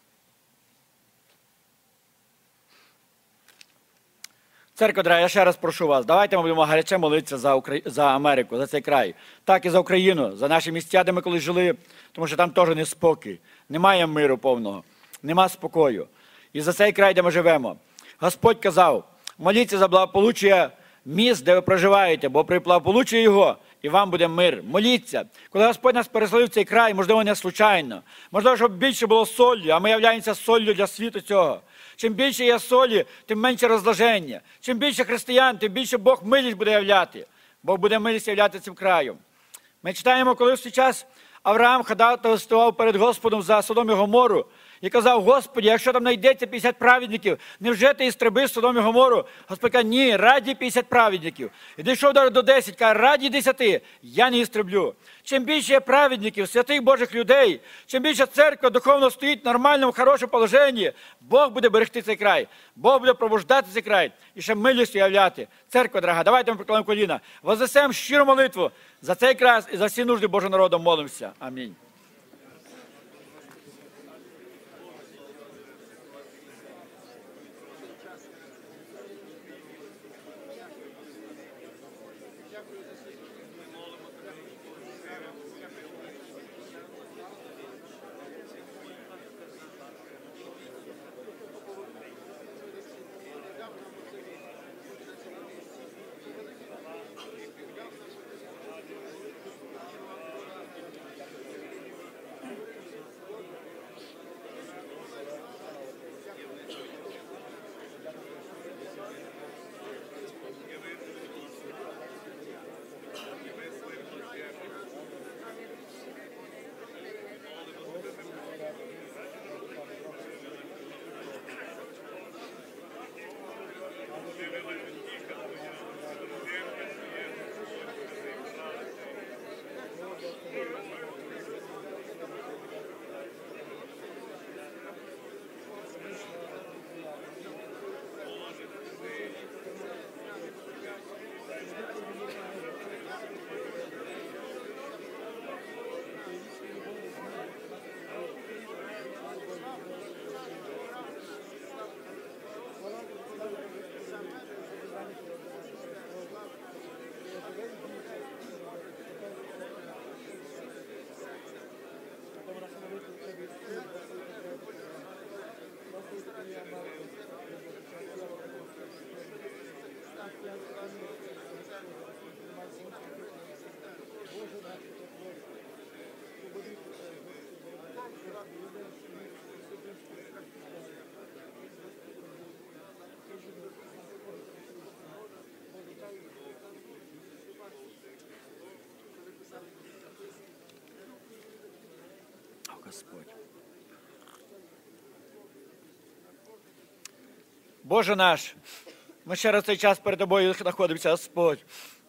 Церква, дорога, я ще раз прошу вас, давайте ми будемо гаряче молитися за Америку, за цей край. Так і за Україну, за наші місця, де ми колись жили, тому що там теж неспокій. Немає миру повного, нема спокою. І за цей край, де ми живемо. Господь казав, моліться за благополуччя міст, де ви проживаєте, бо при благополуччі його і вам буде мир. Моліться. Коли Господь нас переселив в цей край, можливо, не случайно. Можливо, щоб більше було солі, а ми являємося соллю для світу цього. Чим більше є солі, тим менше розложення. Чим більше християн, тим більше Бог милість буде являти. Бог буде милість являти цим краєм. Ми читаємо, коли в свій час Авраам ходатайствував перед Господом за Содом і Гомору і казав, Господи, якщо там знайдеться 50 праведників, невже ти істреби Содом і Гомору? Господь каже, ні, раді 50 праведників. І дійшов до 10, каже, раді 10, я не істреблю. Чим більше є праведників, святих Божих людей, чим більше церква духовно стоїть в нормальному, хорошому положенні, Бог буде берегти цей край, Бог буде пробуждати цей край і ще милістю являти. Церква, дорога, давайте ми прикладемо коліна. Вознесемо щиру молитву за цей край і за всі нужди Божого народу молимося. Амінь. Господь. Боже наш, ми ще раз цей час перед Тобою знаходимося, Господь.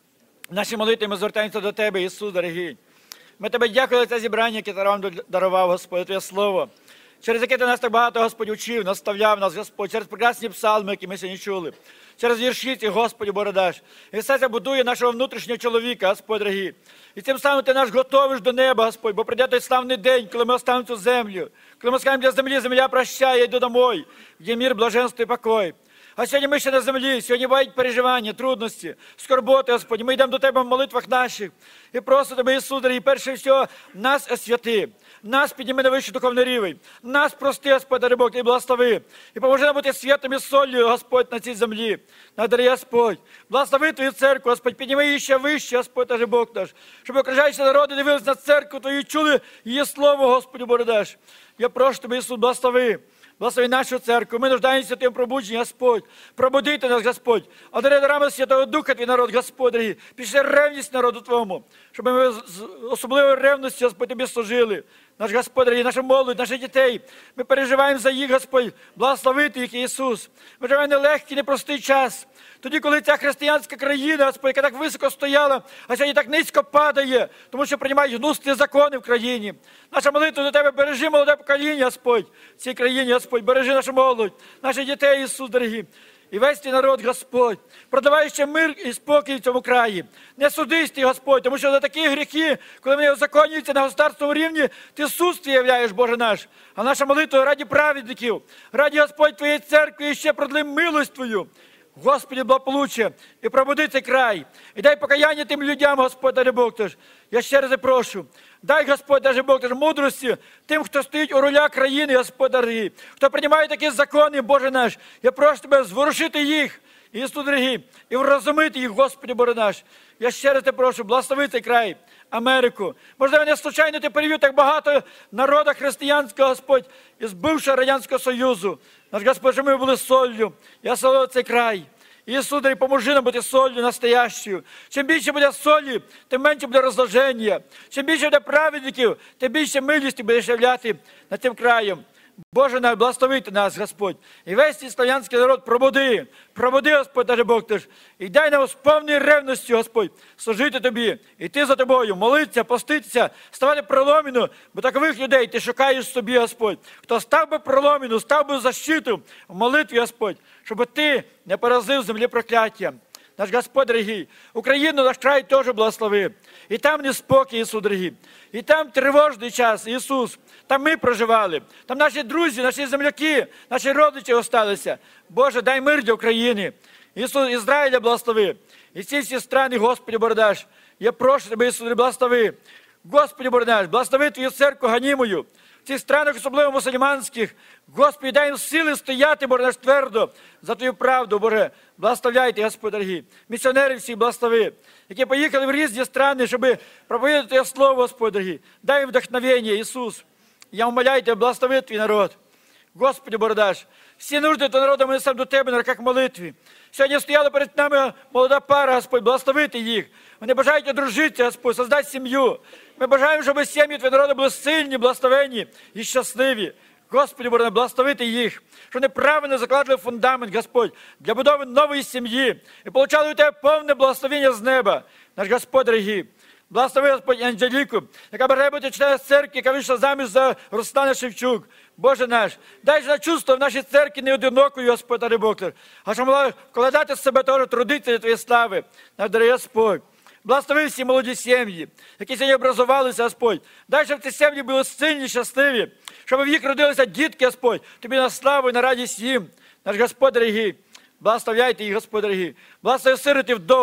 Наші молитви ми звертаємося до Тебе, Ісус, дорогий. Ми Тебе дякуємо за це зібрання, яке Ти нам дарував, Господь, Твоє Слово, через яке Ти нас так багато, Господь, учив, наставляв нас, Господь, через прекрасні псалми, які ми сьогодні чули, через вірші ці, Господи, Бородаш. І все це будує нашого внутрішнього чоловіка, Господь, дорогий. І цим самим Ти нас готовиш до неба, Господь, бо прийде той славний день, коли ми оставимо цю землю, коли ми скажемо для землі, земля прощає, йду домой, є мир, блаженство і покой. А сьогодні ми ще на землі, сьогодні бувають переживання, трудності, скорботи, Господь. Ми йдемо до Тебе в молитвах наших і просимо Тебе, Ісус, дорогий, перше всього, нас освяти, нас підніми на вищий духовний рівень, нас прости, Господь, дорогий Бог, і благослови. І поможи нам бути святом і солью, Господь, на цій землі. Дорогий Господь, благослови Твою церкву, Господь, підніми її ще вище, Господь, дорогий Бог наш, щоб окружаючі народи дивилися на церкву Твою, чули її слово, Господи, Бородаш. Я прошу Тебе, Ісус, благослови. Благослови нашу церкву. Ми нуждаємося в Тим пробудженні, Господь. Пробудити нас, Господь. Одари дарами Святого Духа Твій народ, Господь, дорогий. Пішли ревність народу Твому, щоб ми з особливою ревністю, Господь, Тобі служили. Наш Господь, дорогий, наша молодь, наших дітей. Ми переживаємо за їх, Господь. Благословити їх, Ісус. Ми живемо нелегкий, непростий час. Тоді, коли ця християнська країна, Господь, яка так високо стояла, а сьогодні так низько падає, тому що приймають гнусні закони в країні. Наша молитва до Тебе, бережи молоде покоління, Господь, в цій країні, Господь, бережи нашу молодь, наших дітей, Ісус, дорогі. І весь цей народ, Господь, продавай ще мир і спокій в цьому краї. Не судись Ти, Господь, тому що за такі гріхи, коли вони узаконюються на государственному рівні, Ти суд Ти являєш, Боже наш. А наша молитва раді праведників, раді, Господь, Твоєї церкви і ще продли милость Твою. Господи, благополуччя, і пробуди цей край. І дай покаяння тим людям, Господь, дорогий Бог Тож. Я ще раз прошу. Дай, Господь, дорогий Бог Тож, мудрості тим, хто стоїть у рулях країни, Господь, дорогий, хто приймає такі закони, Боже наш. Я прошу Тебе зворушити їх, Ісус, дорогий, і врозумити їх, Господи, Боже наш. Я ще раз Тебе прошу, благослови цей край, Америку. Можливо, не случайно Ти привів так багато народу християнського, Господь, із бившого Радянського Союзу. Наш Господь, щоб ми були солью. Я солив цей край. Ісус, дорогий, поможи нам бути солью настоящою. Чим більше буде солі, тим менше буде розложення. Чим більше буде праведників, тим більше милості будеш являти над тим краєм. Боже наш, благословити нас, Господь. І весь цей слав'янський народ пробуди. Пробуди, Господь, наш Бог Тож. І дай нам з повною ревності, Господь, служити Тобі. Іти за Тобою, молитися, поститися, ставати проломіну. Бо такових людей Ти шукаєш собі, Господь. Хто став би проломіну, став би защиту в молитві, Господь, щоб Ти не поразив землі прокляття. Наш Господь, дорогий, Україну, наш край теж благослови. І там неспокій, Ісус, дорогий. І там тривожний час, Ісус. Там ми проживали. Там наші друзі, наші земляки, наші родичі осталися. Боже, дай мир для України. Ісус, Ізраїля благослови. І ці всі страни, Господи, Бородаш. Я прошу Тебе, Ісус, благослови. Господи, Бородаш, благослови Твою церкву ганімою. В цих странах, особливо мусульманських, Господи, дай їм сили стояти, Боже, твердо за Твою правду, Боже. Благословляйте, Господи, дорогі. Місіонерів всіх благослови, які поїхали в різні страни, щоб проповідати Твоє Слово, Господи, дорогі. Дай їм вдохновення, Ісус. Я умоляю Тебе, благослови Твій народ. Господи, Бородаш, всі нужди до народу ми сам до Тебе на руках молитві. Сьогодні стояла перед нами молода пара, Господь, благословити їх. Вони бажають одружитися, Господь, создати сім'ю. Ми бажаємо, щоб сім'ї Твої народу були сильні, благословенні і щасливі. Господи, Боже, благословити їх, щоб вони правильно закладали фундамент, Господь, для будови нової сім'ї і получали у Тебе повне благословення з неба. Наш Господь, дорогий, благослови, Господь, Анжеліку, яка бажає бути членом церкви, яка вийшла заміж за Руслана Шевчук. Боже наш, дай же чувство в нашій церкві не одинокою, Господь, дорогий Бог, а щоб могла вкладати з себе теж трудитися для Твоєї слави. Наш дорогий Господь. Благослови всі молоді сім'ї, які сьогодні образувалися, Господь. Дай, щоб ці сім'ї були сильні, щасливі, щоб в їх родилися дітки, Господь, Тобі на славу і на радість їм. Наш Господь, дорогий, благословляйте їх, Господь, дорогий. Благослови сиротів вдов.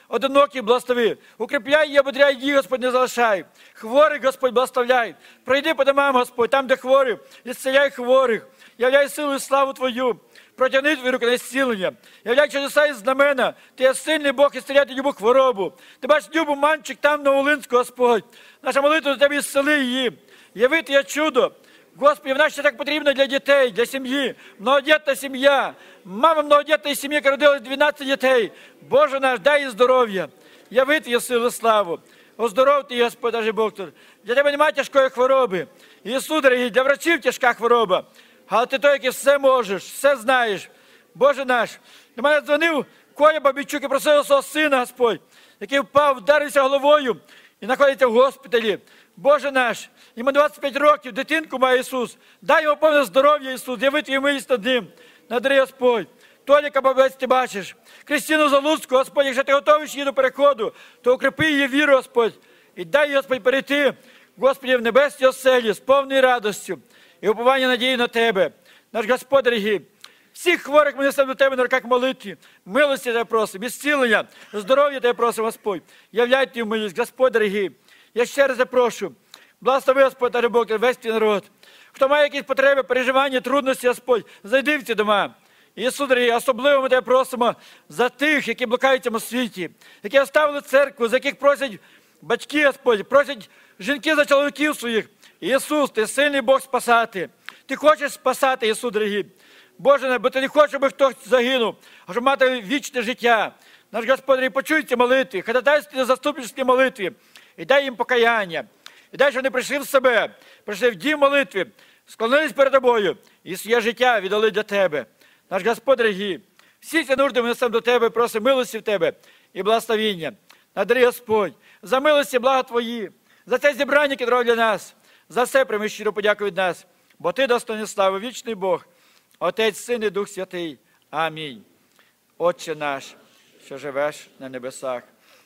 одиноких благослови. Укріпляй і ободряй їх, Господь, не залишай. Хворих, Господь, благословляй. Пройди по домам, Господь, там, де хворі, ісцеляй хворих. Являй силу і славу Твою. Протягни Твої руки на зцілення. Являй чудеса і знамена. Ти є сильний Бог і зціляти любу хворобу. Ти бачиш любу манчик там на Волинську, Господь. Наша молитва до Тебе ісцели її. Явити є чудо. Господи, в нас ще так потрібно для дітей, для сім'ї. Многодітна сім'я. Мама многодітної сім'ї, яка родила 12 дітей. Боже наш, дай їй здоров'я. Явити є силу, славу. Оздоровте її, Господь, Боже Бог. Для Тебе немає тяжкої хвороби. Ісус, дорогий, для врачів тяжка хвороба. Але Ти той, який все можеш, все знаєш. Боже наш, до мене дзвонив Коля Бабійчук і просив свого сина, Господь, який впав, вдарився головою і знаходиться в госпіталі. Боже наш, йому 25 років, дитинку має Ісус. Дай йому повне здоров'я, Ісус, яви Твою милість над ним. Надари, Господь. Толіка Бабець ти бачиш. Крістіну Залуцьку, Господь, якщо Ти готовиш її до переходу, то укріпи її віру, Господь. І дай їй, Господь, перейти, Господи, в небесній оселі з повною радостю і уповання надії на Тебе. Наш Господь, дорогий, всіх хворих ми несемо до Тебе на руках молитві. Милості Тебе просимо, зцілення, здоров'я Тебе просимо, Господь. Являй Ти в милість, Господь, дорогий. Я ще раз запрошу, благослови, Господь, Боже Бог, весь твій народ. Хто має якісь потреби, переживання, трудності, Господь, зайди в ці дома. Ісус, дорогий, особливо ми Тебе просимо за тих, які блукають в цьому світі, які оставили церкву, за яких просять батьки, Господь, просять жінки за чоловіків своїх. Ісус, Ти сильний Бог спасати. Ти хочеш спасати, Ісус, дорогий. Боже, бо Ти не хочеш, щоб хтось загинув, а щоб мати вічне життя. Наш Господь, почуй ці молитви, ходатайствуй на заступницькій молитві. І дай їм покаяння. І дай, щоб вони прийшли в себе, прийшли в дім молитви, склонились перед Тобою і своє життя віддали для Тебе. Наш Господь, дорогий, всі ці нужди ми несемо до Тебе, просимо милості в Тебе і благословіння. Надари, Господь, за милості, блага Твої, за це зібрання, яке дорого для нас. За все прийми щиро подяку від нас, бо Ти достойний слави, вічний Бог, Отець, Син і Дух Святий. Амінь. Отче наш, що живеш на небесах,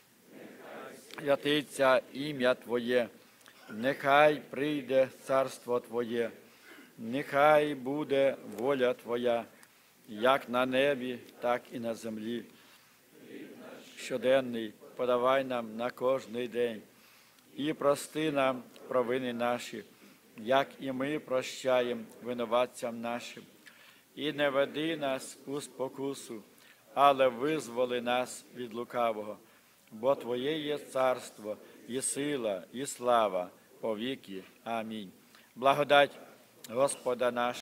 святиться ім'я Твоє, нехай прийде царство Твоє, нехай буде воля Твоя, як на небі, так і на землі. Щоденний подавай нам на кожний день, і прости нам провини наші, як і ми прощаємо винуватцям нашим. І не веди нас у спокусу, але визволи нас від лукавого. Бо Твоє є царство, і сила, і слава повіки. Амінь. Благодать Господа нашого.